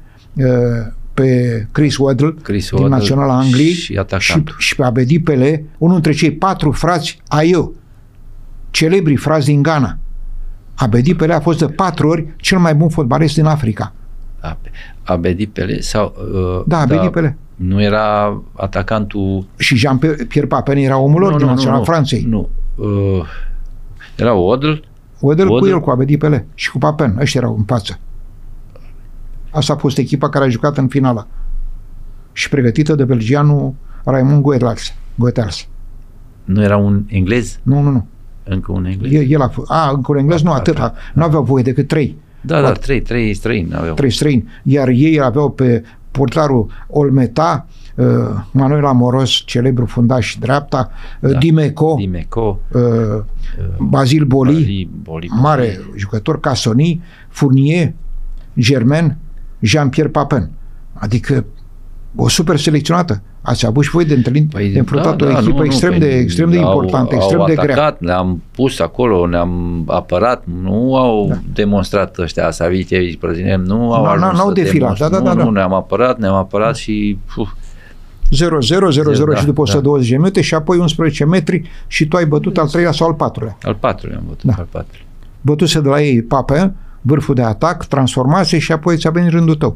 Speaker 1: pe Chris Waddle,
Speaker 2: Chris
Speaker 1: din
Speaker 2: Waddle
Speaker 1: naționala Angliei
Speaker 2: și,
Speaker 1: și, și pe Abedi Pele, unul dintre cei patru frați Ayew, celebri frați din Ghana. Abedi Pele a fost de patru ori cel mai bun fotbalist din Africa.
Speaker 2: Abedi Pele sau... Uh,
Speaker 1: da, Abedi da, Pele.
Speaker 2: Nu era atacantul...
Speaker 1: Și Jean-Pierre Papin era omul lor din naționala Franței.
Speaker 2: Nu, uh, era Waddle.
Speaker 1: Waddle cu el, cu Abedi Pele și cu Papin. Ăștia erau în față. Asta a fost echipa care a jucat în finală. Și pregătită de belgianul Raymond Goethals. Goethals.
Speaker 2: Nu era un englez?
Speaker 1: Nu, nu, nu.
Speaker 2: Încă un englez?
Speaker 1: El, el a fost. A, încă un englez? Nu, atât. Nu aveau voie decât trei.
Speaker 2: Da, da, trei, trei străini aveau.
Speaker 1: Trei străini. Iar ei aveau pe portarul Olmeta, uh, Manuel Amoros, celebru fundaș dreapta, uh, da. Dimeco,
Speaker 2: Dimeco
Speaker 1: uh, Bazil Boli, Boli, Boli, mare Boli. jucător, Casoni, Fournier, Germain, Jean-Pierre Papin. Adică o super selecționată. Ați avut și voi de întâlnit, păi, de înfruntat da, o echipă nu, extrem, nu, de, extrem de importantă, extrem
Speaker 2: au
Speaker 1: de
Speaker 2: atacat,
Speaker 1: grea.
Speaker 2: Ne-am pus acolo, ne-am apărat, nu au da. demonstrat ăștia Savicevici, brăzilieni, nu au ajuns
Speaker 1: n-au
Speaker 2: să
Speaker 1: defilat, da, da,
Speaker 2: nu,
Speaker 1: da, da.
Speaker 2: nu, ne-am apărat, ne-am apărat și...
Speaker 1: zero zero, zero zero
Speaker 2: da,
Speaker 1: și după
Speaker 2: da.
Speaker 1: o sută douăzeci de minute și apoi unsprezece metri și tu ai bătut al treilea sau al patrulea.
Speaker 2: Al patrulea am bătut,
Speaker 1: da.
Speaker 2: al patrulea.
Speaker 1: Bătuse de la ei Pape, vârful de atac, transformase și apoi ți-a venit rândul tău.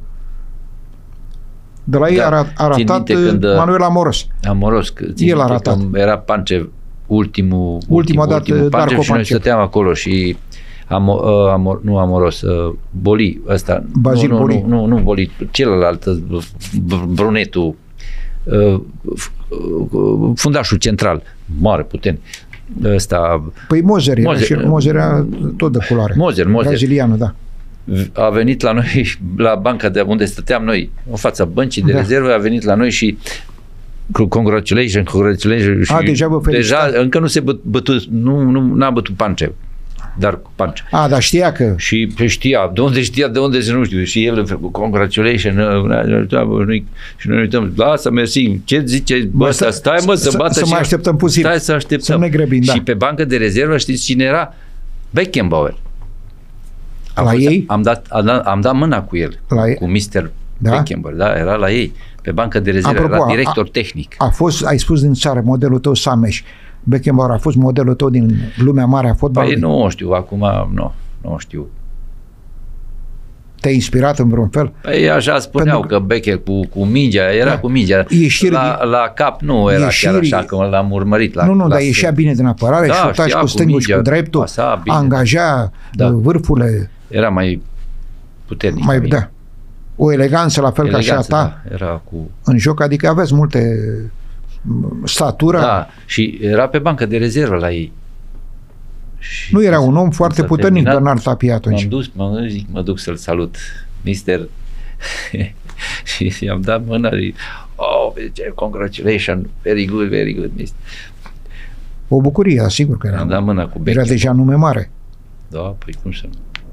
Speaker 1: De la ei da. a, a ratat când, Manuel Amoros.
Speaker 2: Amoros,
Speaker 1: el a ratat.
Speaker 2: Era Pancev ultimul,
Speaker 1: ultima
Speaker 2: ultimul,
Speaker 1: dată
Speaker 2: ultimul Pancev și noi
Speaker 1: Pancev.
Speaker 2: stăteam acolo și Amo, uh, amor, nu Amoros, uh, Boli, ăsta,
Speaker 1: Bazil
Speaker 2: nu,
Speaker 1: Boli.
Speaker 2: Nu, nu, nu Boli, celălalt, uh, brunetul, uh, uh, fundașul central, mare, puternic. Ăsta,
Speaker 1: păi Moser,
Speaker 2: Moser,
Speaker 1: și Moser era tot de culoare.
Speaker 2: Moser, Moser.
Speaker 1: Brazilianul, da.
Speaker 2: A venit la noi, la banca de unde stăteam noi, în fața băncii de da. rezervă, a venit la noi și congratulations, congratulations.
Speaker 1: A, deja vă
Speaker 2: deja încă nu se bă, bătut, nu, nu, n-a bătut Pancev, dar cu Pancev.
Speaker 1: A, dar știa că...
Speaker 2: Și știa, de unde știa, de unde să nu știu. Și el cu congratulations, și noi uităm, lasă, mersi, ce zice, bă, să stai, mă, să, să bată.
Speaker 1: Să mai așteptăm puțin.
Speaker 2: Stai să așteptăm.
Speaker 1: Să ne grăbim, da.
Speaker 2: Și pe bancă de rezervă, știți cine era? Beckenbauer. Am
Speaker 1: la
Speaker 2: fost,
Speaker 1: ei?
Speaker 2: Am dat, am, dat, am dat mâna cu el,
Speaker 1: la
Speaker 2: cu mister
Speaker 1: da?
Speaker 2: Beckenbauer, da, era la ei, pe bancă de rezervă,
Speaker 1: Apropo,
Speaker 2: era director
Speaker 1: a,
Speaker 2: tehnic.
Speaker 1: A fost, ai spus din țară, modelul tău Sameș. Beckenbauer a fost modelul tău din lumea mare a fotbalului?
Speaker 2: Păi nu știu, acum nu, nu știu.
Speaker 1: Te-ai inspirat în vreun fel?
Speaker 2: Păi așa spuneau Pentru... că Becker cu, cu mingea, era da. cu mingea.
Speaker 1: Ieșiri,
Speaker 2: la, la cap nu era ieșiri, chiar așa, că l-am urmărit. La
Speaker 1: nu, nu,
Speaker 2: la
Speaker 1: dar ieșea bine din apărare,
Speaker 2: da,
Speaker 1: șuta și cu stângul și cu dreptul,
Speaker 2: pasa,
Speaker 1: angaja da. vârfurile.
Speaker 2: Era mai puternic.
Speaker 1: Mai, da. O eleganță la fel eleganță, ca și a ta
Speaker 2: da, era cu...
Speaker 1: în joc, adică aveți multe statura.
Speaker 2: Da, și era pe bancă de rezervă la ei. Și
Speaker 1: nu era un om foarte puternic, Bernard Tapie atunci.
Speaker 2: M-am dus, m-am dus, zic, mă duc să-l salut. Mister și i-am dat mâna și oh, congratulations, very good, very good, mister.
Speaker 1: O bucurie, asigur că era.
Speaker 2: Am dat mâna cu
Speaker 1: Era deja nume mare.
Speaker 2: Da, păi cum să nu.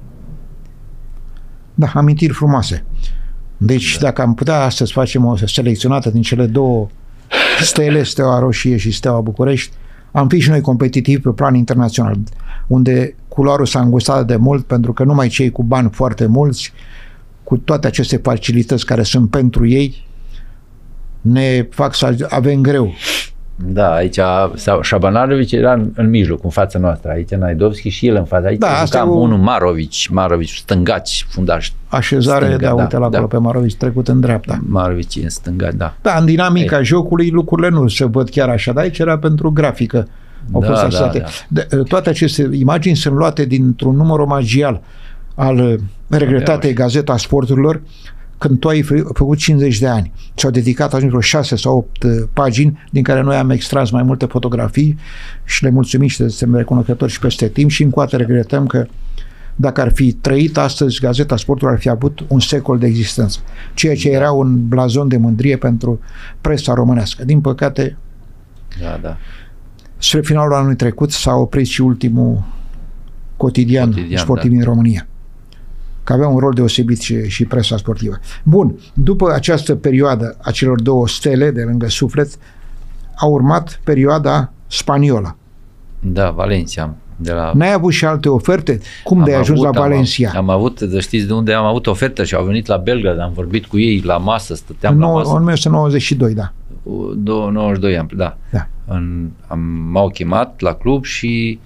Speaker 1: Da, amintiri frumoase. Deci, da. dacă am putea astăzi facem o selecționată din cele două stele, Steaua Roșie și Steaua București, am fi și noi competitivi pe plan internațional, unde culoarul s-a îngustat de mult, pentru că numai cei cu bani foarte mulți, cu toate aceste facilități care sunt pentru ei, ne fac să avem greu.
Speaker 2: Da, aici Șabanarovici era în, în mijloc, în fața noastră, aici Naidovski și el în fața, aici
Speaker 1: da,
Speaker 2: jucam
Speaker 1: o...
Speaker 2: unul Marovici, Marovici, stângaci, fundaș.
Speaker 1: Așezare, stânga, da, uite-l acolo da. pe Marovici, trecut în dreapta.
Speaker 2: Marovici în stânga, da.
Speaker 1: Da, în dinamica Ei. jocului lucrurile nu se văd chiar așa, dar aici era pentru grafică. Au
Speaker 2: da,
Speaker 1: fost
Speaker 2: da,
Speaker 1: da.
Speaker 2: da.
Speaker 1: Toate aceste imagini sunt luate dintr-un număr omagial al regretatei Gazeta Sporturilor, când tu ai făcut cincizeci de ani. S-au dedicat atunci vreo șase sau opt pagini, din care noi am extras mai multe fotografii și le mulțumim și suntem recunoscători și peste timp și încoate regretăm că dacă ar fi trăit astăzi, Gazeta Sporturilor ar fi avut un secol de existență. Ceea ce era un blazon de mândrie pentru presa românească. Din păcate,
Speaker 2: da, da.
Speaker 1: spre finalul anului trecut s-a oprit și ultimul cotidian, cotidian sportiv da. din România, că avea un rol deosebit și, și presa sportivă. Bun, după această perioadă a celor două stele de lângă suflet, a urmat perioada spaniolă.
Speaker 2: Da, Valencia. De la...
Speaker 1: N-ai avut și alte oferte? Cum de ai ajuns la Valencia?
Speaker 2: Am, am avut, știți de unde am avut ofertă și au venit la Belgrad, am vorbit cu ei la masă, stăteam
Speaker 1: în
Speaker 2: la masă.
Speaker 1: În o mie nouă sute nouăzeci și doi, da.
Speaker 2: nouăzeci și doi am, da.
Speaker 1: da.
Speaker 2: În, am, m-au chemat la club și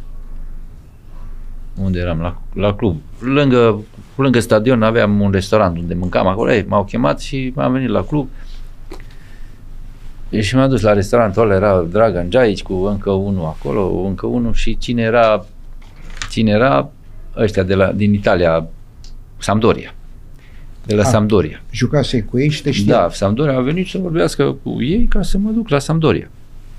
Speaker 2: unde eram? La, la club. Lângă, lângă stadion aveam un restaurant unde mâncam acolo. Ei, m-au chemat și am venit la club. Și m-am dus la restaurantul ăla, era Dragan Giaici cu încă unul acolo, încă unul și cine era cine era ăștia de la, din Italia, Sampdoria. De la a, Sampdoria.
Speaker 1: Jucase cu ei și te știa.
Speaker 2: Da, Sampdoria a venit să vorbească cu ei ca să mă duc la Sampdoria.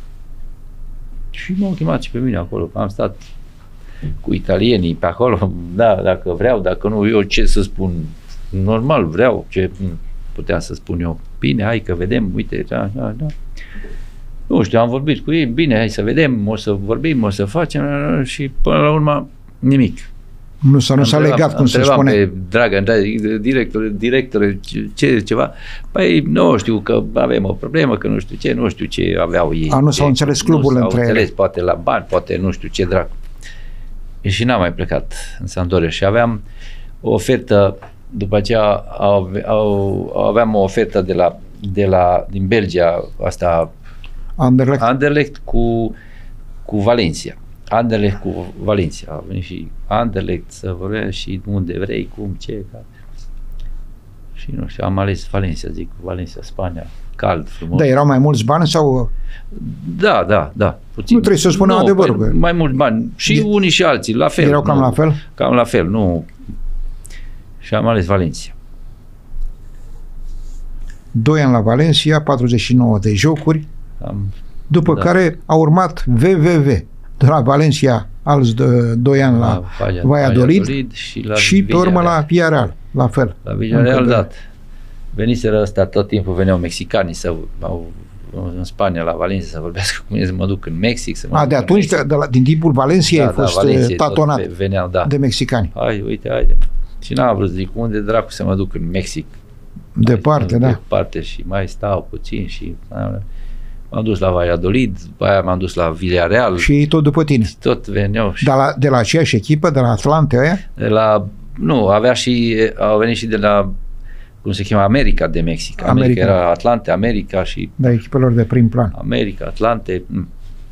Speaker 2: Și m-au chemat și pe mine acolo. Am stat cu italienii pe acolo, da, dacă vreau, dacă nu, eu ce să spun? Normal, vreau, ce puteam să spun eu? Bine, hai că vedem, uite, da, da, da. Nu știu, am vorbit cu ei, bine, hai să vedem, o să vorbim, o să facem și până la urmă nimic.
Speaker 1: Nu, să nu s-a legat, cum se spune.
Speaker 2: Pe Dragan, director, director, ce, ceva. Păi, nu știu că avem o problemă, că nu știu ce, nu știu ce aveau ei.
Speaker 1: A, nu s-au înțeles clubul între ele.
Speaker 2: Nu s-au înțeles, poate la bani, poate nu știu ce dracu. Și n-am mai plecat în Sampdoria și aveam o ofertă, după aceea au, au, aveam o ofertă de la, de la, din Belgia, asta,
Speaker 1: Anderlecht,
Speaker 2: Anderlecht cu, cu Valencia. Anderlecht cu Valencia. A venit și Anderlecht să vorbea și unde vrei, cum, ce. Ca. Și nu știu, am ales Valencia, zic, Valencia, Spania, cald, frumos.
Speaker 1: Da, erau mai mulți bani sau...
Speaker 2: Da, da, da. Puțin.
Speaker 1: Nu trebuie să spunem
Speaker 2: no,
Speaker 1: adevărul.
Speaker 2: Mai, mai mulți bani. Și e, unii și alții, la fel.
Speaker 1: Erau cam
Speaker 2: nu,
Speaker 1: la fel?
Speaker 2: Cam la fel, nu. Și am ales Valencia.
Speaker 1: Doi ani la Valencia, patruzeci și nouă de jocuri,
Speaker 2: am,
Speaker 1: după
Speaker 2: da.
Speaker 1: care a urmat V V V. De la Valencia, alți doi ani la, la Valladolid și, la și pe urmă la Villarreal, la fel.
Speaker 2: La Villarreal, da. Veniseră ăsta, tot timpul veneau mexicanii să au, în Spania, la Valencia, să vorbească cu mine, să mă duc în Mexic. Să mă
Speaker 1: A, de atunci, de, de la, din timpul Valenciei, da, ai fost da, Valencia, tatonat
Speaker 2: veneau, da.
Speaker 1: de mexicani.
Speaker 2: Hai, uite, haide. Și n-am vrut să zic, unde dracu să mă duc în Mexic?
Speaker 1: Departe, da.
Speaker 2: Departe și mai stau puțin și... M-am dus la Valladolid, după aia m-am dus la Villarreal.
Speaker 1: Și ei tot după tine.
Speaker 2: Și tot veneau. Și...
Speaker 1: De la, de la aceeași echipă, de la Atlante aia?
Speaker 2: De la, nu, avea și, au venit și de la, cum se cheamă, America de Mexic. America, America era Atlante, America și...
Speaker 1: Da, echipelor de prim plan.
Speaker 2: America, Atlante. M-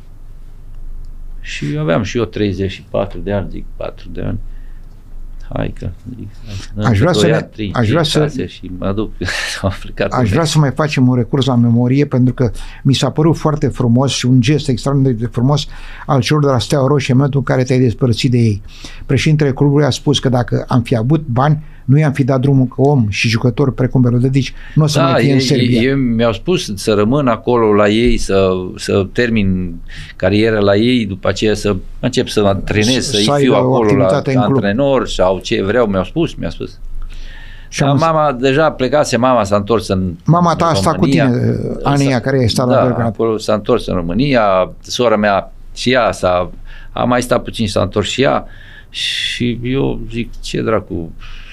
Speaker 2: și aveam și eu treizeci și patru de ani, zic, patru de ani. Hai că, zic,
Speaker 1: aș vrea să, ani, trei, aș vrea să
Speaker 2: și mă duc, am plecat.
Speaker 1: Aș vrea să mai facem un recurs la memorie, pentru că mi s-a părut foarte frumos și un gest extraordinar de frumos al celor de la Steaua Roșie în momentul în care te-ai despărțit de ei. Președintele clubului a spus că dacă am fi avut bani, nu i-am fi dat drumul că om și jucători precum Belodedici nu o să
Speaker 2: da,
Speaker 1: mai fie
Speaker 2: ei,
Speaker 1: în Serbia.
Speaker 2: Ei, mi-au spus să rămân acolo la ei, să, să termin cariera la ei, după aceea să încep să antrenez, să, să fiu acolo la antrenor sau ce vreau, mi-au spus, mi-a spus. Și dar mama, deja plecase, mama s-a întors în
Speaker 1: Mama ta a stat cu tine, Ania, care ai stat
Speaker 2: da,
Speaker 1: la Belgrad.
Speaker 2: Acolo s-a întors în România, sora mea și ea s-a, a mai stat puțin și s-a întors și ea și eu zic, ce dracu...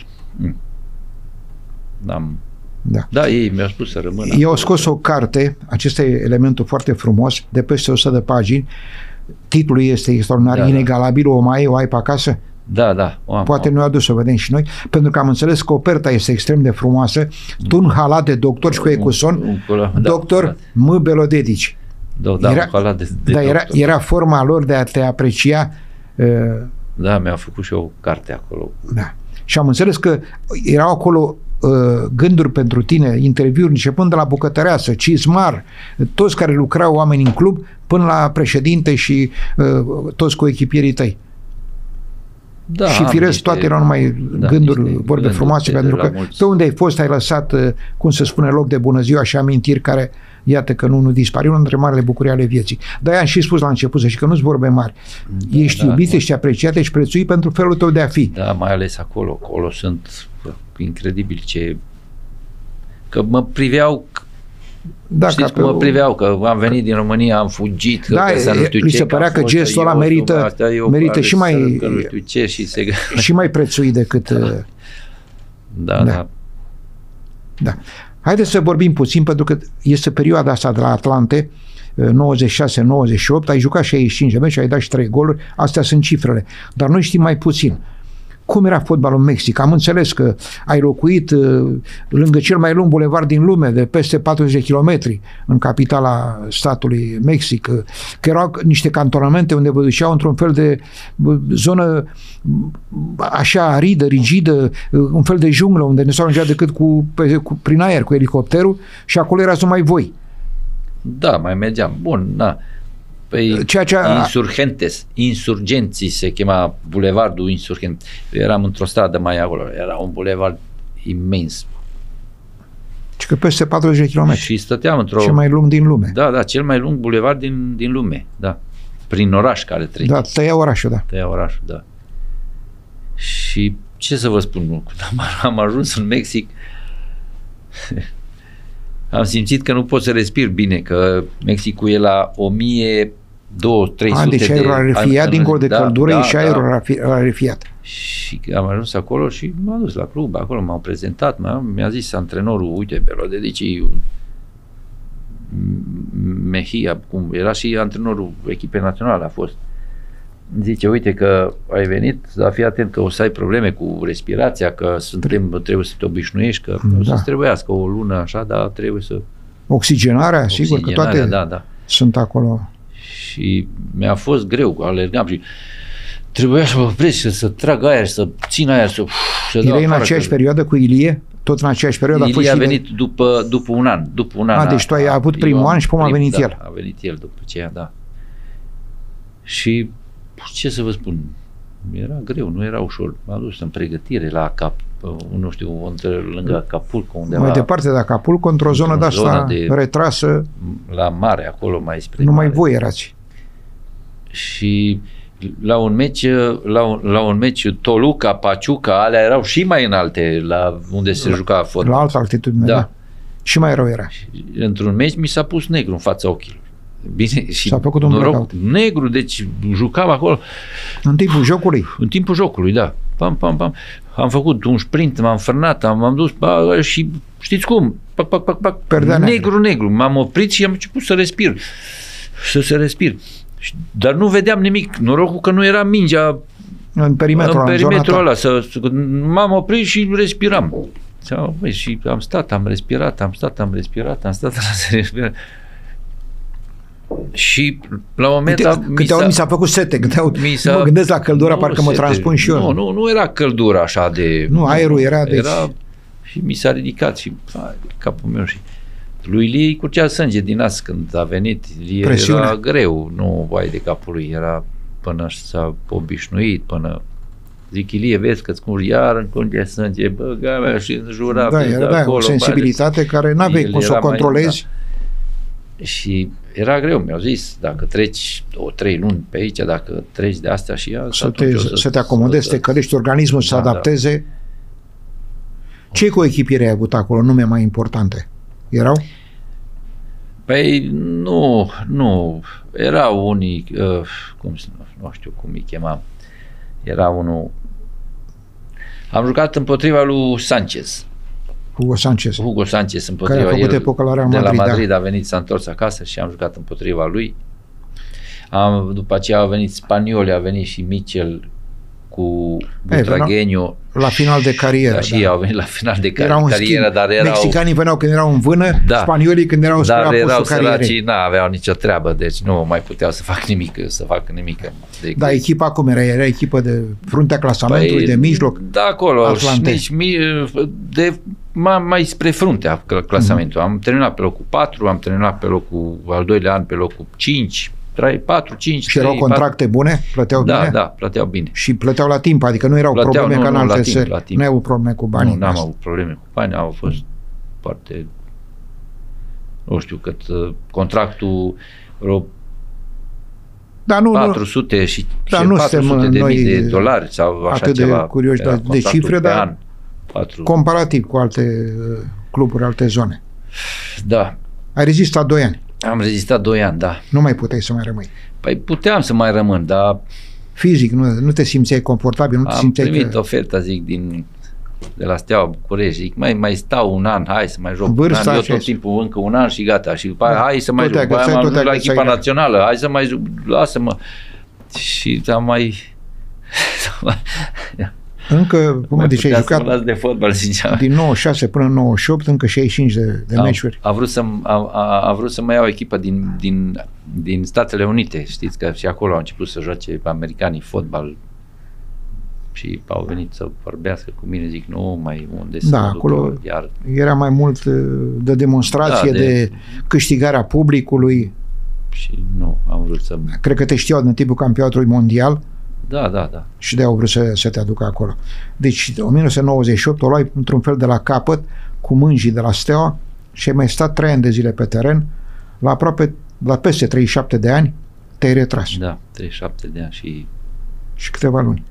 Speaker 2: N-am... Da. da, ei mi-au spus să rămână.
Speaker 1: Eu au scos o carte, acesta e elementul foarte frumos, de peste o sută de pagini. Titlul este extraordinar, da, inegalabil, o mai ai, o ai pe acasă?
Speaker 2: Da, da. O am,
Speaker 1: Poate
Speaker 2: am.
Speaker 1: nu-i adus să o vedem și noi, pentru că am înțeles că oferta este extrem de frumoasă. Tu în halat de doctor și cu ecuson, doctor da, M. Belodedici.
Speaker 2: Da, da, era, halat de, de
Speaker 1: da, era, era forma lor de a te aprecia. Uh,
Speaker 2: da, mi-au făcut și o carte acolo.
Speaker 1: Da. Și am înțeles că erau acolo uh, gânduri pentru tine, interviuri începând de la bucătăreasă, Cizmar, toți care lucrau oameni în club, până la președinte și uh, toți coechipierii tăi. Da, și firesc niște, toate erau numai da, gânduri, vorbe gânduri frumoase, pentru că mulți. Pe unde ai fost, ai lăsat, cum se spune, loc de bună ziua și amintiri care, iată că nu, nu dispar. E una dintre marile bucurii ale vieții. Dar i-am și spus la început, să știi că nu-s vorbe mari. Da, ești da, iubit, da. Ești apreciat, ești prețuit pentru felul tău de a fi.
Speaker 2: Da, mai ales acolo. Acolo sunt incredibil ce... Că mă priveau... Da, știți cum mă priveau, că am venit din România, am fugit,
Speaker 1: da,
Speaker 2: că să nu știu
Speaker 1: li
Speaker 2: ce,
Speaker 1: se părea că, că gestul ăla merită, astea, merită și mai
Speaker 2: că nu știu ce și, se...
Speaker 1: și mai prețuit decât...
Speaker 2: Da, da. da.
Speaker 1: da. Haideți să vorbim puțin, pentru că este perioada asta de la Atlante, nouăzeci și șase nouăzeci și opt, ai jucat șaizeci și cinci de meci, ai dat și trei goluri, astea sunt cifrele, dar noi știm mai puțin. Cum era fotbalul în Mexic? Am înțeles că ai locuit uh, lângă cel mai lung bulevard din lume, de peste patruzeci de kilometri, în capitala statului Mexic, că erau niște cantonamente unde vă duceau într-un fel de uh, zonă așa aridă, rigidă, uh, un fel de junglă, unde nu s-au ajungea decât cu, pe, cu, prin aer, cu elicopterul, și acolo erați numai voi.
Speaker 2: Da, mai mergeam. Bun, da. Păi, ceea ce a... Insurgentes, Insurgenții se chema bulevardul Insurgent. Eu eram într-o stradă mai acolo, era un bulevard imens.
Speaker 1: Și că peste patruzeci de kilometri.
Speaker 2: Și stăteam într-o...
Speaker 1: Cel mai lung din lume.
Speaker 2: Da, da, cel mai lung bulevard din, din lume, da. Prin oraș care trece.
Speaker 1: Da, tăia orașul, da.
Speaker 2: Tăia orașul, da. Și ce să vă spun, când am ajuns în Mexic, am simțit că nu pot să respir bine, că Mexicul e la o mie două sute trei sute
Speaker 1: de... Deci aerul a refiat, dincolo de
Speaker 2: da,
Speaker 1: căldură,
Speaker 2: da,
Speaker 1: și aerul da. a refiat.
Speaker 2: Și am ajuns acolo și m-am dus la club, acolo m-au prezentat, mi-a zis antrenorul, uite, Belo, deci Mejia, cum era și antrenorul echipei naționale a fost. Zice, uite că ai venit, dar fii atent că o să ai probleme cu respirația, că suntem, trebuie să te obișnuiești, că da. o să-ți trebuiască o lună așa, dar trebuie să...
Speaker 1: Oxigenarea, sigur că toate
Speaker 2: da, da.
Speaker 1: sunt acolo.
Speaker 2: Și mi-a fost greu, alergam și trebuia să mă opresc, să, să trag aer, să țin aer, să... să
Speaker 1: Erai în aceeași că... perioadă cu Ilie? Tot în aceeași perioadă?
Speaker 2: Ilie
Speaker 1: a,
Speaker 2: a venit de... după, după un an. După un an
Speaker 1: a, deci tu ai avut primul an și până a venit
Speaker 2: da,
Speaker 1: el.
Speaker 2: a venit el după aceea, da. Și ce să vă spun, era greu, nu era ușor. M-am dus în pregătire la Cap, nu știu, între, lângă Acapulco, undeva.
Speaker 1: Mai departe de Acapulco, într-o zonă de asta de, retrasă.
Speaker 2: La mare, acolo mai spre
Speaker 1: Numai
Speaker 2: mare.
Speaker 1: Voi erați.
Speaker 2: Și la un meci, la un, la un meci Toluca, Pachuca, alea erau și mai înalte, la unde se
Speaker 1: la,
Speaker 2: juca fotbal.
Speaker 1: La altă altitudine, da. da. Și mai rău era. Și
Speaker 2: într-un meci mi s-a pus negru în fața ochilor. Bine, și
Speaker 1: s-a făcut un
Speaker 2: noroc, negru, deci jucam acolo.
Speaker 1: În timpul jocului?
Speaker 2: În timpul jocului, da. Pam, pam, pam. Am făcut un sprint, m-am frânat, am, am dus ba, și știți cum? Pac, pac, pac, pac. Negru, negru, negru. M-am oprit și am început să respir. Să se respir. Dar nu vedeam nimic. Norocul că nu era mingea
Speaker 1: în perimetrul,
Speaker 2: în perimetrul ăla. Să, să, m-am oprit și respiram. Și am stat, am respirat, am stat, am respirat, am stat, am respirat. Și la un moment
Speaker 1: dat mi, mi s-a făcut sete, mă gândesc la căldura, parcă
Speaker 2: sete,
Speaker 1: mă transpun și eu.
Speaker 2: Nu, nu, nu era căldura așa de...
Speaker 1: Nu, aerul era, deci...
Speaker 2: Era, și mi s-a ridicat și ai, capul meu și... Lui Ilie îi curgea sânge din nas când a venit. Ilie era greu, nu vai de capul lui, era până s-a obișnuit, până... Zic, Ilie, vezi că-ți curge, iar îmi curge sânge, bă, gamea, și înjura
Speaker 1: da, era, da, acolo, o sensibilitate bă, care n-aveai cum să o controlezi.
Speaker 2: Mai, da. Și era greu, mi-au zis, dacă treci o trei luni pe aici, dacă treci de astea și ea,
Speaker 1: să te, să, să te acomodezi, să te călești organismul, da, să adapteze. Da. Ce coechipieri ai avut acolo, nume mai importante? Erau?
Speaker 2: Păi nu, nu, erau unii, uh, cum, nu știu cum îi chemam, era unul, am jucat împotriva lui Sanchez.
Speaker 1: Hugo Sanchez.
Speaker 2: Hugo Sanchez împotriva
Speaker 1: care a făcut epoca la Real Madrid,
Speaker 2: de la Madrid
Speaker 1: da.
Speaker 2: A venit, s-a întors acasă și am jucat împotriva lui. Am, după aceea au venit spanioli, a venit și Michel cu Butragueño.
Speaker 1: La final de carieră.
Speaker 2: Da, și
Speaker 1: da.
Speaker 2: au venit la final de car- carieră, dar erau...
Speaker 1: Mexicanii veneau când erau în vână, da. Spaniolii când erau spre
Speaker 2: apusul
Speaker 1: carierei.
Speaker 2: Dar erau săraci, n-aveau nicio treabă, deci nu mai puteau să facă nimic, să facă nimic. De
Speaker 1: da, echipa cum era? Era echipă de fruntea clasamentului, păi, de mijloc?
Speaker 2: Da, acolo, nici, de, mai spre fruntea clasamentului. Mm-hmm. Am terminat pe locul patru, am terminat pe locul al doilea an pe locul cinci, trei, patru, cinci,
Speaker 1: și erau contracte patru. Bune? Plăteau
Speaker 2: da,
Speaker 1: bine?
Speaker 2: Da, da, plăteau bine.
Speaker 1: Și plăteau la timp, adică nu erau
Speaker 2: plăteau,
Speaker 1: probleme
Speaker 2: nu,
Speaker 1: ca în
Speaker 2: nu,
Speaker 1: alte
Speaker 2: la timp,
Speaker 1: țări.
Speaker 2: La timp.
Speaker 1: Nu ai avut probleme cu banii?
Speaker 2: Nu, n-am avut probleme cu banii, au fost foarte, nu știu cât, contractul vreo
Speaker 1: da, nu,
Speaker 2: patru sute și
Speaker 1: da, nu
Speaker 2: patru sute de mii de dolari sau așa
Speaker 1: atât
Speaker 2: ceva.
Speaker 1: De curioși de, de cifre, dar an,
Speaker 2: patru.
Speaker 1: Comparativ cu alte cluburi, alte zone.
Speaker 2: Da.
Speaker 1: Ai rezistat doi ani.
Speaker 2: Am rezistat doi ani, da.
Speaker 1: Nu mai puteai să mai rămâi.
Speaker 2: Păi puteam să mai rămân, dar...
Speaker 1: Fizic, nu, nu te simțeai confortabil? Nu te
Speaker 2: am
Speaker 1: simțeai
Speaker 2: primit
Speaker 1: că...
Speaker 2: oferta, zic, din, de la Steaua București. Zic, mai, mai stau un an, hai să mai joc
Speaker 1: Vârsta
Speaker 2: un an. Eu tot timpul încă un an și gata. Și după aia,
Speaker 1: da,
Speaker 2: hai să mai joc. După aia m-am dus la echipa națională. Hai să mai joc, lasă-mă. Și am mai...
Speaker 1: Încă, cum zice, ai jucat
Speaker 2: de fotbal, ziceam.
Speaker 1: Din nouăzeci și șase până în nouăzeci și opt, încă șaizeci și cinci de, de
Speaker 2: a,
Speaker 1: meciuri.
Speaker 2: A vrut, să, a, a, a vrut să mă iau echipă din, din, din Statele Unite. Știți că și acolo au început să joace americanii fotbal și au venit să vorbească cu mine. Zic, nu, mai unde să
Speaker 1: da,
Speaker 2: mă
Speaker 1: acolo
Speaker 2: duc iar.
Speaker 1: Era mai mult de demonstrație, da, de, de câștigarea publicului.
Speaker 2: Și nu, am vrut să...
Speaker 1: Cred că te știau din timpul campionatului mondial.
Speaker 2: Da, da, da.
Speaker 1: Și de-au vrut să, să te aducă acolo. Deci, în o mie nouă sute nouăzeci și opt o luai într-un fel de la capăt, cu mângii de la Steaua și ai mai stat trei ani de zile pe teren, la aproape, la peste treizeci și șapte de ani, te-ai retras.
Speaker 2: Da, treizeci și șapte de ani și...
Speaker 1: Și câteva luni.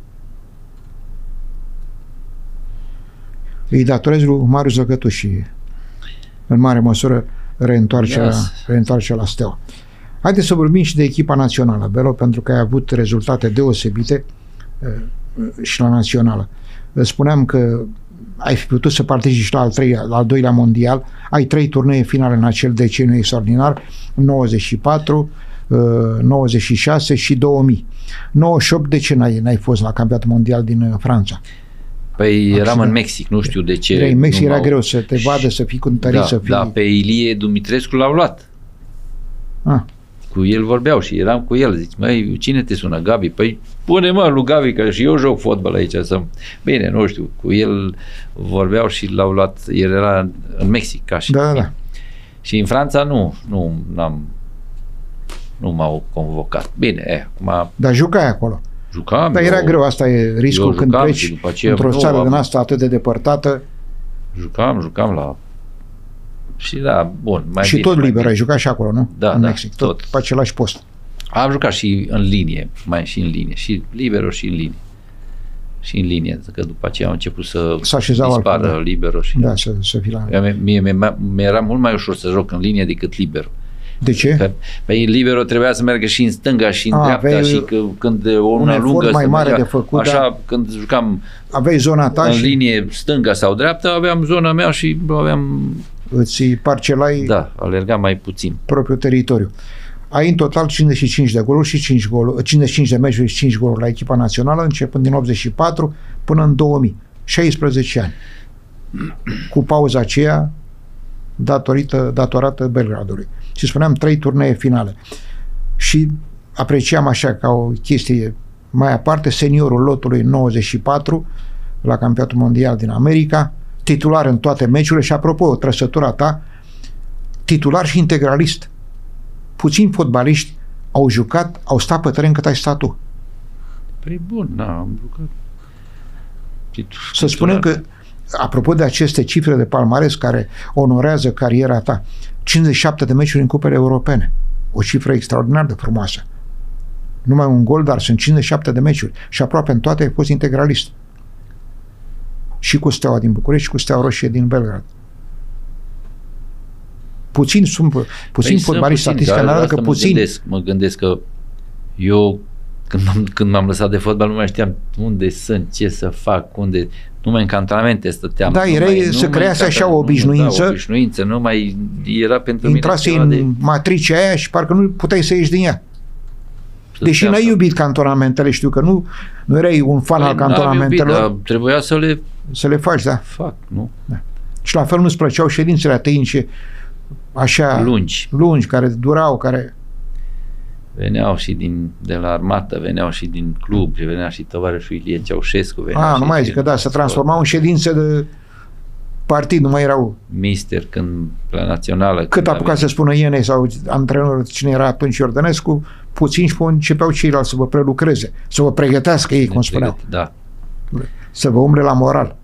Speaker 1: Îi datorezi lui Marius Zăgătu și în mare măsură reîntoarce, yes. la, reîntoarce la Steaua. Haideți să vorbim și de echipa națională, Belo, pentru că ai avut rezultate deosebite. și la națională. Spuneam că ai fi putut să participi la al, treilea, la al doilea mondial, ai trei turnee finale în acel deceniu extraordinar, nouăzeci și patru, nouăzeci și șase și două mii. nouăzeci și opt, de ce n-ai, n-ai fost la campionatul mondial din Franța?
Speaker 2: Păi Accident. eram în Mexic, nu știu de ce.
Speaker 1: În Mexic era greu să te vadă, să fii cântărit,
Speaker 2: da,
Speaker 1: să fii...
Speaker 2: Da, pe Ilie Dumitrescu l-au luat.
Speaker 1: Ah.
Speaker 2: Cu el vorbeau și eram cu el. Zic, măi, cine te sună? Gabi? Păi pune mă lui Gabi, că și eu joc fotbal aici. Să... Bine, nu știu, cu el vorbeau și l-au luat, el era în Mexic ca și
Speaker 1: da, da, da.
Speaker 2: Și în Franța nu, nu n-am, nu m-au convocat. Bine, eh, acum...
Speaker 1: Dar jucai acolo.
Speaker 2: Jucam.
Speaker 1: Dar era
Speaker 2: eu,
Speaker 1: greu, asta e riscul când
Speaker 2: jucam,
Speaker 1: pleci într-o țară am... din asta atât de depărtată.
Speaker 2: Jucam, jucam la... Și da, bun. Mai
Speaker 1: și
Speaker 2: bine,
Speaker 1: tot liber,
Speaker 2: bine.
Speaker 1: ai jucat și acolo, nu?
Speaker 2: Da,
Speaker 1: în
Speaker 2: da,
Speaker 1: Mexic, tot, tot pe același post.
Speaker 2: Am jucat și în linie, mai și în linie, și libero și în linie. Și în linie, că după aceea am început să dispară altfel, da. libero și...
Speaker 1: Da, să, să fii la...
Speaker 2: Mie, mie, mie era mult mai ușor să joc în linie decât libero.
Speaker 1: De ce?
Speaker 2: Că pe libero trebuia să meargă și în stânga și în A, dreapta și că, când o una lungă
Speaker 1: mai mare
Speaker 2: mergea,
Speaker 1: de făcut,
Speaker 2: așa,
Speaker 1: da.
Speaker 2: Când jucam
Speaker 1: aveai zona ta
Speaker 2: în
Speaker 1: și...
Speaker 2: linie stânga sau dreapta, aveam zona mea și aveam...
Speaker 1: Îți parcelai...
Speaker 2: Da, alergam mai puțin.
Speaker 1: Propriul teritoriu. Ai în total cincizeci și cinci de goluri și cinci goluri, cincizeci și cinci de meciuri și cinci goluri la echipa națională, începând din optzeci și patru până în două mii. șaisprezece ani. Cu pauza aceea datorită, datorată Belgradului. Și spuneam trei turnee finale. Și apreciam așa ca o chestie mai aparte seniorul lotului în nouăzeci și patru la campionatul mondial din America, titular în toate meciurile și apropo, o trăsătura ta, titular și integralist. Puțini fotbaliști au jucat, au stat pe teren cât ai stat tu.
Speaker 2: Păi bun, da, am jucat.
Speaker 1: Să spunem că, apropo de aceste cifre de palmares care onorează cariera ta, cincizeci și șapte de meciuri în cupele europene. O cifră extraordinar de frumoasă. Numai un gol, dar sunt cincizeci și șapte de meciuri și aproape în toate ai fost integralist. Și cu Steaua din București și cu Steaua Roșie din Belgrad. Puțin sunt, puțin păi fotbaliști statistică arată că puțin.
Speaker 2: Mă gândesc, mă gândesc că eu când m-am, când m-am lăsat de fotbal nu mai știam unde sunt, ce să fac, unde, numai în cantonamente stăteam.
Speaker 1: Da, erai să crease așa o obișnuință.
Speaker 2: Da, o obișnuință, nu mai era pentru mine.
Speaker 1: Intrase în de... matricea aia și parcă nu puteai să ieși din ea. Deși n-ai iubit cantonamentele, știu că nu, nu erai un fan păi al cantonamentelor.
Speaker 2: Iubit, dar trebuia să le
Speaker 1: să le faci, da.
Speaker 2: Fac, nu?
Speaker 1: Da. Și la fel nu-ți plăceau ședințele ateince așa
Speaker 2: lungi,
Speaker 1: lungi care durau, care
Speaker 2: veneau și din de la armată, veneau și din club, venea și tovarășul Ilie Ceaușescu, venea.
Speaker 1: Ah, nu mai zic că da, se transformau în ședințe de partid, nu mai erau
Speaker 2: mister când la națională.
Speaker 1: Cât apuca să spună Ienei sau antrenorul, cine era atunci Iordănescu, puțin și începeau ceilalți să vă prelucreze, să vă pregătească ei, cum spuneau.
Speaker 2: Da.
Speaker 1: Să vă umble la moral.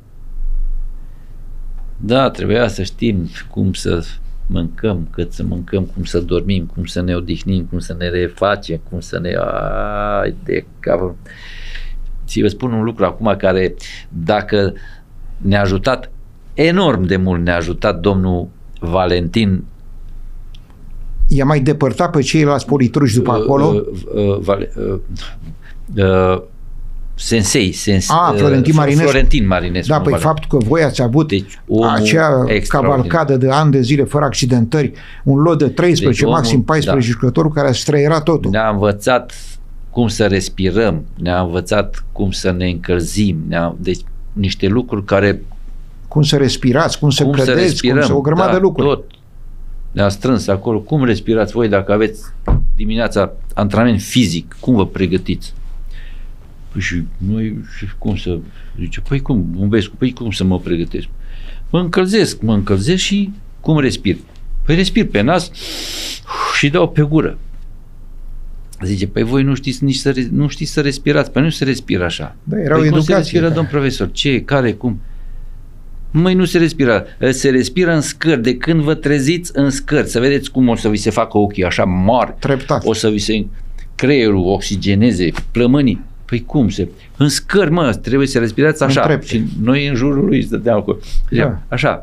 Speaker 2: Da, trebuia să știm cum să mâncăm, cât să mâncăm, cum să dormim, cum să ne odihnim, cum să ne refacem, cum să ne... Ai de cap. Și vă spun un lucru acum care, dacă ne-a ajutat enorm de mult, ne-a ajutat domnul Valentin.
Speaker 1: I-a mai depărtat pe ceilalți politruși după uh, acolo? Uh, uh, vale, uh,
Speaker 2: uh, Sensei, sens,
Speaker 1: ah, Florentin Marinescu.
Speaker 2: Florentin Marinescu.
Speaker 1: Da, păi
Speaker 2: vale.
Speaker 1: Faptul că voi ați avut
Speaker 2: deci,
Speaker 1: acea cavalcadă de ani de zile fără accidentări, un lot de treisprezece, deci, maxim paisprezece da. jucători care străiera totul.
Speaker 2: Ne-a învățat cum să respirăm, ne-a învățat cum să ne încălzim, ne-a, deci niște lucruri care...
Speaker 1: Cum să respirați, cum să cum credeți, să respirăm, cum să o grămadă
Speaker 2: da,
Speaker 1: de lucruri.
Speaker 2: Tot. Ne-a strâns acolo. Cum respirați voi dacă aveți dimineața antrenament fizic? Cum vă pregătiți? Păi și noi, cum să, zice, păi cum, Bumbescu, păi cum să mă pregătesc? Mă încălzesc, mă încălzesc și cum respir? Păi respir pe nas și dau pe gură. Zice, păi voi nu știți nici să, nu știți să respirați, păi nu se respiră așa.
Speaker 1: Da, era
Speaker 2: păi
Speaker 1: o
Speaker 2: cum
Speaker 1: educație.
Speaker 2: se respiră, domn profesor? Ce, care, cum? Măi, nu se respiră. Se respiră în scări. De când vă treziți în scări, să vedeți cum o să vi se facă ochii așa mari.
Speaker 1: Treptat.
Speaker 2: O să vi se creierul oxigeneze, plămânii. Păi cum se... În scări, mă, trebuie să respirați așa. Și noi în jurul lui stăteam acolo. Da. Așa.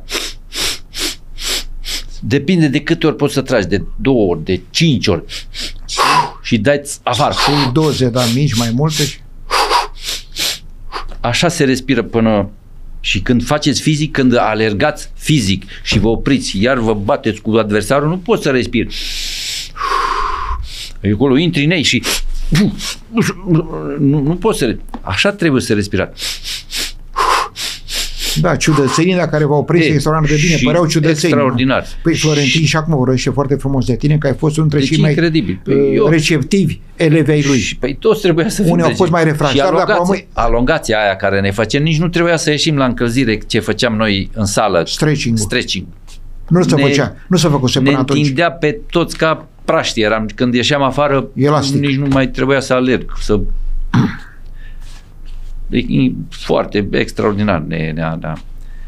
Speaker 2: Depinde de câte ori poți să tragi. De două ori, de cinci ori. Și dai afară.
Speaker 1: Și doze, da, mici, mai multe. Și...
Speaker 2: așa se respiră până... Și când faceți fizic, când alergați fizic și vă opriți, iar vă bateți cu adversarul, nu poți să respiri. Acolo intri în ei și nu, nu poți să... Așa trebuie să respirați.
Speaker 1: Da, ciudățenii la care v-au prins extraordinar de bine, păreau ciudățenii.
Speaker 2: Extraordinar.
Speaker 1: Păi Florentin și, și acum vorbește foarte frumos de tine, că ai fost unul dintre
Speaker 2: deci
Speaker 1: cei mai
Speaker 2: incredibil. Păi
Speaker 1: uh,
Speaker 2: eu...
Speaker 1: receptivi elevei lui.
Speaker 2: Și, păi toți trebuia să fim.
Speaker 1: Unii au fost mai refractari, dar
Speaker 2: alongația, alongația aia care ne facem, nici nu trebuia să ieșim la încălzire ce făceam noi în sală.
Speaker 1: Stretching.
Speaker 2: Stretching.
Speaker 1: Nu se făcea, nu se făcuse până atunci.
Speaker 2: Ne întindea pe toți ca praști eram. Când ieșeam afară,
Speaker 1: elastic. Nici
Speaker 2: nu mai trebuia să alerg, să... E foarte extraordinar. Ne, ne, ne,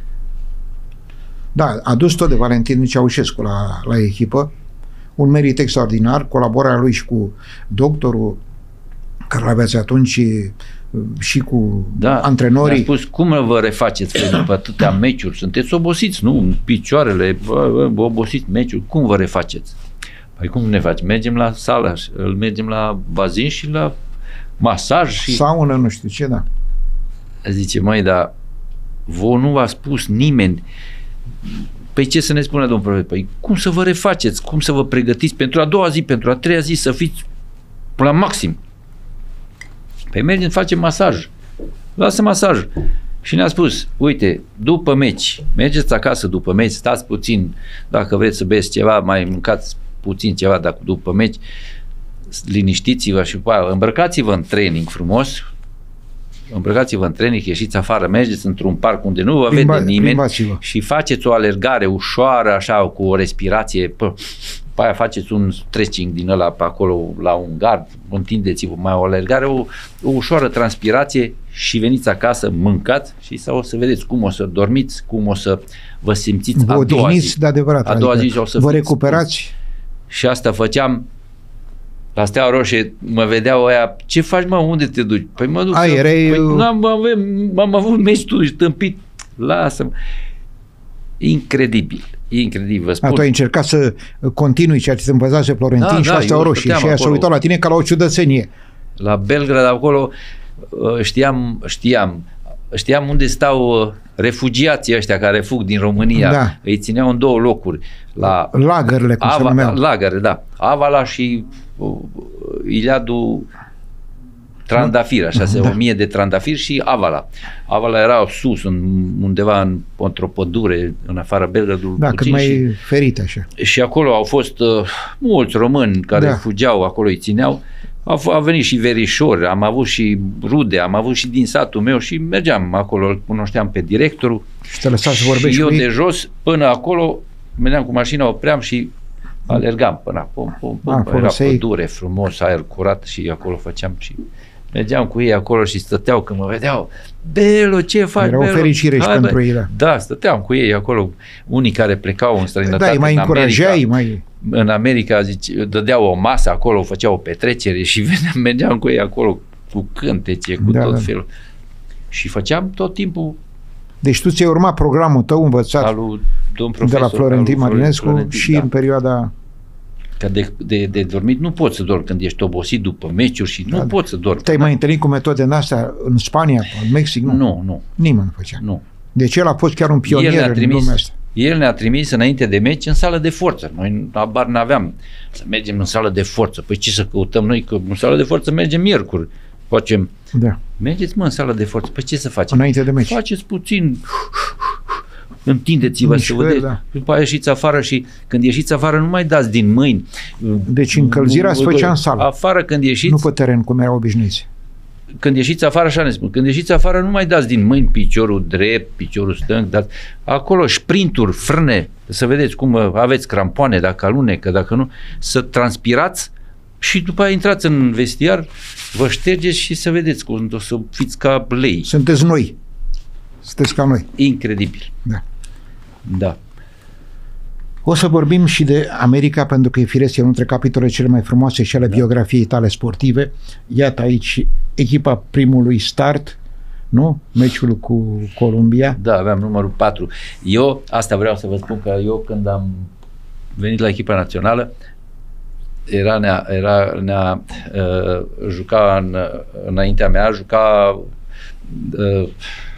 Speaker 1: Da, a dus tot de Valentin Ceaușescu la, la echipă, un merit extraordinar, colaborarea lui și cu doctorul care l-aveați atunci și cu
Speaker 2: da,
Speaker 1: antrenorii.
Speaker 2: Mi-a spus, cum vă refaceți după atâtea meciuri? Sunteți obosiți, nu? Picioarele, bă, bă, obosiți meciuri, cum vă refaceți? Păi cum ne faci? Mergem la sală, îl mergem la bazin și la masaj și...
Speaker 1: Saună, nu știu ce, da.
Speaker 2: Zice, măi, dar vouă nu v-a spus nimeni. Păi ce să ne spună domnul profesor? Păi cum să vă refaceți? Cum să vă pregătiți pentru a doua zi, pentru a treia zi să fiți la maxim? Păi mergem, facem masaj. Lasă masaj. Și ne-a spus, uite, după meci, mergeți acasă după meci, stați puțin, dacă vreți să beți ceva, mai mâncați puțin ceva, dacă după meci, liniștiți-vă și îmbrăcați-vă în training frumos, îmbrăcați-vă în training, ieșiți afară, mergeți într-un parc unde nu vă vede nimeni și faceți o alergare ușoară, așa, cu o respirație, pă, pe aia faceți un stretching din ăla pe acolo la un gard, întindeți-vă mai o alergare, o, o ușoară transpirație și veniți acasă, mâncați și să o să vedeți cum o să dormiți, cum o să vă simțiți
Speaker 1: vă
Speaker 2: a doua zi.
Speaker 1: De adevărat,
Speaker 2: a doua
Speaker 1: adică
Speaker 2: zi o să
Speaker 1: vă
Speaker 2: fiți,
Speaker 1: recuperați.
Speaker 2: Și asta făceam. La Steaua Roșie mă vedeau aia, ce faci, mă, unde te duci? Păi mă duc
Speaker 1: A,
Speaker 2: să...
Speaker 1: erai...
Speaker 2: Păi nu am, avem, am avut meci tu, tâmpit, lasă-mă. Incredibil, incredibil, vă spun.
Speaker 1: A, tu ai încercat să continui ceea ce te învățase Florentin
Speaker 2: da,
Speaker 1: și
Speaker 2: da,
Speaker 1: la Steaua Roșie și aia s-a uitat la tine ca la o ciudățenie.
Speaker 2: La Belgrad, acolo, știam, știam, știam unde stau refugiații ăștia care fug din România.
Speaker 1: Da.
Speaker 2: Îi țineau în două locuri. La
Speaker 1: lagările, cum
Speaker 2: Ava,
Speaker 1: se numeau.
Speaker 2: Lagăre, da. Avala și uh, Iliadul Trandafir, așa, se da. o mie de trandafiri și Avala. Avala era sus, în, undeva în, într-o pădure, în afara Belgradului.
Speaker 1: Da, cât mai și, ferit așa.
Speaker 2: Și acolo au fost uh, mulți români care da. fugeau, acolo îi țineau. A, a venit și verișori, am avut și rude, am avut și din satul meu și mergeam acolo, îl cunoșteam pe directorul.
Speaker 1: Și te lăsa să vorbești
Speaker 2: și eu
Speaker 1: cu ei?
Speaker 2: de jos până acolo, mergeam cu mașina, opream și alergam până acolo. Pum, pum, pum, era pădure, frumos, aer curat și acolo făceam și mergeam cu ei acolo și stăteau când mă vedeau. Belo, ce faci,
Speaker 1: Era
Speaker 2: Belo?
Speaker 1: o fericire și
Speaker 2: Hai,
Speaker 1: pentru ei, da.
Speaker 2: Da, stăteam cu ei acolo, unii care plecau în străinătate.
Speaker 1: Da, mai
Speaker 2: în
Speaker 1: încurajai,
Speaker 2: America,
Speaker 1: mai...
Speaker 2: În America, zice, dădeau o masă acolo, făceau o petrecere și veneam, mergeam cu ei acolo cu cântece, cu
Speaker 1: da,
Speaker 2: tot
Speaker 1: da.
Speaker 2: felul. Și făceam tot timpul.
Speaker 1: Deci tu ți-ai urmat programul tău învățat
Speaker 2: lui, profesor,
Speaker 1: de la Florentin Marinescu Florentin, și da. în perioada...
Speaker 2: Că de, de, de dormit nu poți să dormi când ești obosit după meciuri și da. nu poți să dormi.
Speaker 1: Te-ai da. mai întâlnit cu metode în astea în Spania, în Mexic? Nu,
Speaker 2: nu. nu.
Speaker 1: Nimeni nu făcea.
Speaker 2: Nu.
Speaker 1: Deci el a fost chiar un pionier
Speaker 2: el
Speaker 1: în
Speaker 2: trimis,
Speaker 1: lumea asta.
Speaker 2: El ne-a trimis înainte de meci în sală de forță. Noi abar n-aveam să mergem în sală de forță. Păi ce să căutăm noi? Că în sală de forță mergem miercuri. Facem.
Speaker 1: Da.
Speaker 2: Mergeți, mă, în sală de forță. Păi ce să facem?
Speaker 1: Înainte de meci.
Speaker 2: Faceți puțin, întindeți-vă să vedeți. Da. După aia ieșiți afară și când ieșiți afară nu mai dați din mâini.
Speaker 1: Deci încălzirea se făcea în sală.
Speaker 2: Afară când ieșiți.
Speaker 1: Nu pe teren, cum erau obișnuiți.
Speaker 2: Când ieșiți afară, așa ne spun, când ieșiți afară nu mai dați din mâini piciorul drept, piciorul stâng, dați acolo sprinturi, frâne, să vedeți cum aveți crampoane, dacă alunecă, dacă nu, să transpirați și după aia intrați în vestiar, vă ștergeți și să vedeți cum o să fiți ca lei.
Speaker 1: Sunteți noi. Sunteți ca noi.
Speaker 2: Incredibil.
Speaker 1: Da.
Speaker 2: Da.
Speaker 1: O să vorbim și de America, pentru că e firesc, e unul dintre capitolele cele mai frumoase și ale da. biografiei tale sportive. Iată aici echipa primului start, nu? Meciul cu Columbia.
Speaker 2: Da, aveam numărul patru. Eu, asta vreau să vă spun, că eu când am venit la echipa națională, era, nea, era, nea, uh, juca în, înaintea mea, juca Uh,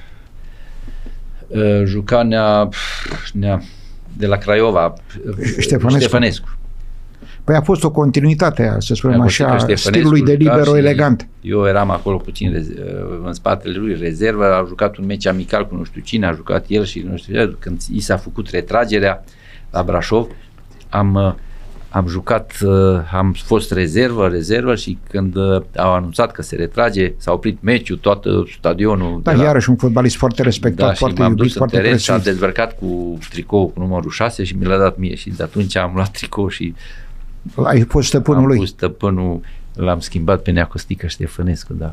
Speaker 2: uh, juca nea, nea, de la Craiova,
Speaker 1: Ștefănescu.
Speaker 2: Ștefănescu.
Speaker 1: Păi a fost o continuitate, să spunem așa,
Speaker 2: Ștefănescu
Speaker 1: stilului de libero elegant.
Speaker 2: Eu eram acolo puțin în spatele lui, rezervă, a jucat un meci amical cu nu știu cine, a jucat el și nu știu ce, când i s-a făcut retragerea la Brașov, am, am jucat, am fost rezervă, rezervă și când au anunțat că se retrage, s-a oprit meciul, tot stadionul.
Speaker 1: Da, iarăși un fotbalist foarte respectat,
Speaker 2: da,
Speaker 1: foarte
Speaker 2: și m-am
Speaker 1: iubit,
Speaker 2: dus
Speaker 1: foarte
Speaker 2: în teren
Speaker 1: presus.
Speaker 2: și a dezbrăcat cu tricou cu numărul șase și mi l-a dat mie și de atunci am luat tricou și
Speaker 1: ai fost stăpânul
Speaker 2: am
Speaker 1: lui.
Speaker 2: pus stăpânul, l-am schimbat pe Neacostică Ștefănescu, da.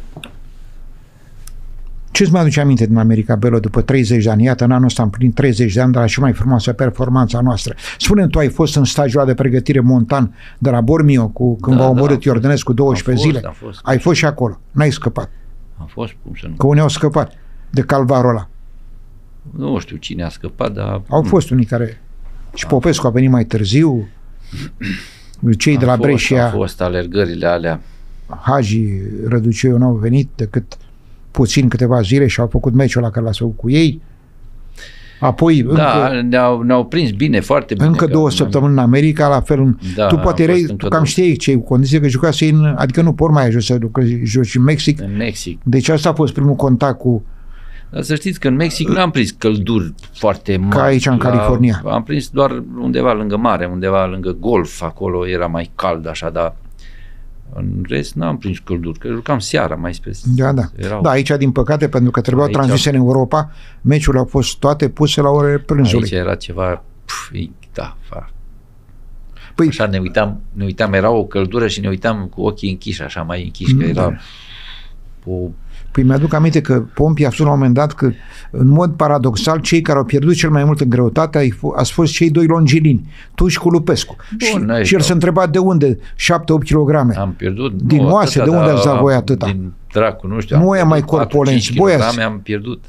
Speaker 1: Ce-ți mai aduce aminte din America, Belo, după treizeci de ani? Iată, în anul ăsta am plinit treizeci de ani de la cea mai frumoasă performanță a noastră. Spune-mi, tu ai fost în stagiul ăla de pregătire montan de la Bormio, cu, când
Speaker 2: Da,
Speaker 1: v-au
Speaker 2: da,
Speaker 1: omorât
Speaker 2: am
Speaker 1: Iordănescu douăsprezece
Speaker 2: fost,
Speaker 1: zile?
Speaker 2: am fost.
Speaker 1: Ai fost și acolo. N-ai scăpat.
Speaker 2: Am fost, cum să nu.
Speaker 1: Că unii au scăpat de calvarul ăla.
Speaker 2: Nu știu cine a scăpat, dar...
Speaker 1: Au fost unii care... Și Popescu a venit mai târziu. Cei de la
Speaker 2: Am fost,
Speaker 1: Brescia,
Speaker 2: Au fost alergările alea.
Speaker 1: Hagi, Răduceu n-au venit decât puțin câteva zile și au făcut meciul ăla care l-a făcut cu ei. Apoi
Speaker 2: Da,
Speaker 1: încă,
Speaker 2: ne-au, ne-au prins bine, foarte bine.
Speaker 1: încă două săptămâni în America, la fel. În,
Speaker 2: Da,
Speaker 1: tu poate
Speaker 2: am
Speaker 1: erai,
Speaker 2: fost
Speaker 1: tu
Speaker 2: încă
Speaker 1: cam
Speaker 2: două.
Speaker 1: știai ce, cu condiție că jucase în, adică nu por mai ajuns să joci în Mexic.
Speaker 2: În Mexic.
Speaker 1: Deci asta a fost primul contact cu,
Speaker 2: Dar să știți că în Mexic nu am prins călduri foarte mari.
Speaker 1: ca aici în
Speaker 2: La-
Speaker 1: California.
Speaker 2: Am prins doar undeva lângă mare, undeva lângă golf, acolo era mai cald așa, dar în rest n-am prins călduri, că jucam seara mai spre.
Speaker 1: Da, da.
Speaker 2: Erau,
Speaker 1: Da, aici, din păcate, pentru că trebuiau
Speaker 2: Aici-
Speaker 1: transmise în Europa, meciurile au fost toate puse la ore prânzului.
Speaker 2: aici era ceva, pf, da, fa.
Speaker 1: Păi,
Speaker 2: Așa ne uitam, ne uitam, era o căldură și ne uitam cu ochii închiși, așa mai închiși, că
Speaker 1: Mm,
Speaker 2: era
Speaker 1: da.
Speaker 2: o...
Speaker 1: Păi mi-aduc aminte că Pompi a spus la un moment dat că, în mod paradoxal, cei care au pierdut cel mai mult în greutate ai f- ați fost cei doi longilini, tu și cu Lupescu.
Speaker 2: Bun,
Speaker 1: și,
Speaker 2: aici
Speaker 1: și el
Speaker 2: au-
Speaker 1: se întreba de unde șapte opt kilograme.
Speaker 2: Am pierdut.
Speaker 1: Din
Speaker 2: nu,
Speaker 1: moase,
Speaker 2: atâta,
Speaker 1: de unde
Speaker 2: dar
Speaker 1: ați dat voi
Speaker 2: am-
Speaker 1: atâta?
Speaker 2: Din dracu, nu știu.
Speaker 1: Nu
Speaker 2: am
Speaker 1: ăia
Speaker 2: pierdut
Speaker 1: mai corpulenți,
Speaker 2: patru cinci
Speaker 1: voi ați-
Speaker 2: kilograme am pierdut.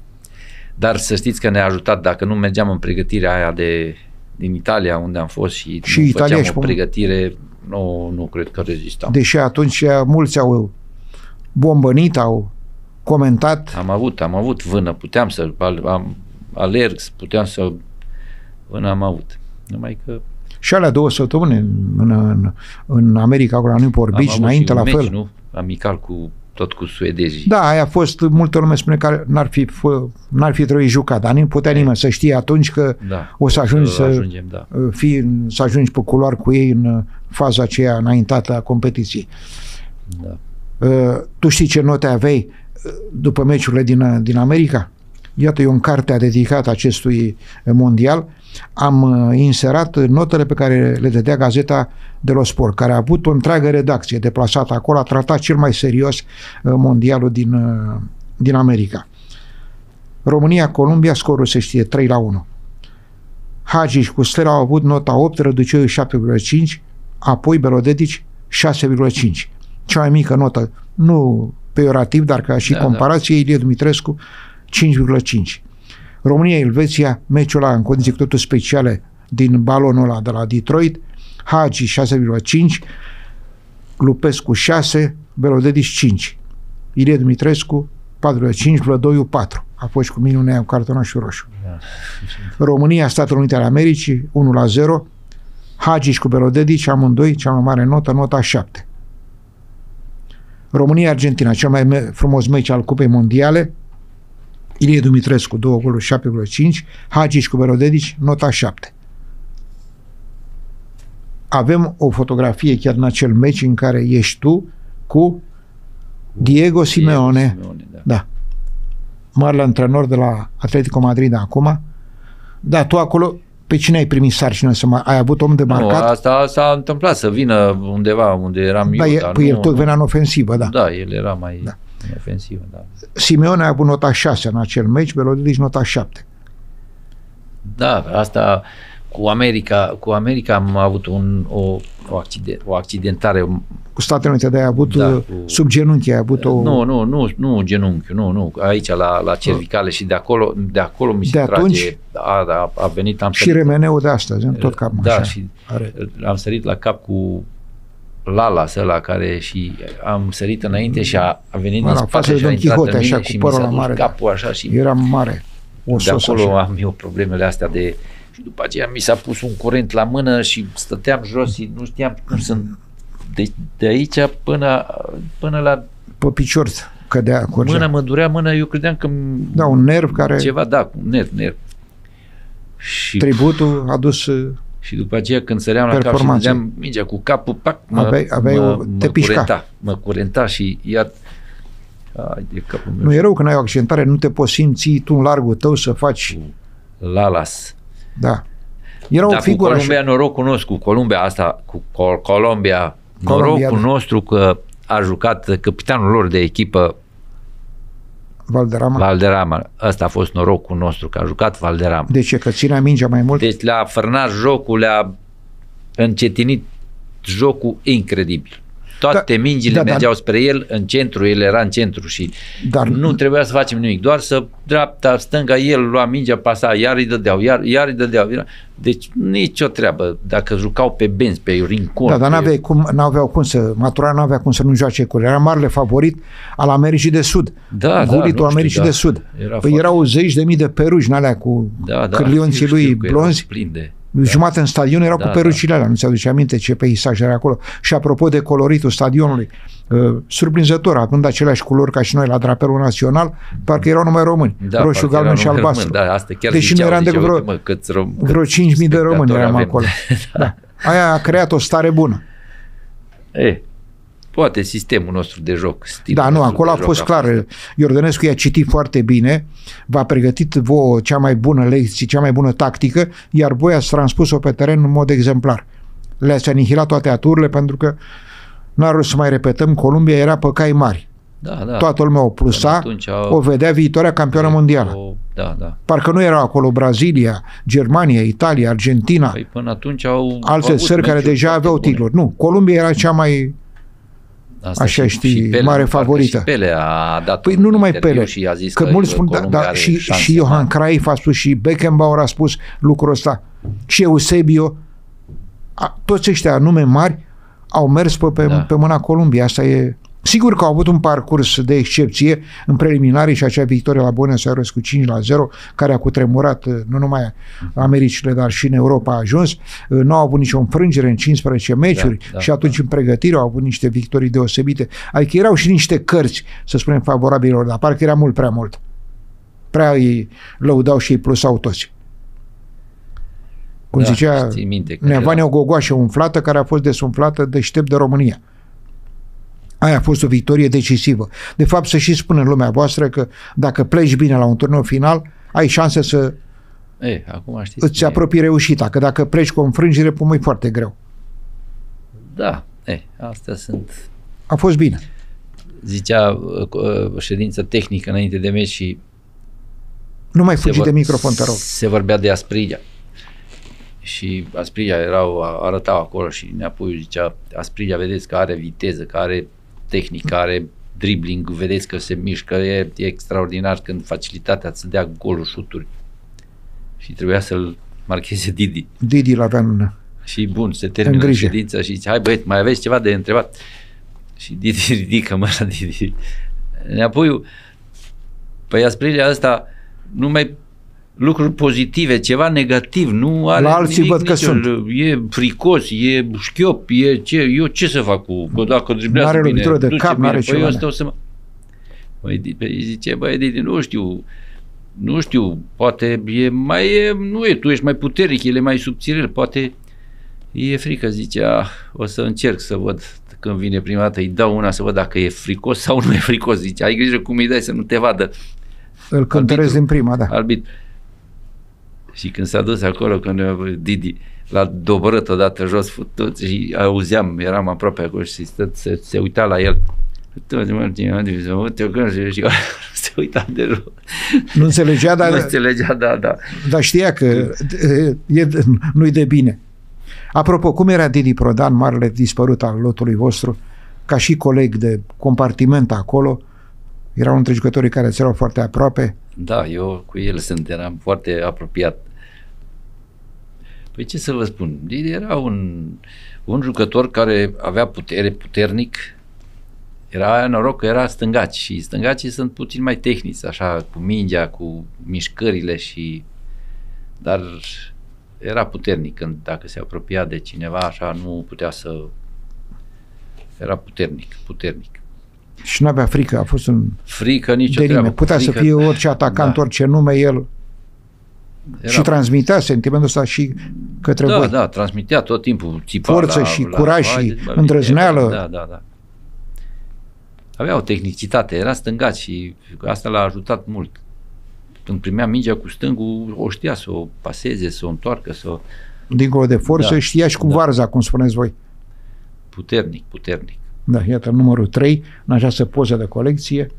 Speaker 2: Dar să știți că ne-a ajutat, dacă nu mergeam în pregătirea aia de, din Italia, unde am fost și,
Speaker 1: Și
Speaker 2: nu
Speaker 1: Italia
Speaker 2: făceam
Speaker 1: și
Speaker 2: o
Speaker 1: pom-
Speaker 2: pregătire, nu, nu cred că rezistam.
Speaker 1: Deși atunci mulți au bombănit, au comentat.
Speaker 2: Am avut, am avut vână, puteam să al- am, alerg, puteam să... Vână am avut. Numai că
Speaker 1: Și alea două săptămâni în, în, în America, acolo la Newport
Speaker 2: am
Speaker 1: Beach,
Speaker 2: avut
Speaker 1: înainte
Speaker 2: și un
Speaker 1: la
Speaker 2: meci,
Speaker 1: fel.
Speaker 2: nu? Amical cu tot cu suedezii.
Speaker 1: Da, aia a fost, multă lume spune că n-ar fi, fă- n-ar fi trebuit jucat, dar nu putea nimeni să știe atunci că
Speaker 2: Da,
Speaker 1: o să ajungi să,
Speaker 2: ajungem, da.
Speaker 1: fii, să ajungi pe culoar cu ei în faza aceea înaintată a competiției.
Speaker 2: Da.
Speaker 1: Uh, Tu știi ce note aveai uh, după meciurile din, din America? Iată, eu în cartea dedicată acestui mondial am uh, inserat notele pe care le dădea Gazeta de los Sport, care a avut o întreagă redacție deplasată acolo, a tratat cel mai serios uh, mondialul din, uh, din America. România-Columbia, scorul se știe, trei la unu. Hagi cu Stela au avut nota opt, Răduceu șapte virgulă cinci, apoi Belodedici șase virgulă cinci. Cea mai mică notă, nu peiorativ, dar ca și
Speaker 2: Da,
Speaker 1: comparație, Ilie Dumitrescu cinci virgulă cinci. România-Elveția, meciul ăla în condiții cu totul speciale din balonul ăla de la Detroit, Hagi șase virgulă cinci, Lupescu șase, Belodedici cinci, Ilie Dumitrescu patru virgulă cinci, Vlădoiu patru. A fost cu minunea cu cartonașul roșu.
Speaker 2: Da.
Speaker 1: România, Statele Unite ale Americii, unu la zero, Hagi cu Belodedici, amândoi, cea mai mare notă, nota șapte. România-Argentina, cel mai me- frumos meci al Cupei Mondiale, Ilie Dumitrescu, două goluri, șapte virgulă cinci, Hagi cu Belodedici, nota șapte. Avem o fotografie chiar în acel meci în care ești tu cu Diego Simeone,
Speaker 2: Simeone, da.
Speaker 1: da, marele antrenor de la Atletico Madrid acum. Da, tu acolo, pe cine ai primit sarcină să mai, ai avut om de
Speaker 2: Nu,
Speaker 1: marcat?
Speaker 2: asta s-a întâmplat să vină undeva unde eram
Speaker 1: Da,
Speaker 2: eu,
Speaker 1: e,
Speaker 2: dar
Speaker 1: păi
Speaker 2: nu,
Speaker 1: el tot venea în ofensivă, da.
Speaker 2: Da, el era mai
Speaker 1: Da.
Speaker 2: în ofensivă, da.
Speaker 1: Simeone a avut nota șase în acel meci, Belodedici nota șapte.
Speaker 2: Da, asta cu America, cu America am avut un, o, o, accident, o accidentare.
Speaker 1: Cu Statele Unite de ai avut,
Speaker 2: Da,
Speaker 1: uh,
Speaker 2: cu-
Speaker 1: sub genunchi ai avut o...
Speaker 2: Nu, nu, nu, nu genunchiul, nu, nu, aici la, la cervicale și de acolo, de acolo mi se
Speaker 1: De
Speaker 2: trage,
Speaker 1: atunci?
Speaker 2: a, a, a venit, am
Speaker 1: Și
Speaker 2: sărit,
Speaker 1: remeneul de astăzi, tot cam
Speaker 2: da,
Speaker 1: așa.
Speaker 2: și
Speaker 1: Are.
Speaker 2: am sărit la cap cu Lalas ăla care și am sărit înainte și a, a venit din spate și a
Speaker 1: Don
Speaker 2: intrat
Speaker 1: Quixote,
Speaker 2: în mine
Speaker 1: așa,
Speaker 2: și
Speaker 1: cu
Speaker 2: mi s-a
Speaker 1: părul
Speaker 2: dus
Speaker 1: mare,
Speaker 2: capul așa și
Speaker 1: era mare. O
Speaker 2: de acolo
Speaker 1: așa.
Speaker 2: am eu problemele astea de... Și după aceea mi s-a pus un curent la mână și stăteam jos și nu știam cum să... De, de aici până, până la...
Speaker 1: Pe picior cădea, curgea.
Speaker 2: Mâna mă durea, mâna, eu credeam că...
Speaker 1: Da, un nerv care...
Speaker 2: Ceva, da, un nerv, nerv. Și,
Speaker 1: tributul a dus...
Speaker 2: și după aceea când săream la cap și dădeam mingea cu capul, pac, mă,
Speaker 1: aveai, aveai
Speaker 2: mă,
Speaker 1: o, te
Speaker 2: mă
Speaker 1: pișca.
Speaker 2: curenta, mă curenta și iar... Ai de capul meu.
Speaker 1: Nu e rău când ai o accidentare, nu te poți simți tu în largul tău să faci...
Speaker 2: Lalas.
Speaker 1: Da. Era
Speaker 2: da,
Speaker 1: o figură
Speaker 2: cu Columbia,
Speaker 1: așa...
Speaker 2: norocul nostru, cu Columbia asta, cu Col- Columbia,
Speaker 1: Columbia,
Speaker 2: norocul
Speaker 1: da.
Speaker 2: nostru că a jucat capitanul lor de echipă
Speaker 1: Valderrama.
Speaker 2: Valderrama. Ăsta a fost norocul nostru, că a jucat Valderrama.
Speaker 1: De ce? Că ținea mingea mai mult?
Speaker 2: Deci le-a fărnat jocul, le-a încetinit jocul incredibil. Toate da, mingile da, mergeau da. spre el, în centru, el era în centru și dar, nu trebuia să facem nimic, doar să dreapta, stânga, el lua mingea, pasa, iar îi dădeau, iar, iar îi dădeau. Deci nicio treabă, dacă jucau pe benzi, pe rincon.
Speaker 1: Da, dar
Speaker 2: pe...
Speaker 1: n-aveau cum, n-aveau cum să, Matura n-avea cum să nu joace cu el, era marele favorit al Americii de Sud.
Speaker 2: Da,
Speaker 1: Gulitul
Speaker 2: da,
Speaker 1: Americii
Speaker 2: știu,
Speaker 1: de Sud.
Speaker 2: Da, era
Speaker 1: păi erau zeci de mii de peruși în alea cu
Speaker 2: da, da,
Speaker 1: cârlionții
Speaker 2: știu,
Speaker 1: lui
Speaker 2: știu
Speaker 1: blonzi.
Speaker 2: Plinde.
Speaker 1: Jumătate în stadion erau
Speaker 2: da,
Speaker 1: cu perucile alea, nu ți aduce aminte ce peisaj era acolo. Și apropo de coloritul stadionului, uh, surprinzător, având aceleași culori ca și noi la drapelul național, parcă erau numai români,
Speaker 2: da,
Speaker 1: roșu, galben și albastru.
Speaker 2: Român, da, asta chiar
Speaker 1: deși
Speaker 2: ziceau,
Speaker 1: nu eram de vreo,
Speaker 2: mă, câți rom,
Speaker 1: vreo cinci mii de români eram
Speaker 2: avem.
Speaker 1: acolo. Da. Aia a creat o stare bună.
Speaker 2: E, poate sistemul nostru de joc.
Speaker 1: Da, nu, acolo a fost clar. Fost. Iordănescu i-a citit foarte bine, v-a pregătit vouă cea mai bună lecție, cea mai bună tactică, iar voi ați transpus-o pe teren în mod exemplar. Le-ați anihilat toate aturile pentru că n-ar rost să mai repetăm, Columbia era pe cai mari.
Speaker 2: Da, da.
Speaker 1: Toată lumea o plusa, au... o vedea viitoarea campioană mondială.
Speaker 2: O... Da, da.
Speaker 1: Parcă nu era acolo Brazilia, Germania, Italia, Argentina,
Speaker 2: păi până atunci au
Speaker 1: alte țări care deja aveau titluri. Nu, Columbia era cea mai...
Speaker 2: Asta
Speaker 1: așa
Speaker 2: și,
Speaker 1: știi,
Speaker 2: și Pele,
Speaker 1: mare favorită.
Speaker 2: Și Pele a dat
Speaker 1: păi nu numai Pele,
Speaker 2: și a zis
Speaker 1: că, că mulți spun, da, da, și, și Johan Cruyff a spus, și Beckenbauer a spus lucrul ăsta, și Eusebio, a, toți ăștia nume mari au mers pe, pe, da. pe mâna Columbiei. Asta e... Sigur că au avut un parcurs de excepție în preliminarii și acea victorie la Buenos Aires cu cinci la zero, care a cutremurat nu numai Americile, dar și în Europa a ajuns. Nu au avut nicio înfrângere în cincisprezece meciuri da, da, și atunci da. în pregătire au avut niște victorii deosebite. Adică erau și niște cărți, să spunem, favorabililor, dar parcă era mult prea mult. Prea îi lăudau și îi plusau toți. Cum da, zicea Neavania, o gogoașă umflată care a fost desumflată deștept de România. Aia a fost o victorie decisivă. De fapt, să și spun în lumea voastră că dacă pleci bine la un turneu final, ai șanse să
Speaker 2: e, acum știți
Speaker 1: îți apropii reușita, că dacă pleci cu o înfrângere, pui foarte greu.
Speaker 2: Da, e, astea sunt...
Speaker 1: A fost bine.
Speaker 2: Zicea uh, ședință tehnică înainte de meci și...
Speaker 1: Nu mai fugi vor, de microfon, te rog.
Speaker 2: Se vorbea de Asprilla. Și Asprilla erau, arătau acolo și Neapuiu zicea, Asprilla vedeți că are viteză, că are tehnică, are dribbling, vedeți că se mișcă, e, e extraordinar când facilitatea să dea goluri, șuturi. Și trebuia să-l marcheze Didi.
Speaker 1: Didi l-avea în...
Speaker 2: Și bun, se termină ședința și zice, hai băieți, mai aveți ceva de întrebat? Și Didi ridică mâna, Didi. Neapuiu, păi Asprilla ăsta nu mai lucruri pozitive, ceva negativ, nu are
Speaker 1: la alții
Speaker 2: nimic,
Speaker 1: văd că
Speaker 2: nicio,
Speaker 1: sunt.
Speaker 2: E fricos, e șchiop, e ce, eu ce să fac cu, că dacă driblează
Speaker 1: bine,
Speaker 2: bine,
Speaker 1: de cap,
Speaker 2: bine,
Speaker 1: păi
Speaker 2: eu stau să mă... Băi, zice, băi, Didi, nu știu, nu știu, poate e mai, e, nu e, tu ești mai puternic, el e mai subțirel, poate e frică, zice, ah, o să încerc să văd când vine prima dată, îi dau una să văd dacă e fricos sau nu e fricos, zice, ai grijă cum îi dai să nu te vadă.
Speaker 1: Îl cântăresc din prima, da.
Speaker 2: Arbitru. Și când s-a dus acolo, când Didi l-a doborât odată jos futut și auzeam, eram aproape acolo și se, se uita la el. Și se uita de jos.
Speaker 1: Nu înțelegea, dar...
Speaker 2: Nu înțelegea, da, da.
Speaker 1: Dar știa că e, nu-i de bine. Apropo, cum era Didi Prodan, marele dispărut al lotului vostru, ca și coleg de compartiment acolo? Era unul dintre jucătorii care ți erau foarte aproape.
Speaker 2: Da, eu cu el sunt, eram foarte apropiat. Păi ce să vă spun, era un, un jucător care avea putere, puternic, era noroc că era stângaci și stângacii sunt puțin mai tehnici, așa, cu mingea, cu mișcările și... Dar era puternic când dacă se apropia de cineva, așa, nu putea să... Era puternic, puternic.
Speaker 1: Și nu avea frică, a fost un...
Speaker 2: Frică, nicio
Speaker 1: de
Speaker 2: treabă.
Speaker 1: Putea frică, să fie orice atacant, da. Orice nume, el... Era... Și transmitea sentimentul ăsta și către
Speaker 2: da,
Speaker 1: voi.
Speaker 2: Da, da, transmitea tot timpul. Țipa
Speaker 1: forță
Speaker 2: la,
Speaker 1: și
Speaker 2: la,
Speaker 1: curaj
Speaker 2: la,
Speaker 1: și
Speaker 2: la,
Speaker 1: îndrăzneală.
Speaker 2: Da, da, da. Avea o tehnicitate, era stângat și asta l-a ajutat mult. Când primea mingea cu stângul, o știa să o paseze, să o întoarcă, să o...
Speaker 1: Dincolo de forță,
Speaker 2: da,
Speaker 1: știa și cu
Speaker 2: da.
Speaker 1: varza, cum spuneți voi.
Speaker 2: Puternic, puternic.
Speaker 1: Da, iată numărul trei, în această poză de colecție,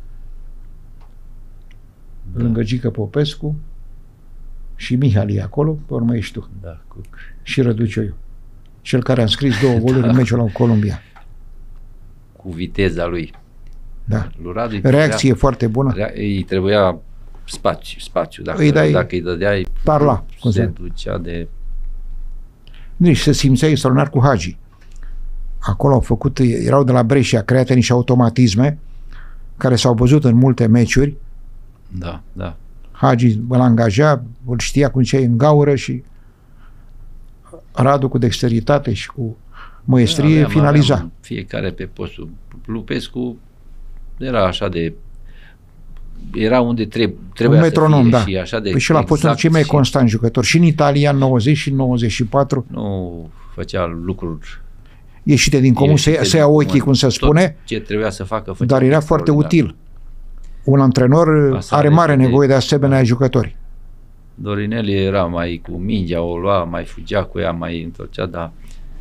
Speaker 1: da. Lângă Gică Popescu și Mihali acolo, pe urmă ești tu.
Speaker 2: Da, cu...
Speaker 1: Și Răducioiu. Cel care a înscris două goluri da. În meciul la Columbia.
Speaker 2: Cu viteza lui.
Speaker 1: Da.
Speaker 2: Lui Radu
Speaker 1: reacție
Speaker 2: trebuia,
Speaker 1: foarte bună.
Speaker 2: Rea, îi trebuia spațiu, spațiu. Dacă
Speaker 1: îi, dai,
Speaker 2: dacă îi dădeai,
Speaker 1: parla,
Speaker 2: se ducea de...
Speaker 1: Nu, și se simțea extraordinar cu Hagi. Acolo au făcut, erau de la Brescia create niște automatisme care s-au văzut în multe meciuri.
Speaker 2: Da, da.
Speaker 1: Hagi îl angaja, îl știa cum ce în gaură și Radu cu dexteritate și cu măestrie aveam, finaliza. Aveam
Speaker 2: fiecare pe postul. Lupescu era așa de... Era unde treb, trebuia
Speaker 1: un metronom,
Speaker 2: să fie
Speaker 1: da.
Speaker 2: și așa de
Speaker 1: păi și el a fost exact cei mai constant jucători. Și în Italia în nouăzeci și nouăzeci și patru.
Speaker 2: Nu făcea lucruri
Speaker 1: ieșite din comun, să, să ia ochii, cum se spune.
Speaker 2: Ce trebuia să facă,
Speaker 1: dar era foarte util. Un antrenor Asta are mare de nevoie de asemenea da. Jucători.
Speaker 2: Dorinel era mai cu mingea, o lua, mai fugea cu ea, mai întorcea, dar...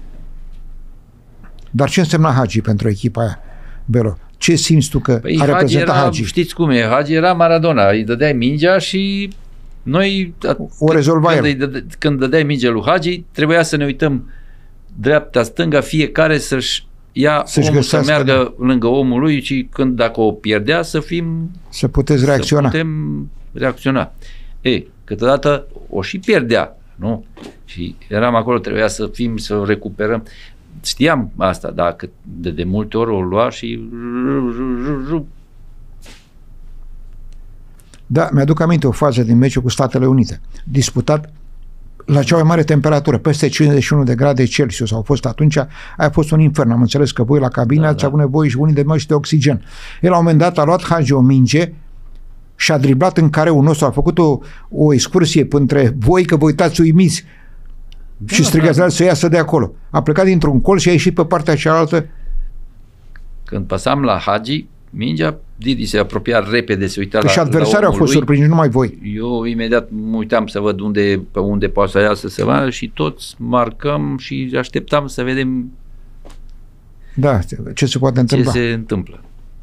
Speaker 1: Dar ce însemna Hagi pentru echipa aia, Belo? Ce simți tu că
Speaker 2: păi
Speaker 1: a reprezentat
Speaker 2: Hagi?
Speaker 1: Hagi?
Speaker 2: Știți cum e, Hagi era Maradona, îi dădeai mingea și noi...
Speaker 1: O rezolva
Speaker 2: când,
Speaker 1: el.
Speaker 2: Dăde, când dădeai mingea lui Hagi, trebuia să ne uităm dreapta, stânga, fiecare să-și ia
Speaker 1: să-și
Speaker 2: omul să meargă
Speaker 1: da.
Speaker 2: Lângă omul lui și când dacă o pierdea să fim...
Speaker 1: Să puteți reacționa.
Speaker 2: Să putem reacționa. Ei, câteodată o și pierdea, nu? Și eram acolo, trebuia să fim, să recuperăm. Știam asta, dar de, de multe ori o lua și...
Speaker 1: Da, mi-aduc aminte o fază din meciul cu Statele Unite. Disputat la cea mai mare temperatură, peste cincizeci și unu de grade Celsius au fost atunci, aia a fost un infern. Am înțeles că voi la cabine da, ați da. avut nevoie și unii de măști de oxigen. El la un moment dat a luat Hagi o minge și a driblat în careul nostru, a făcut o, o excursie între voi, că vă uitați uimiți da, și strigați da. Să iasă de acolo. A plecat dintr-un colț și a ieșit pe partea cealaltă.
Speaker 2: Când pasam la Hagi, mingea, Didi se apropia repede, se uita la,
Speaker 1: și adversarea a fost surprins, numai voi.
Speaker 2: Eu imediat mă uitam să văd unde, pe unde poate să iasă să vadă și toți marcăm și așteptam să vedem
Speaker 1: da, ce se poate întâmpla.
Speaker 2: Ce se întâmplă.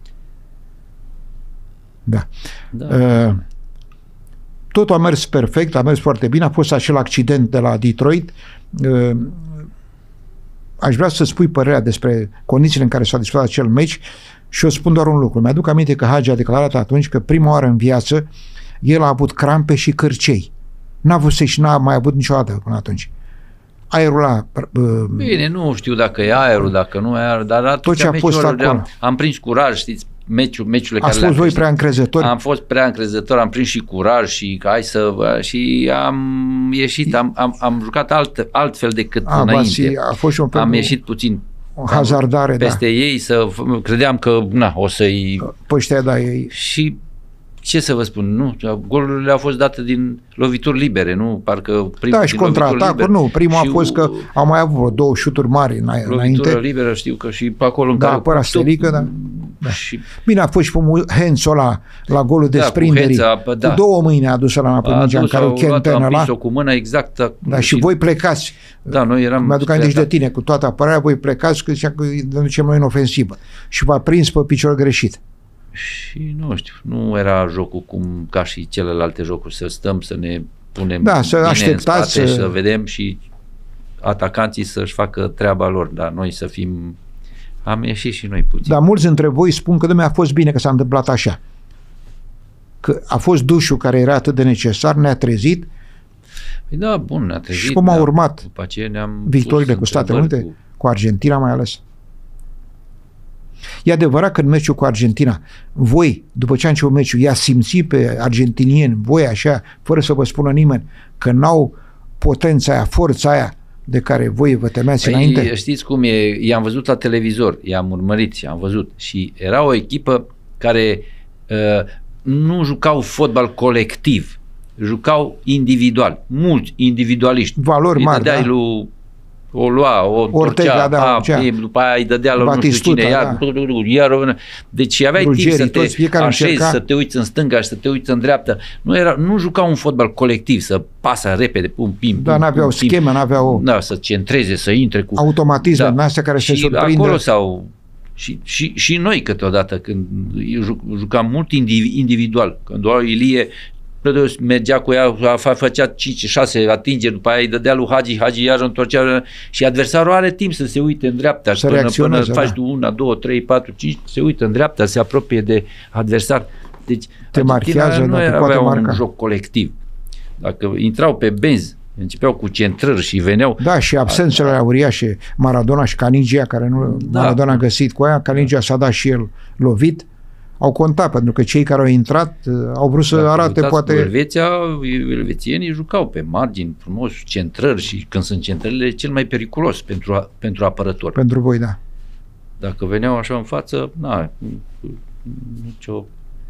Speaker 1: Da. da. Uh, totul a mers perfect, a mers foarte bine, a fost acel accident de la Detroit. Uh, aș vrea să spui părerea despre condițiile în care s-a disputat acel meci și eu spun doar un lucru. Mi-aduc aminte că Hagi a declarat atunci că prima oară în viață el a avut crampe și cârcei. N-a avut și n-a mai avut niciodată până atunci. Aerul la... Uh,
Speaker 2: Bine, nu știu dacă e aerul, dacă nu e aerul, dar
Speaker 1: tot ce a fost acolo.
Speaker 2: Am, am prins curaj, știți, meciul, meciurile
Speaker 1: Ați
Speaker 2: care
Speaker 1: fost voi prea încrezători?
Speaker 2: Am fost prea încrezător, am prins și curaj și hai să... și am ieșit, am, am, am jucat alt, altfel decât a, înainte.
Speaker 1: A fost și un
Speaker 2: am ieșit puțin
Speaker 1: o hazardare,
Speaker 2: peste
Speaker 1: da.
Speaker 2: ei, să credeam că na, o să-i...
Speaker 1: Păi știa, da, ei...
Speaker 2: Și ce să vă spun, nu? Golurile au fost date din lovituri libere, nu? Parcă
Speaker 1: da, și contraatacuri, nu. Primul a fost că au mai avut vreo două șuturi mari înainte.
Speaker 2: Lovitură liberă, știu că și pe acolo în
Speaker 1: da,
Speaker 2: care...
Speaker 1: apăra Stelică, da. Da.
Speaker 2: Și...
Speaker 1: Bine, a fost și Hențo la, la golul de da, sprinterii. Cu, Hența, da. Cu două mâini a adus-o la înapoi mingea în care o Chentena la...
Speaker 2: cu mână exactă.
Speaker 1: Da, și, și voi plecați.
Speaker 2: Da, noi eram...
Speaker 1: Mi-aduc aminte de tine, cu toată apărarea, voi plecați, că zicea că îi ducem noi în ofensivă. Și v-a prins pe picior greșit.
Speaker 2: Și nu știu, nu era jocul cum ca și celelalte jocuri, să stăm, să ne punem
Speaker 1: da, să
Speaker 2: bine
Speaker 1: așteptați,
Speaker 2: în spate,
Speaker 1: să...
Speaker 2: să vedem și atacanții să-și facă treaba lor, dar noi să fim... Am ieșit și noi puțin.
Speaker 1: Dar mulți dintre voi spun că dumne a fost bine că s-a întâmplat așa. Că a fost dușul care era atât de necesar, ne-a trezit.
Speaker 2: Păi da, bun, ne-a trezit.
Speaker 1: Și cum au urmat
Speaker 2: după aceea ne-am
Speaker 1: victoriile cu Statele Unite, cu... cu Argentina mai ales? E adevărat că în meciul cu Argentina, voi, după ce a început meciul, i-a simțit pe argentinieni, voi așa, fără să vă spună nimeni, că n-au potența aia, forța aia de care voi vă temeați
Speaker 2: păi,
Speaker 1: înainte?
Speaker 2: Știți cum e? I-am văzut la televizor, i-am urmărit și am văzut. Și era o echipă care uh, nu jucau fotbal colectiv, jucau individual, mulți individualiști.
Speaker 1: Valori mari, da?
Speaker 2: Lui, o lua, o
Speaker 1: Ortega,
Speaker 2: întorcea,
Speaker 1: da,
Speaker 2: pa, după aia îi dădea la nu știu cine, iar,
Speaker 1: da.
Speaker 2: iar, deci aveai
Speaker 1: Rugerii,
Speaker 2: timp să
Speaker 1: toți,
Speaker 2: te așezi,
Speaker 1: încerca...
Speaker 2: să te uiți în stânga și să te uiți în dreapta. Nu, era, nu jucau un fotbal colectiv, să pasă repede, pum, pim,
Speaker 1: da,
Speaker 2: pum,
Speaker 1: n-aveau
Speaker 2: pum,
Speaker 1: scheme, n-aveau...
Speaker 2: Da, să centreze, să intre cu...
Speaker 1: automatisme
Speaker 2: da.
Speaker 1: astea care
Speaker 2: și
Speaker 1: se surprindă.
Speaker 2: acolo s-au... Și, și, și noi câteodată, când eu juc, jucam mult individual, când doar Ilie mergea cu ea, făcea cinci șase atingeri, după aia îi dădea lui Hagi, Hagi iar întorcea și adversarul are timp să se uite în dreapta,
Speaker 1: să
Speaker 2: până, până
Speaker 1: da.
Speaker 2: faci una, două, trei, patru, cinci, se uită în dreapta, se apropie de adversar. Deci
Speaker 1: te marchează,
Speaker 2: nu
Speaker 1: era
Speaker 2: avea un
Speaker 1: marca.
Speaker 2: joc colectiv. Dacă intrau pe benzi, începeau cu centrări și veneau...
Speaker 1: Da, și absențele a... uriașe, Maradona și Canigia, care nu, da. Maradona a găsit cu aia, Canigia s-a dat și el lovit, au contat, pentru că cei care au intrat au vrut să
Speaker 2: Dacă
Speaker 1: arate, poate...
Speaker 2: Elveția, elvețienii jucau pe margini frumos, centrări și când sunt centrările e cel mai periculos pentru, a, pentru apărător.
Speaker 1: Pentru voi, da.
Speaker 2: Dacă veneau așa în față, na, nicio...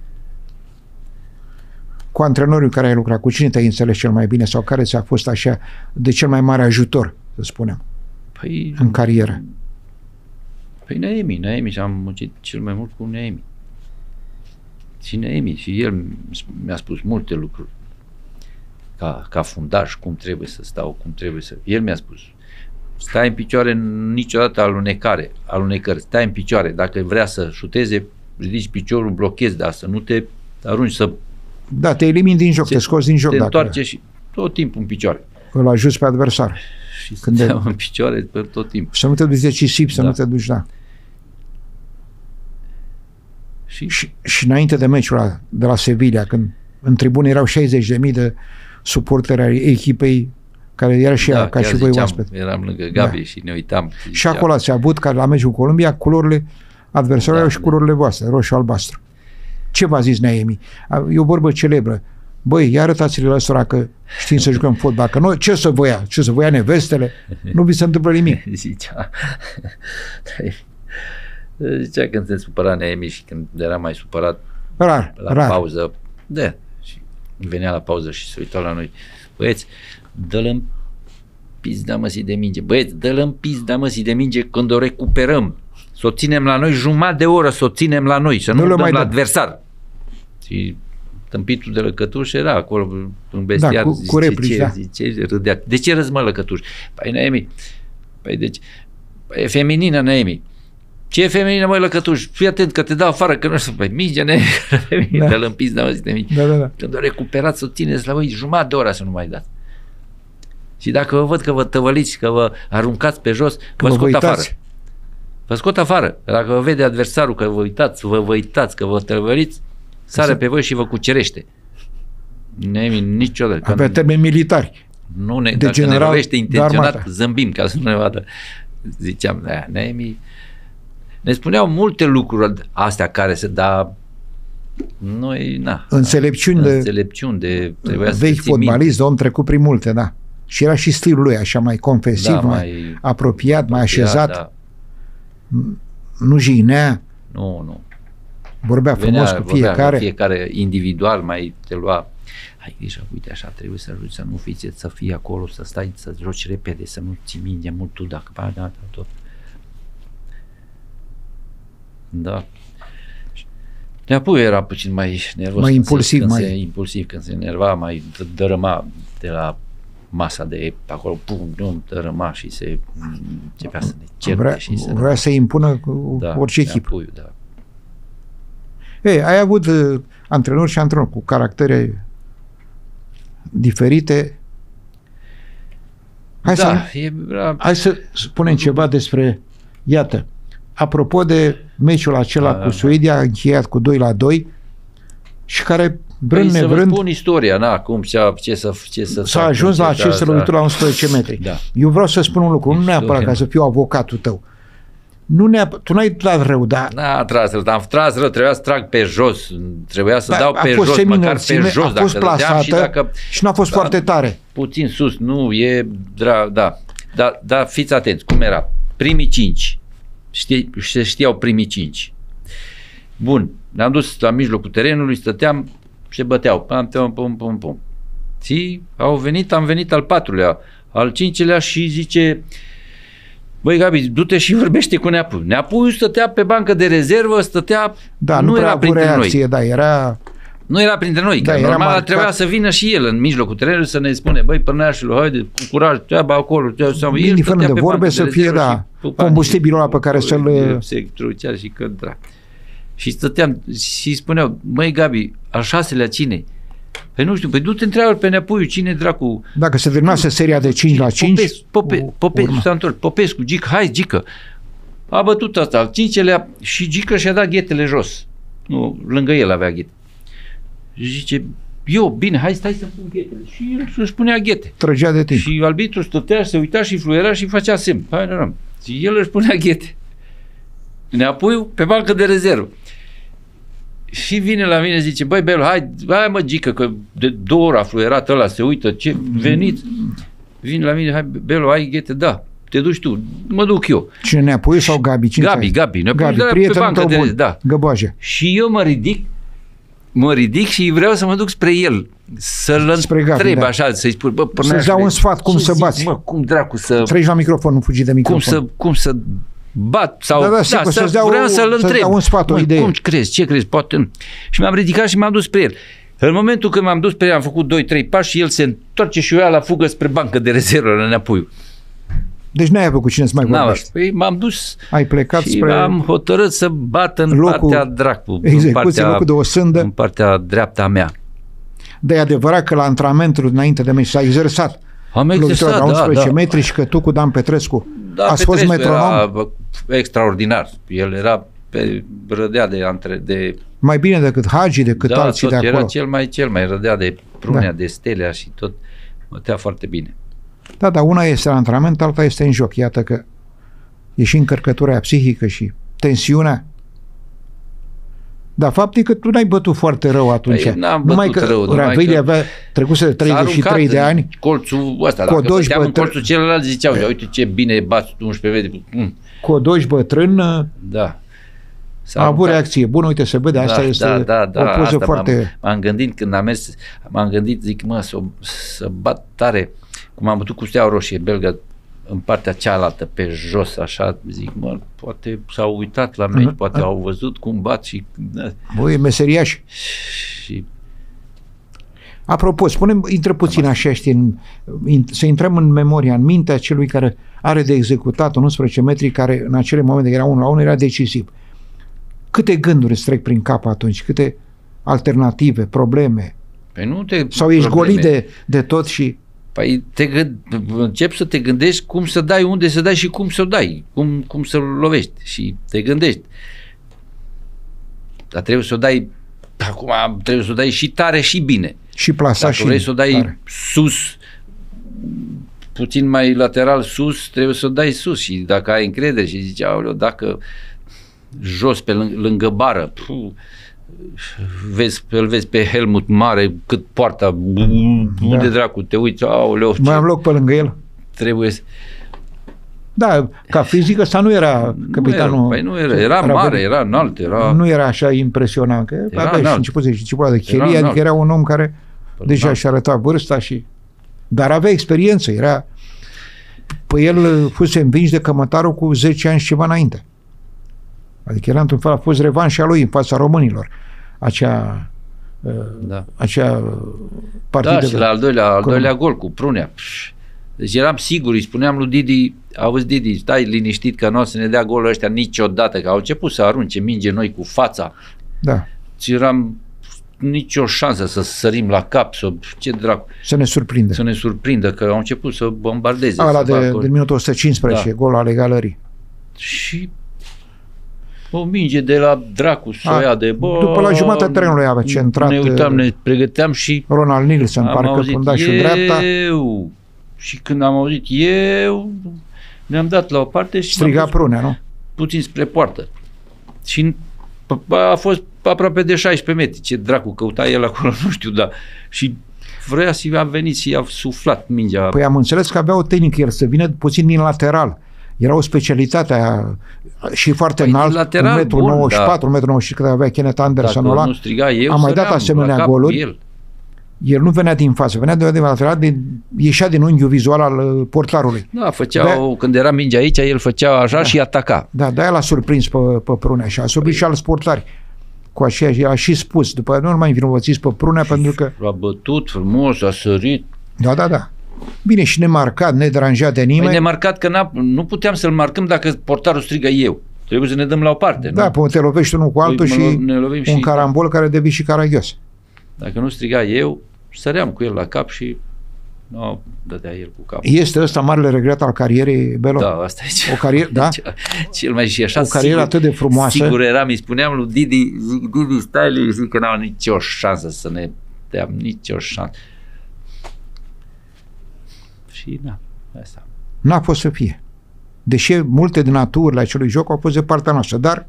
Speaker 1: Cu antrenorul care ai lucrat, cu cine te-ai înțeles cel mai bine sau care ți-a fost așa de cel mai mare ajutor, să spunem,
Speaker 2: păi,
Speaker 1: în carieră?
Speaker 2: Păi Neemi, Neemi și am muncit cel mai mult cu Neemi. Și Neemi, și el mi-a spus multe lucruri ca, ca fundaș, cum trebuie să stau, cum trebuie să... El mi-a spus, stai în picioare, niciodată alunecare, alunecări, stai în picioare, dacă vrea să șuteze, ridici piciorul, blochezi, dar să nu te arunci, să...
Speaker 1: Da, te elimini din joc, se, te scoți din joc.
Speaker 2: Te
Speaker 1: dacă
Speaker 2: întoarce și tot timpul în picioare.
Speaker 1: Îl ajuți pe adversar.
Speaker 2: Și când stăteam de... în picioare pe tot timpul.
Speaker 1: Să nu te duci decisiv, să
Speaker 2: da.
Speaker 1: nu te duci, da.
Speaker 2: Și,
Speaker 1: și, și înainte de meciul ăla, de la Sevilla, când în tribune erau șaizeci de mii de suporteri ai echipei, care era și
Speaker 2: da,
Speaker 1: ea, ca și voi oaspete.
Speaker 2: Eram lângă Gabi da. și ne uitam.
Speaker 1: Și, și acolo ați avut, ca la meciul cu Columbia, culorile adversarului da, și culorile voastre, roșu-albastru. Ce v-a zis Neemi? E o vorbă celebră. Băi, ia arătați-le ăstora că știm să jucăm fotbal, că noi, ce să vă ia? Ce să vă ia nevestele? Nu vi se întâmplă nimic.
Speaker 2: Zicea. Zicea când se supăra Neemi și când era mai supărat
Speaker 1: rar,
Speaker 2: la
Speaker 1: rar.
Speaker 2: pauză, de, și venea la pauză și se uita la noi. Băieți, dă-l în pizda măsii de minge. Băieți, dă-l în pizda măsii de minge când o recuperăm. Să o ținem la noi jumătate de oră, să o ținem la noi, să nu, nu dăm mai la dăm. adversar. Și tâmpitul de Lăcătuș era acolo în bestiar.
Speaker 1: Da, cu,
Speaker 2: zice,
Speaker 1: cu replici,
Speaker 2: ce,
Speaker 1: da.
Speaker 2: Zice, râdea. De ce râzi, mă, Lăcătuș? Păi, Neemi, păi, deci, păi, e feminină, Neemi. Ce e feminină, măi, Lăcătuș? Fii atent că te dau afară, că nu știu, păi, minge, Neemi, da. dă-l în pizda măsii de minge.
Speaker 1: Da, da, da.
Speaker 2: Când o recuperați, să o țineți la voi jumătate de oră să nu mai dați. Și dacă vă văd că vă tăvăliți, că vă aruncați pe jos, vă scot afară. Vă scot afară. Dacă vă vede adversarul că vă uitați, vă, vă uitați, că vă tăvăliți, sare pe voi și vă cucerește. Neemi, niciodată.
Speaker 1: Pe termeni militari.
Speaker 2: Nu ne, dacă ne lovește intenționat, zâmbim ca să nu ne vadă. Ziceam, da, Neemi. Ne spuneau multe lucruri astea care se da. Noi, na.
Speaker 1: Înțelepciuni de,
Speaker 2: înțelepciuni de
Speaker 1: vechi fotbalist, om trecut prin multe, da. Și era și stilul lui așa mai confesiv, da, mai, mai apropiat, apropiat, mai așezat. Da. Nu jignea.
Speaker 2: Nu, nu.
Speaker 1: Vorbea frumos cu fiecare.
Speaker 2: Cu fiecare individual, mai te lua. Hai grijă, uite așa, trebuie să ajungi, să nu fiți, să fii acolo, să stai, să joci repede, să nu ții minge mult tu, dacă ba, da, da, tot. Da. De apoi era puțin mai nervos.
Speaker 1: Mai impulsiv,
Speaker 2: când
Speaker 1: mai...
Speaker 2: se, impulsiv, când se enerva, mai dărâma de la masa de acolo, pum, pum, dărâma și se începea să ne certe.
Speaker 1: Vrea,
Speaker 2: și să
Speaker 1: vrea să impună cu
Speaker 2: da,
Speaker 1: orice echipă.
Speaker 2: Apoi, da.
Speaker 1: Ei, ai avut uh, antrenori și antrenori cu caractere diferite. Hai,
Speaker 2: da,
Speaker 1: să,
Speaker 2: era...
Speaker 1: hai să spunem ceva despre, iată, apropo de meciul acela a, cu Suedia, încheiat cu doi la doi și care Vrând
Speaker 2: păi
Speaker 1: nevrând,
Speaker 2: să vă spun istoria, na, cum ce, ce să ce să
Speaker 1: s-a ajuns la aceste lovituri la unsprezece metri.
Speaker 2: Da.
Speaker 1: Eu vreau să spun un lucru, nu neapărat ca să fiu avocatul tău. Nu neapărat, tu n-ai dat rău, dar...
Speaker 2: N-a tras rău, dar am tras rău, trebuia să trag pe jos, trebuia să
Speaker 1: da,
Speaker 2: dau pe jos, măcar pe jos,
Speaker 1: a fost
Speaker 2: dacă
Speaker 1: plasată
Speaker 2: și, dacă,
Speaker 1: și n-a fost
Speaker 2: da,
Speaker 1: foarte tare.
Speaker 2: Puțin sus, nu, e, da, da, da, da, fiți atenți, cum era? Primii cinci, știi, se știau primii cinci. Bun, ne-am dus la mijlocul terenului, stăteam, se băteau, pam, pam, pum, pum, pum. Și au venit, am venit al patrulea, al cincilea și zice... Băi, Gabi, du-te și vorbește cu Neapuiu. Neapuiu stătea pe bancă de rezervă, stătea...
Speaker 1: Da, nu, nu era printre reacție, noi. Da, era...
Speaker 2: Nu era printre noi, da, că normal marcat. Trebuia să vină și el în mijlocul terenului să ne spune, băi, părneașilor, haide, cu curaj, treaba acolo.
Speaker 1: Indiferent de vorbe să fie, da, combustibilul ăla pe care să-l...
Speaker 2: Se trucea și cântra. Și stăteam și spuneau, măi, Gabi, al șaselea cine? Păi nu știu, păi du-te întreabă pe Neapuiu, cine dracu...
Speaker 1: Dacă se terminase seria de cinci la cinci...
Speaker 2: Popescu, Pope, Pope, s-a întors, Popescu, Gic, hai, Gică. A bătut asta, al cincelea și Gică și-a dat ghetele jos. Nu, lângă el avea ghete. Și zice, eu, bine, hai, stai să-mi pun ghetele. Și el își punea ghete.
Speaker 1: Trăgea de timp.
Speaker 2: Și arbitru stătea, se uita și fluiera și făcea semn. Hai, nu, nu. Și el își punea ghete. Neapuiu pe bancă de rezervă. Și vine la mine, zice, băi, Belu, hai, hai mă, Gică, că de două ori a fluierat ăla, se uită, ce, veniți. Vine la mine, hai, Belu, ai ghete, da, te duci tu, mă duc eu.
Speaker 1: Cine, Neapuiu sau Gabi? Cine
Speaker 2: Gabi, Gabi,
Speaker 1: Gabi, Gabi prietenul tău bun,
Speaker 2: da.
Speaker 1: Găboaje.
Speaker 2: Și eu mă ridic, mă ridic și vreau să mă duc spre el, să-l întreb, da. Așa, să-i spun, bă,
Speaker 1: să-ți dau un sfat, cum să bați.
Speaker 2: Mă, cum dracu să...
Speaker 1: Treci la microfon, nu fugi de microfon.
Speaker 2: Cum să, cum să bat sau
Speaker 1: da, da,
Speaker 2: da,
Speaker 1: sigur,
Speaker 2: să,
Speaker 1: să
Speaker 2: vreau să-l
Speaker 1: să
Speaker 2: întreb.
Speaker 1: Un sfat, o
Speaker 2: mă,
Speaker 1: idee.
Speaker 2: Cum crezi, ce crezi, poate... Și m-am ridicat și m-am dus spre el. În momentul când m-am dus spre el, am făcut doi trei pași și el se întoarce și eu ia la fugă spre bancă de rezervă la Neapuiu.
Speaker 1: Deci n-ai avut cu cine să mai vorbești.
Speaker 2: Păi m-am dus.
Speaker 1: Ai plecat
Speaker 2: și
Speaker 1: spre...
Speaker 2: am hotărât să bat în
Speaker 1: locul,
Speaker 2: partea dracu.
Speaker 1: execuție,
Speaker 2: în partea,
Speaker 1: locul de o sândă.
Speaker 2: În partea dreapta a mea.
Speaker 1: Dar e adevărat că la antrenamentul înainte de meci s-a exersat.
Speaker 2: Am exersat,
Speaker 1: la unsprezece
Speaker 2: da,
Speaker 1: metri și că tu cu Dan Petrescu
Speaker 2: da,
Speaker 1: ați fost metronom.
Speaker 2: Era extraordinar. El era pe rădea de, antre, de...
Speaker 1: Mai bine decât Hagi, decât
Speaker 2: da,
Speaker 1: alții de acolo.
Speaker 2: Era cel mai, cel mai rădea de Prunea, da. De Stelea și tot. Bătea foarte bine.
Speaker 1: Da, dar una este la antrenament, alta este în joc. Iată că e și încărcătura psihică și tensiunea. Dar faptul e că tu n-ai bătut foarte rău atunci.
Speaker 2: Păi, n-am
Speaker 1: numai
Speaker 2: bătut
Speaker 1: că
Speaker 2: rău.
Speaker 1: Ravili avea trecuse de treizeci și trei de ani.
Speaker 2: Colțul ăsta, dacă
Speaker 1: Codoși
Speaker 2: băteam
Speaker 1: bătrân...
Speaker 2: în colțul celălalt, ziceau, uite ce bine bați unsprezece vede. Mm.
Speaker 1: Codoși bătrân.
Speaker 2: Da.
Speaker 1: A avut reacție bună, uite, se vede, asta
Speaker 2: da,
Speaker 1: este
Speaker 2: da, da, da,
Speaker 1: o poză
Speaker 2: asta
Speaker 1: foarte...
Speaker 2: M-am, m-am gândit când am mers, m-am gândit, zic, mă, să, să bat tare, cum am bătut cu Steaua Roșie belgă în partea cealaltă, pe jos, așa, zic, mă, poate s-au uitat la meci, poate au văzut cum bat și...
Speaker 1: Băi, meseriași.
Speaker 2: Și...
Speaker 1: Apropo, spune, intră puțin așa, știi, în, in, să intrăm în memoria, în mintea celui care are de executat un unsprezece metri, care în acele momente era unul la unul, era decisiv. Câte gânduri îți trec prin cap atunci? Câte alternative, probleme?
Speaker 2: Păi nu te
Speaker 1: sau ești golit de, de tot și...
Speaker 2: Păi te gând, începi să te gândești cum să dai, unde să dai și cum să dai, cum, cum să lovești și te gândești. Dar trebuie să o dai, acum trebuie să o dai și tare și bine.
Speaker 1: Și plasat și
Speaker 2: vrei să o dai
Speaker 1: tare.
Speaker 2: Sus, puțin mai lateral sus, trebuie să o dai sus și dacă ai încredere și zici, aoleu, dacă jos pe lângă, lângă bară, puh, vezi, îl vezi pe Helmut Mare cât poarta, da. Unde dracu te uiți, aoleu,
Speaker 1: mai am loc pe lângă el?
Speaker 2: Trebuie să...
Speaker 1: Da, ca fizic ăsta nu era capitanul.
Speaker 2: Nu era, păi nu era, era mare, era înalt, era...
Speaker 1: Nu era așa impresionant, că avea și început să zice de chelie, adică era un om care până deja și arăta vârsta și... Dar avea experiență, era... Păi el fuse învins de Cămătaru cu zece ani și ceva înainte. Adică era într-un fel, a fost revanșa lui în fața românilor. Acea... Da. Acea partidă...
Speaker 2: Da, și la al doilea, al doilea gol cu Prunea. Deci eram sigur, îi spuneam lui Didi, auzi Didi, stai liniștit că nu o să ne dea golul ăștia niciodată, că au început să arunce minge noi cu fața.
Speaker 1: Da.
Speaker 2: Și eram nicio șansă să sărim la cap, să, ce dracu.
Speaker 1: Să ne surprindă.
Speaker 2: Să ne surprindă, că au început să bombardeze.
Speaker 1: Ala de, de minutul o sută cincisprezece, da. Golul al egalării.
Speaker 2: Și O minge de la dracu, soia de bă.
Speaker 1: După la jumătatea terenului avea centrat.
Speaker 2: Ne uitam, ne pregăteam și
Speaker 1: Ronald Nilsson, parcă fundașul dreapta.
Speaker 2: Eu. Și când am auzit eu, ne-am dat la o parte și
Speaker 1: striga Prunea, nu?
Speaker 2: Puțin spre poartă. Și a fost aproape de șaisprezece metri. Ce dracu căuta el acolo, nu știu, dar și vrea să a venit și i-a suflat mingea.
Speaker 1: Păi am înțeles că avea o tehnică, el să vină puțin din lateral. Era o specialitate a, și foarte
Speaker 2: păi
Speaker 1: înalt, un metru nouăzeci și patru, un metru nouăzeci și patru, cât avea Kenneth Anderson ăla.
Speaker 2: Nu striga eu,
Speaker 1: am mai dat asemenea goluri. El. el nu venea din față, venea de, de lateral, de, ieșea din unghiul vizual al portarului.
Speaker 2: Da, făcea, când era mingea aici, el făcea așa da. și ataca.
Speaker 1: Da, de-aia l-a surprins pe, pe Prunea și a surprins păi. și alți portari. Cu aceeași, a și spus, după nu mai învinovățiți pe Prunea pentru că...
Speaker 2: A bătut frumos, a sărit.
Speaker 1: Da, da, da. Bine, și nemarcat, nederanjat de nimeni.
Speaker 2: Păi nemarcat că nu puteam să-l marcăm dacă portarul strigă eu. Trebuie să ne dăm la o parte.
Speaker 1: Da,
Speaker 2: nu?
Speaker 1: te lovești unul cu altul păi, și un și... carambol care devii și caragios.
Speaker 2: Dacă nu striga eu, săream cu el la cap și nu dădea el cu cap.
Speaker 1: Este ăsta marele regret al carierei, Belo?
Speaker 2: Da, asta e
Speaker 1: o carieră, da?
Speaker 2: Cel mai și așa.
Speaker 1: O carieră
Speaker 2: sigur,
Speaker 1: atât de frumoasă.
Speaker 2: Sigur eram, îi spuneam lui Didi, zic, Didi, stai, lui, zic că n-au nicio șansă să ne dea nicio șansă. Și na, asta.
Speaker 1: N-a fost să fie. Deși multe din naturile acelui joc au fost de partea noastră, dar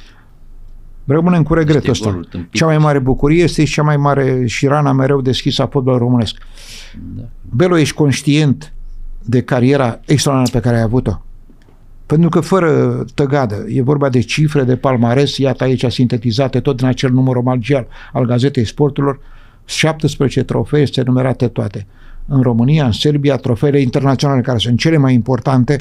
Speaker 1: rămânem cu regretul ăsta. Cea mai mare bucurie este și cea mai mare și rana mereu deschisă a fotbalului românesc. Da. Belo, ești conștient de cariera extraordinară pe care ai avut-o? Pentru că fără tăgadă, e vorba de cifre, de palmares, iată aici sintetizate tot în acel număr omagial al Gazetei Sporturilor, șaptesprezece trofee, este numerate toate. În România, în Serbia, trofeele internaționale care sunt cele mai importante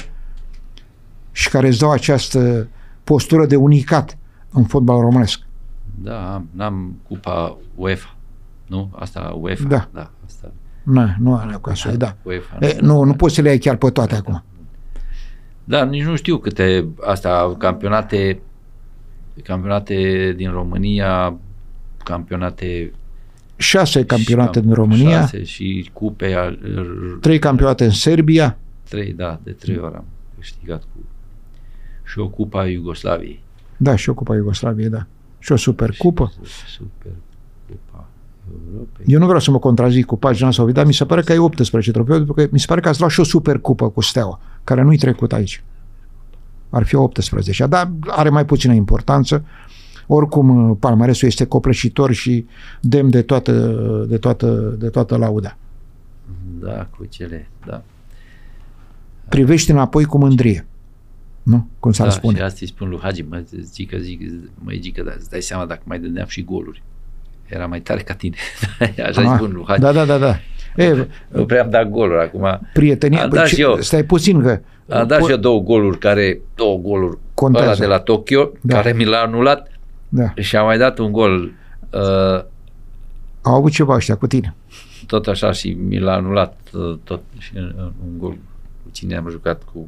Speaker 1: și care îți dau această postură de unicat în fotbal românesc.
Speaker 2: Da, am, n-am cupa UEFA, nu? Asta UEFA.
Speaker 1: Da.
Speaker 2: da asta.
Speaker 1: Na, nu are cu asta, da.
Speaker 2: UEFA,
Speaker 1: e, nu, nu, nu poți să le ai chiar pe toate da, acum.
Speaker 2: Da, nici nu știu câte asta, campionate, campionate din România, campionate
Speaker 1: șase campionate din România,
Speaker 2: șase și cupe,
Speaker 1: trei campionate în Serbia,
Speaker 2: trei, da, de trei ori am câștigat cu și o cupa a Iugoslaviei.
Speaker 1: Da, și o cupa Iugoslaviei, da. Și o supercupă.
Speaker 2: Super cupa Europei.
Speaker 1: Eu nu vreau să mă contrazic cu pagina asta, dar mi se pare că ai optsprezece trofee, pentru că mi se pare că ați luat și o supercupă cu Steaua, care nu-i trecut aici. Ar fi optsprezece, dar are mai puțină importanță. Oricum, palmaresul este copleșitor și demn de toată, de toată, de toată lauda.
Speaker 2: Da, cu cele, da.
Speaker 1: Privești înapoi cu mândrie. Nu? Cum s-ar
Speaker 2: da,
Speaker 1: spune.
Speaker 2: Și asta îi spun lui Hagi, mă zică, zic, mă zică, dar îți dai seama dacă mai dădeam și goluri. Era mai tare ca tine. Așa îi spun lui Hagi.
Speaker 1: Da, da, da, da. E,
Speaker 2: nu prea am dat goluri acum.
Speaker 1: Prietenia,
Speaker 2: dat și eu.
Speaker 1: Stai puțin că...
Speaker 2: Am dat și eu două goluri care, două goluri, ăla de la Tokyo, da. care mi l-a anulat. Da. Și am mai dat un gol. Uh,
Speaker 1: Au avut ceva ăștia cu tine.
Speaker 2: Tot așa și mi l-a anulat uh, tot și uh, un gol cu cine am jucat cu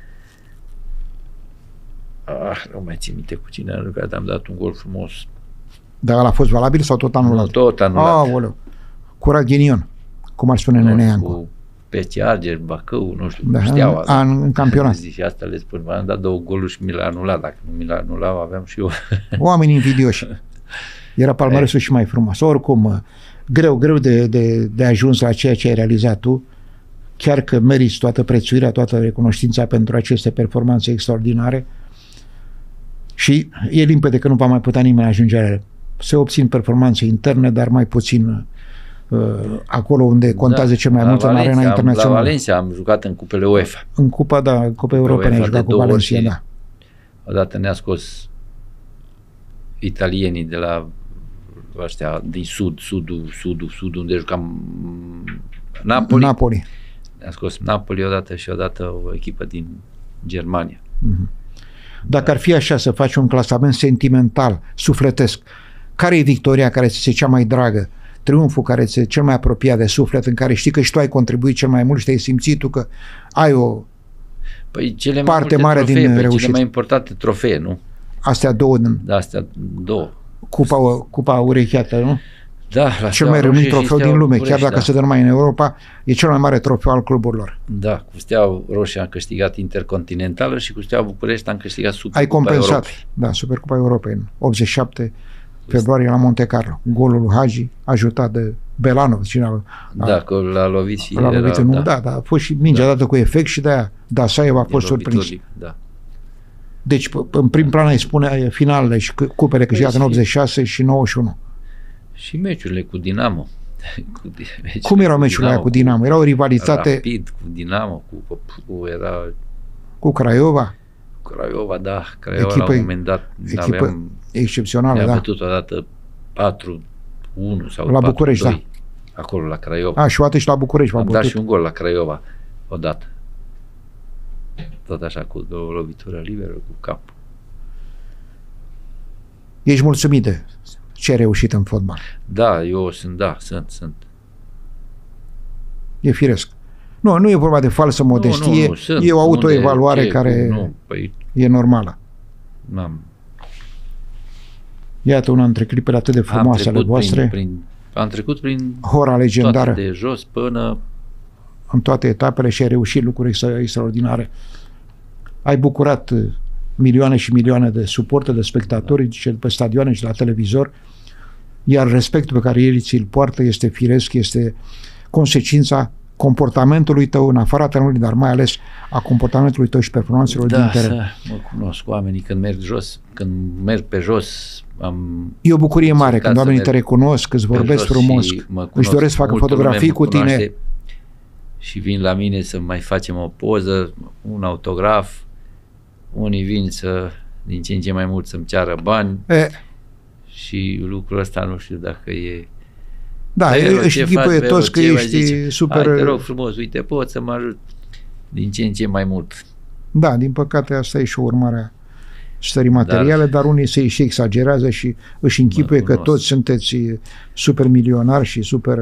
Speaker 2: ah, nu mai țin minte cu cine am jucat, am dat un gol frumos.
Speaker 1: Dar ăla a fost valabil sau tot anulat?
Speaker 2: Nu, tot anulat.
Speaker 1: Aoleu. Cu Raghinion, cum ar spune Neneancu.
Speaker 2: Cu P C Arger, Bacău, nu știu,
Speaker 1: da,
Speaker 2: Steaua.
Speaker 1: Da. În, în campionat.
Speaker 2: Și asta le spun, am dat două goluri și mi l-a anulat. Dacă nu mi l-a anulat, aveam și eu.
Speaker 1: Oameni invidioși. Era palmaresul și mai frumos. Oricum, greu, greu de, de, de ajuns la ceea ce ai realizat tu. Chiar că meriți toată prețuirea, toată recunoștința pentru aceste performanțe extraordinare. Și e limpede că nu va mai putea nimeni ajunge. Se obțin performanțe interne, dar mai puțin uh, acolo unde contează da, cel mai mult Valencia, în arena internațională.
Speaker 2: La Valencia am jucat în cupele UEFA.
Speaker 1: În cupa, da, în cupa europene ai jucat cu Valencia, da.
Speaker 2: Odată ne-a scos italienii de la ăștia din sud, sudul, sudul, sudul, unde jucam Napoli.
Speaker 1: Napoli.
Speaker 2: Ne-a scos Napoli odată și odată o echipă din Germania.
Speaker 1: Mm-hmm. Dacă ar fi așa să faci un clasament sentimental, sufletesc, care e victoria care ți se cea mai dragă? Triumful care ți-e cel mai apropiat de suflet, în care știi că și tu ai contribuit cel mai mult și te-ai simțit tu că ai o
Speaker 2: păi cele
Speaker 1: parte
Speaker 2: mai
Speaker 1: mare
Speaker 2: trofee,
Speaker 1: din
Speaker 2: păi
Speaker 1: reușită.
Speaker 2: Cele mai importante trofee, nu?
Speaker 1: Astea două din...
Speaker 2: Da, astea două.
Speaker 1: Cupa, cupa urecheată, nu?
Speaker 2: Da, la
Speaker 1: cel mai rămân trofeu din lume,
Speaker 2: București,
Speaker 1: chiar dacă
Speaker 2: da.
Speaker 1: se dă numai în Europa, e cel mai mare trofeu al cluburilor.
Speaker 2: Da, cu Steaua Roșie am câștigat Intercontinentală și cu Steaua București am câștigat Supercupa
Speaker 1: Ai compensat,
Speaker 2: Europei.
Speaker 1: da, Supercupa Europei în optzeci și șapte februarie la Monte Carlo. Golul lui Hagi, ajutat de Belanov, cine a,
Speaker 2: Da, că l-a lovit și
Speaker 1: l-a lovit
Speaker 2: era,
Speaker 1: în
Speaker 2: da.
Speaker 1: da, da, a fost și mingea
Speaker 2: Da.
Speaker 1: dată cu efect și de-aia Dasaev a
Speaker 2: E
Speaker 1: fost surprins.
Speaker 2: lovitor, Da.
Speaker 1: Deci, p- în prim plan îi spune finalele și c- cupele câștigate în
Speaker 2: și-
Speaker 1: optzeci și șase și nouăzeci și unu.
Speaker 2: Și meciurile cu Dinamo. Cu, meciurile
Speaker 1: Cum erau meciurile alea cu Dinamo? Era o rivalitate
Speaker 2: Rapid, cu Dinamo, cu, cu era
Speaker 1: cu Craiova,
Speaker 2: Craiova, da, Craiova
Speaker 1: Echipă-
Speaker 2: la un moment dat
Speaker 1: echipă
Speaker 2: aveam,
Speaker 1: excepțională,
Speaker 2: ne-a
Speaker 1: da.
Speaker 2: bătut odată patru unu sau
Speaker 1: La
Speaker 2: patru
Speaker 1: București,
Speaker 2: doi, acolo la Craiova.
Speaker 1: A, și o dată și la București v-a
Speaker 2: Am dat
Speaker 1: bătut.
Speaker 2: și un gol la Craiova odată. Tot așa, cu două lovituri liberă, cu cap.
Speaker 1: Ești mulțumit de ce ai reușit în fotbal.
Speaker 2: Da, eu sunt, da, sunt, sunt.
Speaker 1: E firesc. Nu, nu e vorba de falsă modestie,
Speaker 2: Nu, nu, nu, sunt.
Speaker 1: e o autoevaluare
Speaker 2: Unde,
Speaker 1: care
Speaker 2: ce, Nu, păi,
Speaker 1: e normală.
Speaker 2: n-am.
Speaker 1: Iată una dintre clipele atât de
Speaker 2: Am
Speaker 1: frumoase ale
Speaker 2: trecut
Speaker 1: voastre,
Speaker 2: prin, prin, am trecut prin
Speaker 1: hora legendară
Speaker 2: toate, de jos până...
Speaker 1: în toate etapele și ai reușit lucruri extra- extraordinare. Ai bucurat uh, milioane și milioane de suporte, de spectatori și pe stadioane și la televizor, iar respectul pe care el ți-l poartă este firesc, este consecința comportamentului tău în afara terenului, dar mai ales a comportamentului tău și performanțelor din
Speaker 2: Da,
Speaker 1: teren.
Speaker 2: să mă cunosc oamenii când merg jos, când merg pe jos, am...
Speaker 1: E o bucurie mare
Speaker 2: încercat
Speaker 1: când
Speaker 2: să
Speaker 1: oamenii
Speaker 2: merg
Speaker 1: te recunosc, îți
Speaker 2: pe
Speaker 1: vorbesc
Speaker 2: jos
Speaker 1: frumos,
Speaker 2: și mă
Speaker 1: își
Speaker 2: cunosc.
Speaker 1: doresc să facă
Speaker 2: Multă
Speaker 1: fotografii
Speaker 2: lume
Speaker 1: cu
Speaker 2: mă
Speaker 1: tine.
Speaker 2: cunoaște și vin la mine să mai facem o poză, un autograf, unii vin să, din ce în ce mai mult, să-mi ceară bani
Speaker 1: E,
Speaker 2: și lucrul ăsta nu știu dacă e...
Speaker 1: da,
Speaker 2: Vero,
Speaker 1: își
Speaker 2: ce
Speaker 1: închipuie
Speaker 2: faci,
Speaker 1: toți că
Speaker 2: Vero, ce
Speaker 1: ești
Speaker 2: mai zice?
Speaker 1: super...
Speaker 2: Hai, te rog frumos, uite, pot să mă ajut din ce în ce mai mult.
Speaker 1: Da, din păcate asta e și o urmare a stării materiale, dar, dar unii se și exagerează și își închipuie că
Speaker 2: cunosc.
Speaker 1: toți sunteți super milionari și super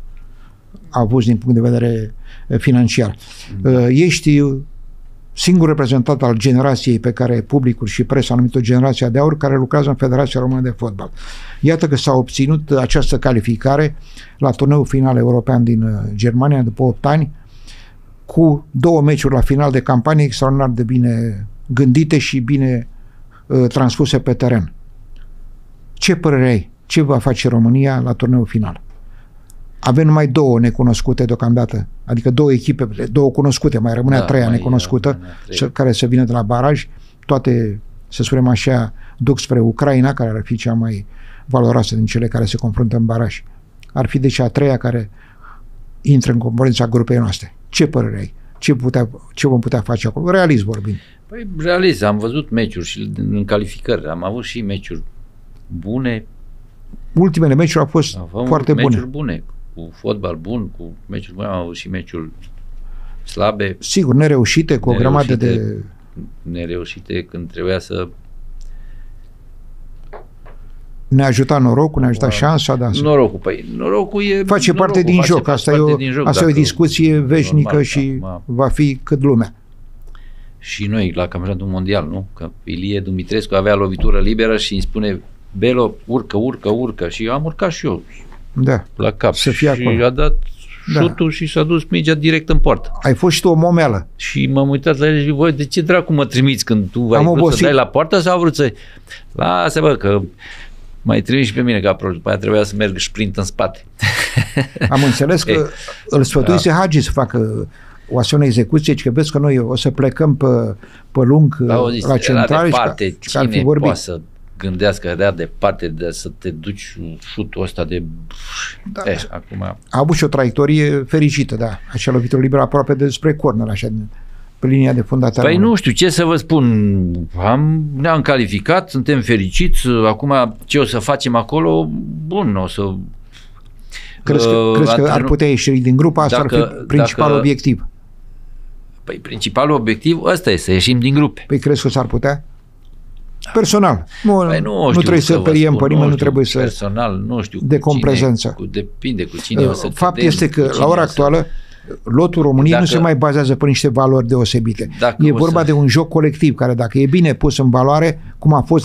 Speaker 1: avuți din punct de vedere financiar.
Speaker 2: Da.
Speaker 1: Ești singur reprezentant al generației pe care publicul și presa a numit-o generația de aur, care lucrează în Federația Română de Fotbal. Iată că s-a obținut această calificare la turneul final european din Germania după opt ani, cu două meciuri la final de campanie extraordinar de bine gândite și bine uh, transpuse pe teren. Ce părere ai? Ce va face România la turneul final? Avem numai două necunoscute deocamdată, adică două echipe, două cunoscute, mai rămâne
Speaker 2: Da,
Speaker 1: a treia
Speaker 2: mai
Speaker 1: necunoscută,
Speaker 2: rămâne a treia.
Speaker 1: să, care să vină de la baraj. Toate, să spunem așa, duc spre Ucraina, care ar fi cea mai valoroasă din cele care se confruntă în baraj. Ar fi deci a treia care intră în concurența grupei noastre. Ce părere ai? Ce, putea, ce vom putea face acolo? Realist vorbind.
Speaker 2: Păi, realist, am văzut meciuri și în calificări, am avut și meciuri bune.
Speaker 1: Ultimele meciuri au fost
Speaker 2: Am avut
Speaker 1: foarte
Speaker 2: meciuri
Speaker 1: bune.
Speaker 2: bune, cu fotbal bun, cu meciuri bune, am avut și meciuri slabe,
Speaker 1: Sigur, nereușite, cu o grămadă de...
Speaker 2: nereușite, nereușite când trebuia să...
Speaker 1: Ne-a ajutat norocul, ne-a ajutat
Speaker 2: Wow.
Speaker 1: șansa, da.
Speaker 2: Norocul, păi norocul e...
Speaker 1: Face parte
Speaker 2: norocul,
Speaker 1: din
Speaker 2: face
Speaker 1: joc. Asta, e
Speaker 2: parte
Speaker 1: o,
Speaker 2: din joc,
Speaker 1: asta e o
Speaker 2: dacă-
Speaker 1: discuție veșnică
Speaker 2: normal,
Speaker 1: și
Speaker 2: acum-
Speaker 1: va fi cât lumea.
Speaker 2: Și noi la campionatul mondial, nu? Că Ilie Dumitrescu avea lovitură liberă și îmi spune Belo, urcă, urcă, urcă și eu am urcat și eu
Speaker 1: Da.
Speaker 2: la cap
Speaker 1: Să fie
Speaker 2: și
Speaker 1: acolo.
Speaker 2: a dat
Speaker 1: Da.
Speaker 2: șutul și s-a dus mingea direct în poartă.
Speaker 1: Ai fost și tu o momeală.
Speaker 2: Și m-am uitat la el și zic, voi, de ce dracu mă trimiți când tu ai
Speaker 1: Am
Speaker 2: vrut
Speaker 1: obosit.
Speaker 2: să dai la poartă sau vrut să... Lasă bă, că mai trimiți și pe mine ca prost, după aia trebuia să merg sprint în spate.
Speaker 1: Am înțeles că
Speaker 2: Ei,
Speaker 1: îl sfătuise
Speaker 2: da.
Speaker 1: Hagi să facă o asemenea execuție, ci că vezi că noi o să plecăm pe, pe lung
Speaker 2: Da, au zis,
Speaker 1: la centrale și,
Speaker 2: departe,
Speaker 1: că, și că ar fi
Speaker 2: cine
Speaker 1: vorbit.
Speaker 2: poate să gândească, era departe de să te duci șutul ăsta de...
Speaker 1: Da.
Speaker 2: Eh, acum...
Speaker 1: A avut și o traiectorie fericită, da. Acea lovitură liberă aproape de spre corner, așa, pe linia de fundație.
Speaker 2: Păi nu știu, ce să vă spun, am, ne-am calificat, suntem fericiți, acum ce o să facem acolo, bun, o să...
Speaker 1: Crezi că,
Speaker 2: uh,
Speaker 1: crezi că ar
Speaker 2: antreno-
Speaker 1: putea ieși din grupă? Asta
Speaker 2: Dacă-
Speaker 1: ar fi principalul
Speaker 2: dacă-
Speaker 1: obiectiv.
Speaker 2: Păi principalul obiectiv ăsta e, să ieșim din grupe.
Speaker 1: Păi crezi că s-ar putea? Personal. Nu,
Speaker 2: Păi nu,
Speaker 1: nu
Speaker 2: știu
Speaker 1: trebuie să
Speaker 2: vă
Speaker 1: periem
Speaker 2: spun,
Speaker 1: pe nimeni, nu
Speaker 2: știu,
Speaker 1: trebuie să...
Speaker 2: Personal, nu știu. cu
Speaker 1: de comprezență.
Speaker 2: Cine, cu, depinde cu cine o să
Speaker 1: Fapt
Speaker 2: cădem,
Speaker 1: este că,
Speaker 2: cu
Speaker 1: la
Speaker 2: cine
Speaker 1: ora
Speaker 2: o să-
Speaker 1: actuală, lotul României
Speaker 2: Dacă-
Speaker 1: nu se mai bazează pe niște valori deosebite.
Speaker 2: Dacă
Speaker 1: E
Speaker 2: o
Speaker 1: vorba
Speaker 2: să-
Speaker 1: de un joc colectiv care, dacă e bine pus în valoare, cum a fost la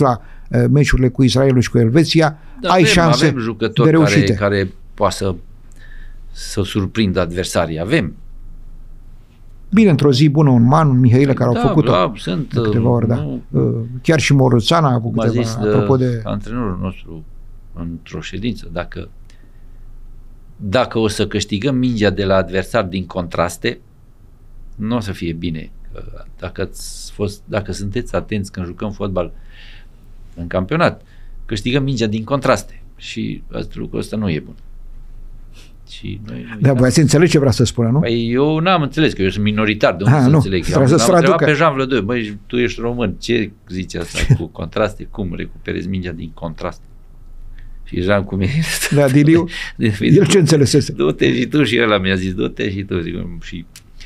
Speaker 1: meciurile cu Israelul și cu Elveția,
Speaker 2: da,
Speaker 1: ai
Speaker 2: avem,
Speaker 1: șanse
Speaker 2: avem jucători
Speaker 1: de reușite.
Speaker 2: Care, care poate să, să surprindă adversarii. Avem.
Speaker 1: Bine, într-o zi bună, un Man, un Mihailă care
Speaker 2: da,
Speaker 1: au făcut-o
Speaker 2: da, sunt,
Speaker 1: de câteva ori,
Speaker 2: nu,
Speaker 1: da. Chiar și Moruțan a avut câteva,
Speaker 2: zis
Speaker 1: apropo de...
Speaker 2: antrenorul nostru într-o ședință, dacă dacă o să câștigăm mingea de la adversar din contraste, nu o să fie bine. Dacă, ați fost, dacă sunteți atenți când jucăm fotbal în campionat, câștigăm mingea din contraste și asta, lucrul ăsta nu e bun. Și noi, noi
Speaker 1: da, voi ați înțeles ce vrea să spună, nu?
Speaker 2: Păi eu n-am înțeles, că eu sunt minoritar, de unde
Speaker 1: ha,
Speaker 2: să
Speaker 1: nu.
Speaker 2: înțeleg?
Speaker 1: Trebuie
Speaker 2: am,
Speaker 1: să
Speaker 2: am întrebat
Speaker 1: traducă.
Speaker 2: pe Jean Vlădoi, băi, tu ești român, ce zici asta cu contraste? Cum recuperezi mingea din contraste? Și Jean cum e?
Speaker 1: Da, Diliu, el ce înțelesese?
Speaker 2: Du-te și tu, și ăla mi-a zis, du-te și tu. Și...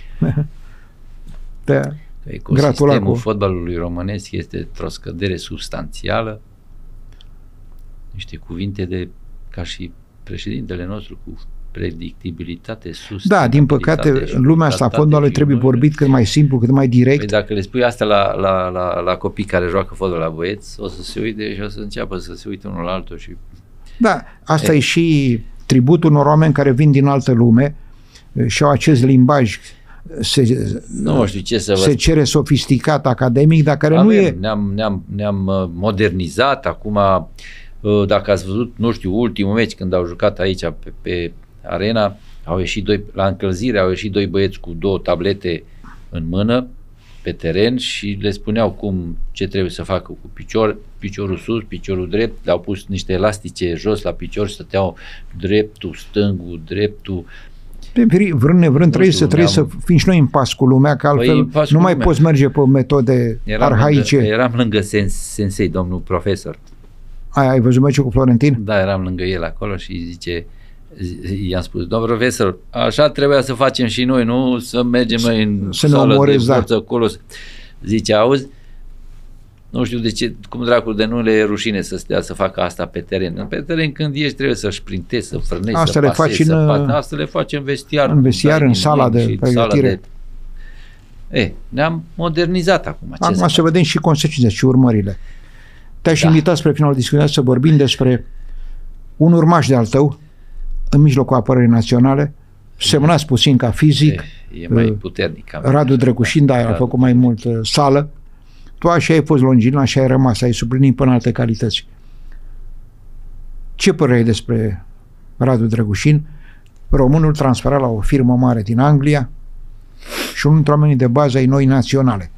Speaker 1: Da.
Speaker 2: Ecosistemul fotbalului românesc este într-o scădere substanțială. Niște cuvinte de, ca și președintele nostru, cu predictibilitate,
Speaker 1: da, din păcate, în lumea asta fotbalului trebuie vorbit cât mai simplu, cât mai direct.
Speaker 2: Păi dacă le spui asta la, la, la, la copii care joacă fotbal, la băieți, o să se uite și o să înceapă să se uite unul la altul. Și...
Speaker 1: Da, asta e, e și tributul unor oameni care vin din altă lume și au acest limbaj se,
Speaker 2: nu știu ce să vă
Speaker 1: se cere sofisticat, academic, dar care
Speaker 2: Avem,
Speaker 1: nu e...
Speaker 2: Ne-am, ne-am, ne-am modernizat, acum dacă ați văzut, nu știu, ultimul meci când au jucat aici pe, pe arena, au ieșit doi, la încălzire au ieșit doi băieți cu două tablete în mână pe teren și le spuneau cum, ce trebuie să facă cu picior, piciorul sus, piciorul drept, le-au pus niște elastice jos la picior și stăteau dreptul, stângul, dreptul.
Speaker 1: Vrând nevrând trebuie să trebuie să fim și noi în pas cu lumea, că altfel păi, nu mai lumea. Poți merge pe metode
Speaker 2: eram
Speaker 1: arhaice.
Speaker 2: Lângă, eram lângă sens, sensei, domnul profesor.
Speaker 1: Ai, ai văzut meciul cu Florentin?
Speaker 2: Da, eram lângă el acolo și zice, i-am spus, domnul profesor, așa trebuia să facem și noi, nu să mergem noi în
Speaker 1: să
Speaker 2: sală
Speaker 1: omorezi,
Speaker 2: de forță
Speaker 1: da.
Speaker 2: acolo. Zice, auzi, nu știu de ce, cum dracul de nu le e rușine să stea să facă asta pe teren. Pe teren când ești trebuie să sprintezi, să frânezi, asta să le pasezi, faci să în, pați. Asta le faci în vestiar.
Speaker 1: În vestiar, în sala de pregătire.
Speaker 2: E, ne-am modernizat acum.
Speaker 1: Acum să, să vedem și consecințe și urmările. Te-aș da. invita spre finalul discuției să vorbim despre un urmaș de al tău în mijlocul apărării naționale, semnați puțin ca fizic.
Speaker 2: E, e mai puternic.
Speaker 1: Radu Drăgușin, dar a făcut mai mult uh, sală. Tu așa ai fost longin, așa ai rămas, ai suplinit până alte calități. Ce părere ai despre Radu Drăgușin, românul transferat la o firmă mare din Anglia și unul dintre oamenii de bază ai noi naționale?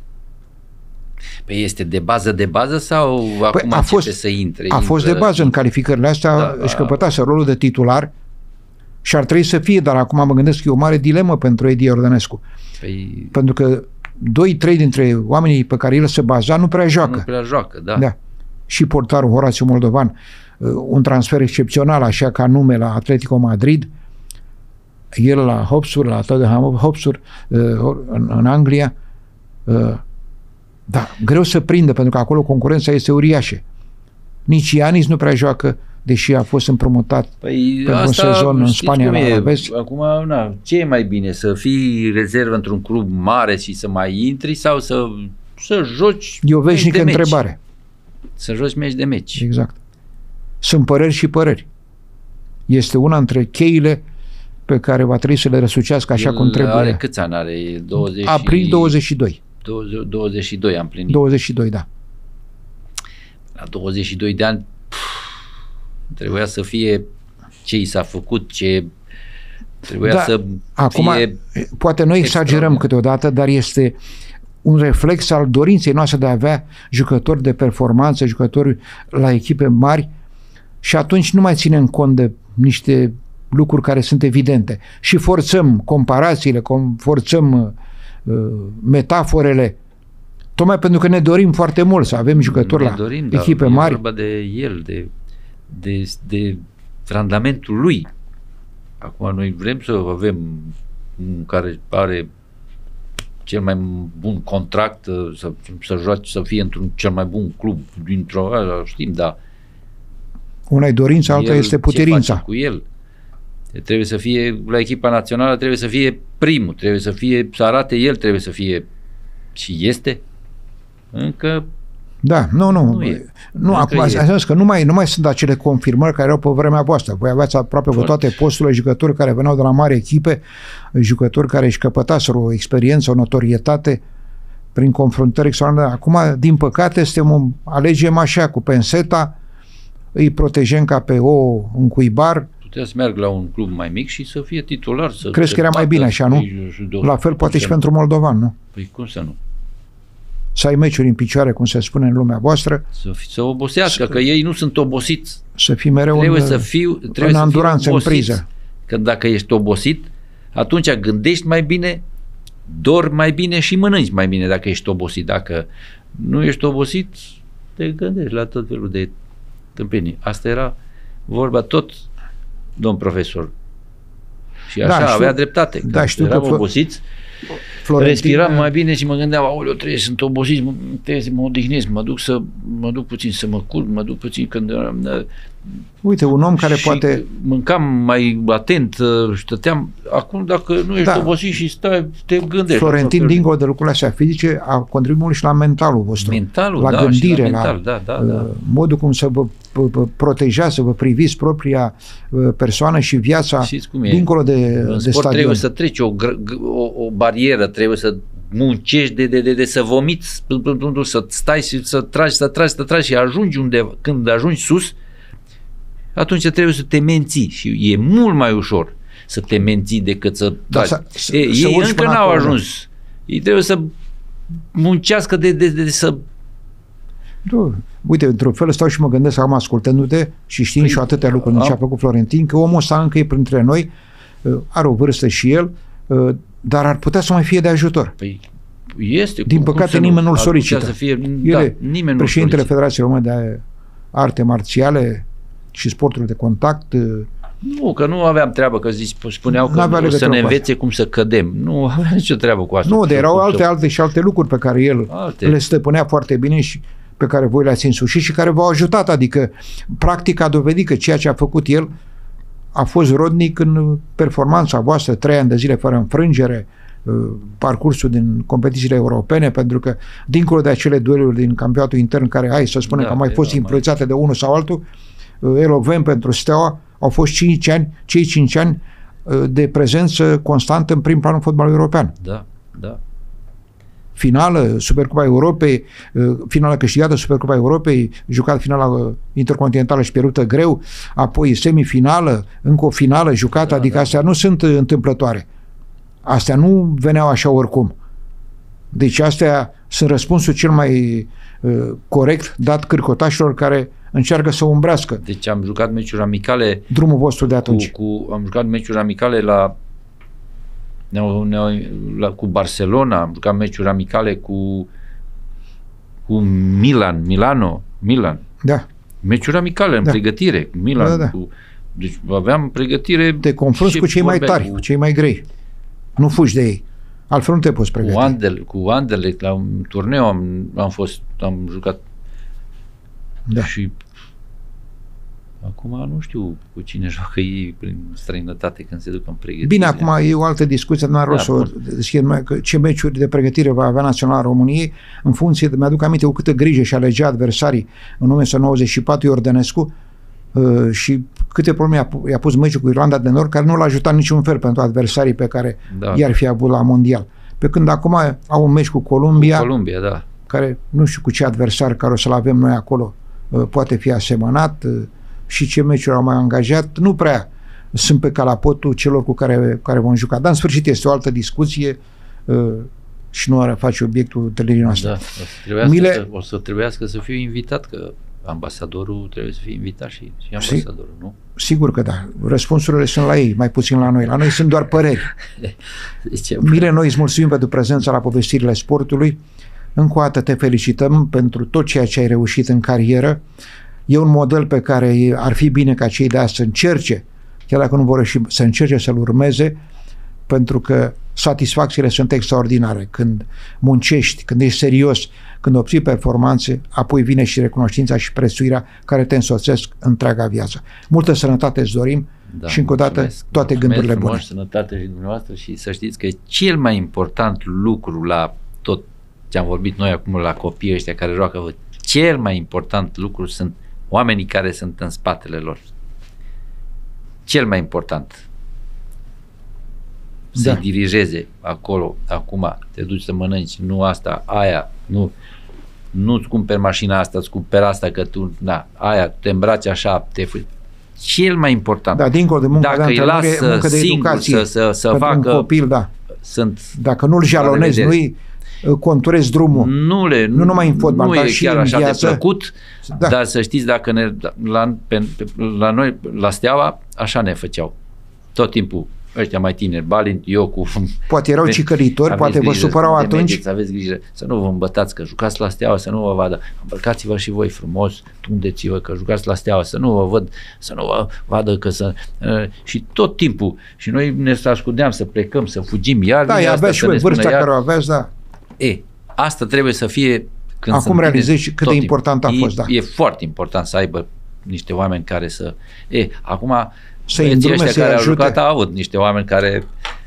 Speaker 2: Păi este de bază de bază sau păi acum
Speaker 1: a fost,
Speaker 2: să intre?
Speaker 1: A fost de bază în calificările astea, da, își căpătase rolul de titular și ar trebui să fie, dar acum mă gândesc că e o mare dilemă pentru Edi Iordănescu.
Speaker 2: Păi...
Speaker 1: Pentru că doi, trei dintre oamenii pe care el se baza nu prea joacă.
Speaker 2: Nu prea joacă, da.
Speaker 1: da. Și portarul Horațiu Moldovan, un transfer excepțional, așa ca nume la Atletico Madrid, el la Hotspur, la Tottenham Hotspur, în, în Anglia. Da, greu să prindă, pentru că acolo concurența este uriașă. Nici Ianis nu prea joacă, deși a fost împrumutat
Speaker 2: păi
Speaker 1: pentru un sezon în Spania. La Alaves.
Speaker 2: Acum, na, ce e mai bine? Să fii rezervă într-un club mare și să mai intri sau să, să joci
Speaker 1: e o veșnică întrebare.
Speaker 2: Să joci meci de meci.
Speaker 1: Exact. Sunt păreri și păreri. Este una între cheile pe care va trebui să le răsucească așa
Speaker 2: El
Speaker 1: cum trebuie.
Speaker 2: Are câți ani are? douăzeci
Speaker 1: April douăzeci și doi.
Speaker 2: douăzeci și doi am plinit.
Speaker 1: douăzeci și doi, da.
Speaker 2: La douăzeci și doi de ani pf, trebuia să fie ce i s-a făcut, ce trebuia da, să
Speaker 1: acum,
Speaker 2: fie
Speaker 1: poate noi exagerăm câteodată, dar este un reflex al dorinței noastre de a avea jucători de performanță, jucători la echipe mari și atunci nu mai ținem cont de niște lucruri care sunt evidente și forțăm comparațiile, forțăm uh, metaforele, tocmai pentru că ne dorim foarte mult să avem jucători ne la dorim, echipe
Speaker 2: da,
Speaker 1: mari.
Speaker 2: E vorba de el, de, de, de randamentul lui. Acum noi vrem să avem un care are cel mai bun contract, să, să joace, să fie într-un cel mai bun club dintr-o, știm, dar
Speaker 1: una e dorința, alta este puterința.
Speaker 2: Ce cu el? Trebuie să fie la echipa națională, trebuie să fie primul, trebuie să fie, să arate el, trebuie să fie și este. Încă
Speaker 1: Da, nu, nu.
Speaker 2: Nu, e.
Speaker 1: nu acum e. Că nu mai, nu mai sunt acele confirmări care erau pe vremea voastră. Voi aveați aproape pe toate posturile jucători care veneau de la mari echipe, jucători care își căpătaseră o experiență, o notorietate prin confruntări extraordinare. Acum, din păcate, suntem, alegem așa, cu penseta, îi protejăm ca pe o încuibar.
Speaker 2: Putea să meargă la un club mai mic și să fie titular. Să
Speaker 1: Crezi că era mai bine așa, nu? La fel poate și pentru moldovan, nu?
Speaker 2: Păi cum să nu?
Speaker 1: Să ai meciuri în picioare, cum se spune în lumea voastră.
Speaker 2: Să, să obosească, să, că ei nu sunt obosiți.
Speaker 1: Să fii mereu
Speaker 2: trebuie
Speaker 1: în,
Speaker 2: să fiu, trebuie
Speaker 1: în
Speaker 2: să
Speaker 1: anduranță, în priză.
Speaker 2: Că dacă ești obosit, atunci gândești mai bine, dormi mai bine și mănânci mai bine dacă ești obosit. Dacă nu ești obosit, te gândești la tot felul de tâmpenii. Asta era vorba tot, domn profesor. Și așa, da, știu, avea dreptate.
Speaker 1: Da, știu
Speaker 2: eram
Speaker 1: că
Speaker 2: obosiți,
Speaker 1: Florentin...
Speaker 2: respiram mai bine și mă gândeam, aoleu, trebuie, sunt obosit, trebuie să mă odihnesc, mă duc să mă duc puțin să mă culc, mă duc puțin când...
Speaker 1: Uite, un om care poate...
Speaker 2: mâncam mai atent, stăteam... Acum, dacă nu ești da. obosit și stai, te gândești.
Speaker 1: Florentin, dincolo de lucrurile astea fizice, a contribuit mult și la mentalul vostru.
Speaker 2: Mentalul,
Speaker 1: la
Speaker 2: da,
Speaker 1: gândire,
Speaker 2: la, mental,
Speaker 1: la
Speaker 2: da, da, da.
Speaker 1: modul cum să vă protejați, să vă priviți propria persoană și viața dincolo de,
Speaker 2: în
Speaker 1: de
Speaker 2: sport
Speaker 1: stadion.
Speaker 2: Trebuie să treci o, o, o barieră, trebuie să muncești de, de, de, de să vomiți, să stai și să tragi, să tragi, să tragi și ajungi undeva. Când ajungi sus, atunci trebuie să te menții și e mult mai ușor să te menții decât să tragi. Da, să, e, să ei încă n-au ajuns. Ei trebuie să muncească de, de, de, de să...
Speaker 1: Da. Uite, într-un fel stau și mă gândesc acum ascultându-te și știind păi, și atâtea lucruri am... ce a făcut Florentin, că omul ăsta încă e printre noi, are o vârstă și el, dar ar putea să mai fie de ajutor.
Speaker 2: Păi este.
Speaker 1: Din păcate nimeni nu-l solicită.
Speaker 2: Să fie,
Speaker 1: el
Speaker 2: da, nimeni
Speaker 1: președintele Federației Române de Arte Marțiale și sporturi de contact.
Speaker 2: Nu, că nu aveam treabă, că zici, spuneau că să ne învețe cum să cădem. Nu avea nicio treabă cu asta.
Speaker 1: Nu, dar erau alte, alte și alte lucruri pe care el alte. le stăpânea foarte bine și pe care voi le-ați însușit și care v-au ajutat. Adică, practic, a dovedit că ceea ce a făcut el a fost rodnic în performanța voastră, trei ani de zile fără înfrângere, parcursul din competițiile europene, pentru că, dincolo de acele dueluri din campionatul intern, care, hai să spunem, da, că au mai fost influențate mai... de unul sau altul, elocvent pentru Steaua, au fost cinci ani, cei cinci ani de prezență constantă în prim planul fotbalului european.
Speaker 2: Da, da.
Speaker 1: Finală, Supercupa Europei, finală câștigată, Supercupa Europei, jucat finala intercontinentală și pierdută greu, apoi semifinală, încă o finală jucată, da, adică da. Astea nu sunt întâmplătoare. Astea nu veneau așa oricum. Deci astea sunt răspunsul cel mai uh, corect dat cârcotașilor care încearcă să umbrească.
Speaker 2: Deci am jucat meciuri amicale
Speaker 1: drumul vostru de atunci.
Speaker 2: Cu, cu, am jucat meciuri amicale la, ne-au, ne-au, la cu Barcelona, am jucat meciuri amicale cu cu Milan, Milano, Milan.
Speaker 1: Da.
Speaker 2: Meciuri amicale în da. pregătire, Milan. Da, da. Cu, deci aveam pregătire.
Speaker 1: Te confrunți cu cei mai tari, cu... cu cei mai grei. Nu fugi de ei. Altfel nu te poți pregăti.
Speaker 2: Cu Anderlecht, cu Anderlecht la un turneu am, am fost, am jucat.
Speaker 1: Da.
Speaker 2: Și acum nu știu cu cine joacă ei prin străinătate când se duc în pregătire.
Speaker 1: Bine, acum e o altă discuție, nu are rost să o deschidem, ce meciuri de pregătire va avea Naționala României în funcție, de, mi-aduc aminte cu câtă grijă și alegea adversarii în o mie nouă sute nouăzeci și patru Iordănescu uh, și câte probleme i-a, i-a pus meciul cu Irlanda de Nord, care nu l-a ajutat niciun fel pentru adversarii pe care da. i-ar fi avut la mondial. Pe când acum au un meci cu Columbia,
Speaker 2: cu Columbia, da.
Speaker 1: care nu știu cu ce adversar care o să-l avem noi acolo uh, poate fi asemănat, uh, și ce meciuri au mai angajat, nu prea sunt pe calapotul celor cu care, care vom juca. Dar în sfârșit este o altă discuție uh, și nu are face obiectul întâlnirii noastre.
Speaker 2: Da, o să, trebuiască Mile... să, o să trebuiască să fiu invitat, că ambasadorul trebuie să fie invitat și, și ambasadorul, nu?
Speaker 1: Sigur că da. Răspunsurile sunt la ei, mai puțin la noi. La noi sunt doar păreri. Mile, noi îți mulțumim pentru prezența la povestirile sportului. Încă o dată te felicităm pentru tot ceea ce ai reușit în carieră. E un model pe care ar fi bine ca cei de azi să încerce, chiar dacă nu vor reuși, să încerce să-l urmeze, pentru că satisfacțiile sunt extraordinare. Când muncești, când ești serios, când obții performanțe, apoi vine și recunoștința și prețuirea care te însoțesc întreaga viață. Multă sănătate îți dorim da, și încă o dată toate gândurile bune.
Speaker 2: Sănătate și dumneavoastră și să știți că cel mai important lucru la tot ce am vorbit noi acum la copiii ăștia care joacă, cel mai important lucru sunt oamenii care sunt în spatele lor. Cel mai important. Să-i
Speaker 1: Da.
Speaker 2: dirigeze acolo, acum, te duci să mănânci, nu asta, aia, nu, nu-ți cumperi mașina asta, îți cumperi asta, că tu, na, aia, te îmbraci așa, te fă... Cel mai important.
Speaker 1: Da, dincolo de munca
Speaker 2: Dacă
Speaker 1: de
Speaker 2: îi
Speaker 1: antrenare,
Speaker 2: lasă
Speaker 1: muncă de
Speaker 2: singur
Speaker 1: educație.
Speaker 2: să, să, să
Speaker 1: Pentru
Speaker 2: facă,
Speaker 1: un copil, da.
Speaker 2: sunt,
Speaker 1: Dacă nu-l jalonezi, nu-i conturezi drumul.
Speaker 2: nu, le,
Speaker 1: Nu numai în fotbal,
Speaker 2: nu
Speaker 1: dar
Speaker 2: e
Speaker 1: și
Speaker 2: chiar
Speaker 1: în
Speaker 2: așa
Speaker 1: viață.
Speaker 2: de plăcut,
Speaker 1: Da.
Speaker 2: dar să știți, dacă ne, la, pe, la noi, la Steaua, așa ne făceau. Tot timpul, ăștia mai tineri, Balint, eu cu...
Speaker 1: Poate erau cicăritori,
Speaker 2: Aveți
Speaker 1: poate vă
Speaker 2: grijă
Speaker 1: supărau
Speaker 2: de
Speaker 1: atunci.
Speaker 2: mergeți, aveți grijă să nu vă îmbătați, că jucați la Steaua, să nu vă vadă. Îmbrăcați-vă și voi frumos, tundeți-vă că jucați la Steaua, să nu vă văd, să nu vă vadă că să... Și tot timpul. Și noi ne ascundeam să plecăm, să fugim. Iar
Speaker 1: Da,
Speaker 2: vine asta
Speaker 1: aveți și
Speaker 2: să
Speaker 1: voi
Speaker 2: ne
Speaker 1: vârsta
Speaker 2: spună,
Speaker 1: care o
Speaker 2: iar...
Speaker 1: aveți, da.
Speaker 2: E, asta trebuie să fie... Când
Speaker 1: Acum
Speaker 2: sunt
Speaker 1: realizezi
Speaker 2: tineri,
Speaker 1: cât
Speaker 2: tot
Speaker 1: de
Speaker 2: timpul.
Speaker 1: important a
Speaker 2: E-
Speaker 1: fost, da.
Speaker 2: E foarte important să aibă niște oameni care să... E, acum...
Speaker 1: Să-i
Speaker 2: băieții
Speaker 1: îndrume,
Speaker 2: ăștia
Speaker 1: să-i
Speaker 2: care au
Speaker 1: ajute.
Speaker 2: jucat au avut niște oameni care...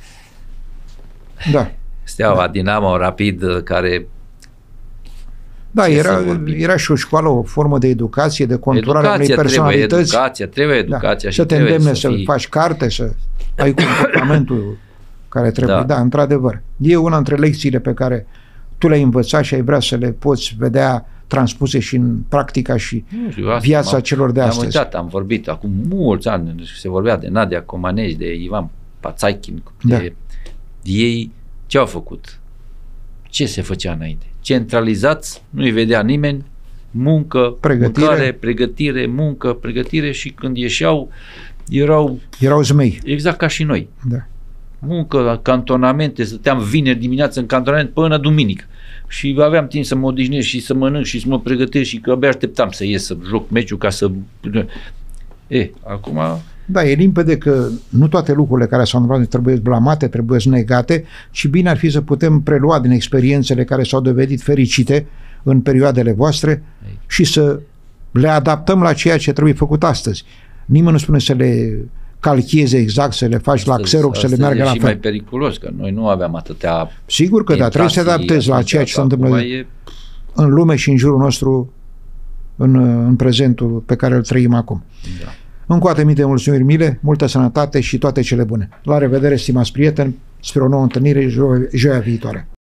Speaker 1: Da.
Speaker 2: Steaua, da. Dinamo, Rapid, care...
Speaker 1: Da,
Speaker 2: Ce
Speaker 1: era,
Speaker 2: să vorbim?
Speaker 1: era și o școală, o formă de educație, de conturare a unei
Speaker 2: Educația trebuie,
Speaker 1: personalități.
Speaker 2: educația, trebuie educația
Speaker 1: Da.
Speaker 2: și
Speaker 1: Să te
Speaker 2: trebuie
Speaker 1: îndemne
Speaker 2: să,
Speaker 1: să
Speaker 2: fii...
Speaker 1: faci carte, să ai comportamentul care trebuie. Da.
Speaker 2: Da.
Speaker 1: da, într-adevăr. E una dintre lecțiile pe care tu le-ai învățat și ai vrea să le poți vedea transpuse și în practica și
Speaker 2: Nu știu, asta
Speaker 1: viața
Speaker 2: m-am-
Speaker 1: celor de
Speaker 2: Am
Speaker 1: astăzi.
Speaker 2: uitat, am vorbit acum mulți ani, se vorbea de Nadia Comaneci, de Ivan Pațaichin,
Speaker 1: Da.
Speaker 2: de ei, ce au făcut? Ce se făcea înainte? Centralizați, nu-i vedea nimeni, muncă,
Speaker 1: Pregătire.
Speaker 2: mâncare, pregătire, muncă, pregătire și când ieșeau erau
Speaker 1: Erau zmei.
Speaker 2: exact ca și noi.
Speaker 1: Da.
Speaker 2: Muncă, cantonamente, stăteam vineri dimineață în cantonament până duminică. Și aveam timp să mă odihnesc și să mănânc și să mă pregătesc și că abia așteptam să ies să joc meciul ca să... E, acum...
Speaker 1: Da, e limpede că nu toate lucrurile care s-au întâmplat trebuie blamate, trebuie negate și bine ar fi să putem prelua din experiențele care s-au dovedit fericite în perioadele voastre și să le adaptăm la ceea ce trebuie făcut astăzi. Nimeni nu spune să le calchieze exact, să le faci la Xerox, să le meargă
Speaker 2: e
Speaker 1: la
Speaker 2: și
Speaker 1: fel.
Speaker 2: mai periculos, că noi nu aveam atâtea...
Speaker 1: Sigur că da, trebuie să te adaptezi la ceea ce se întâmplă
Speaker 2: E,
Speaker 1: în lume și în jurul nostru în, în prezentul pe care îl trăim acum.
Speaker 2: da.
Speaker 1: Încă o dată mii de mulțumiri mile, multă sănătate și toate cele bune. La revedere, stimați prieteni, spre o nouă întâlnire joia, joia viitoare.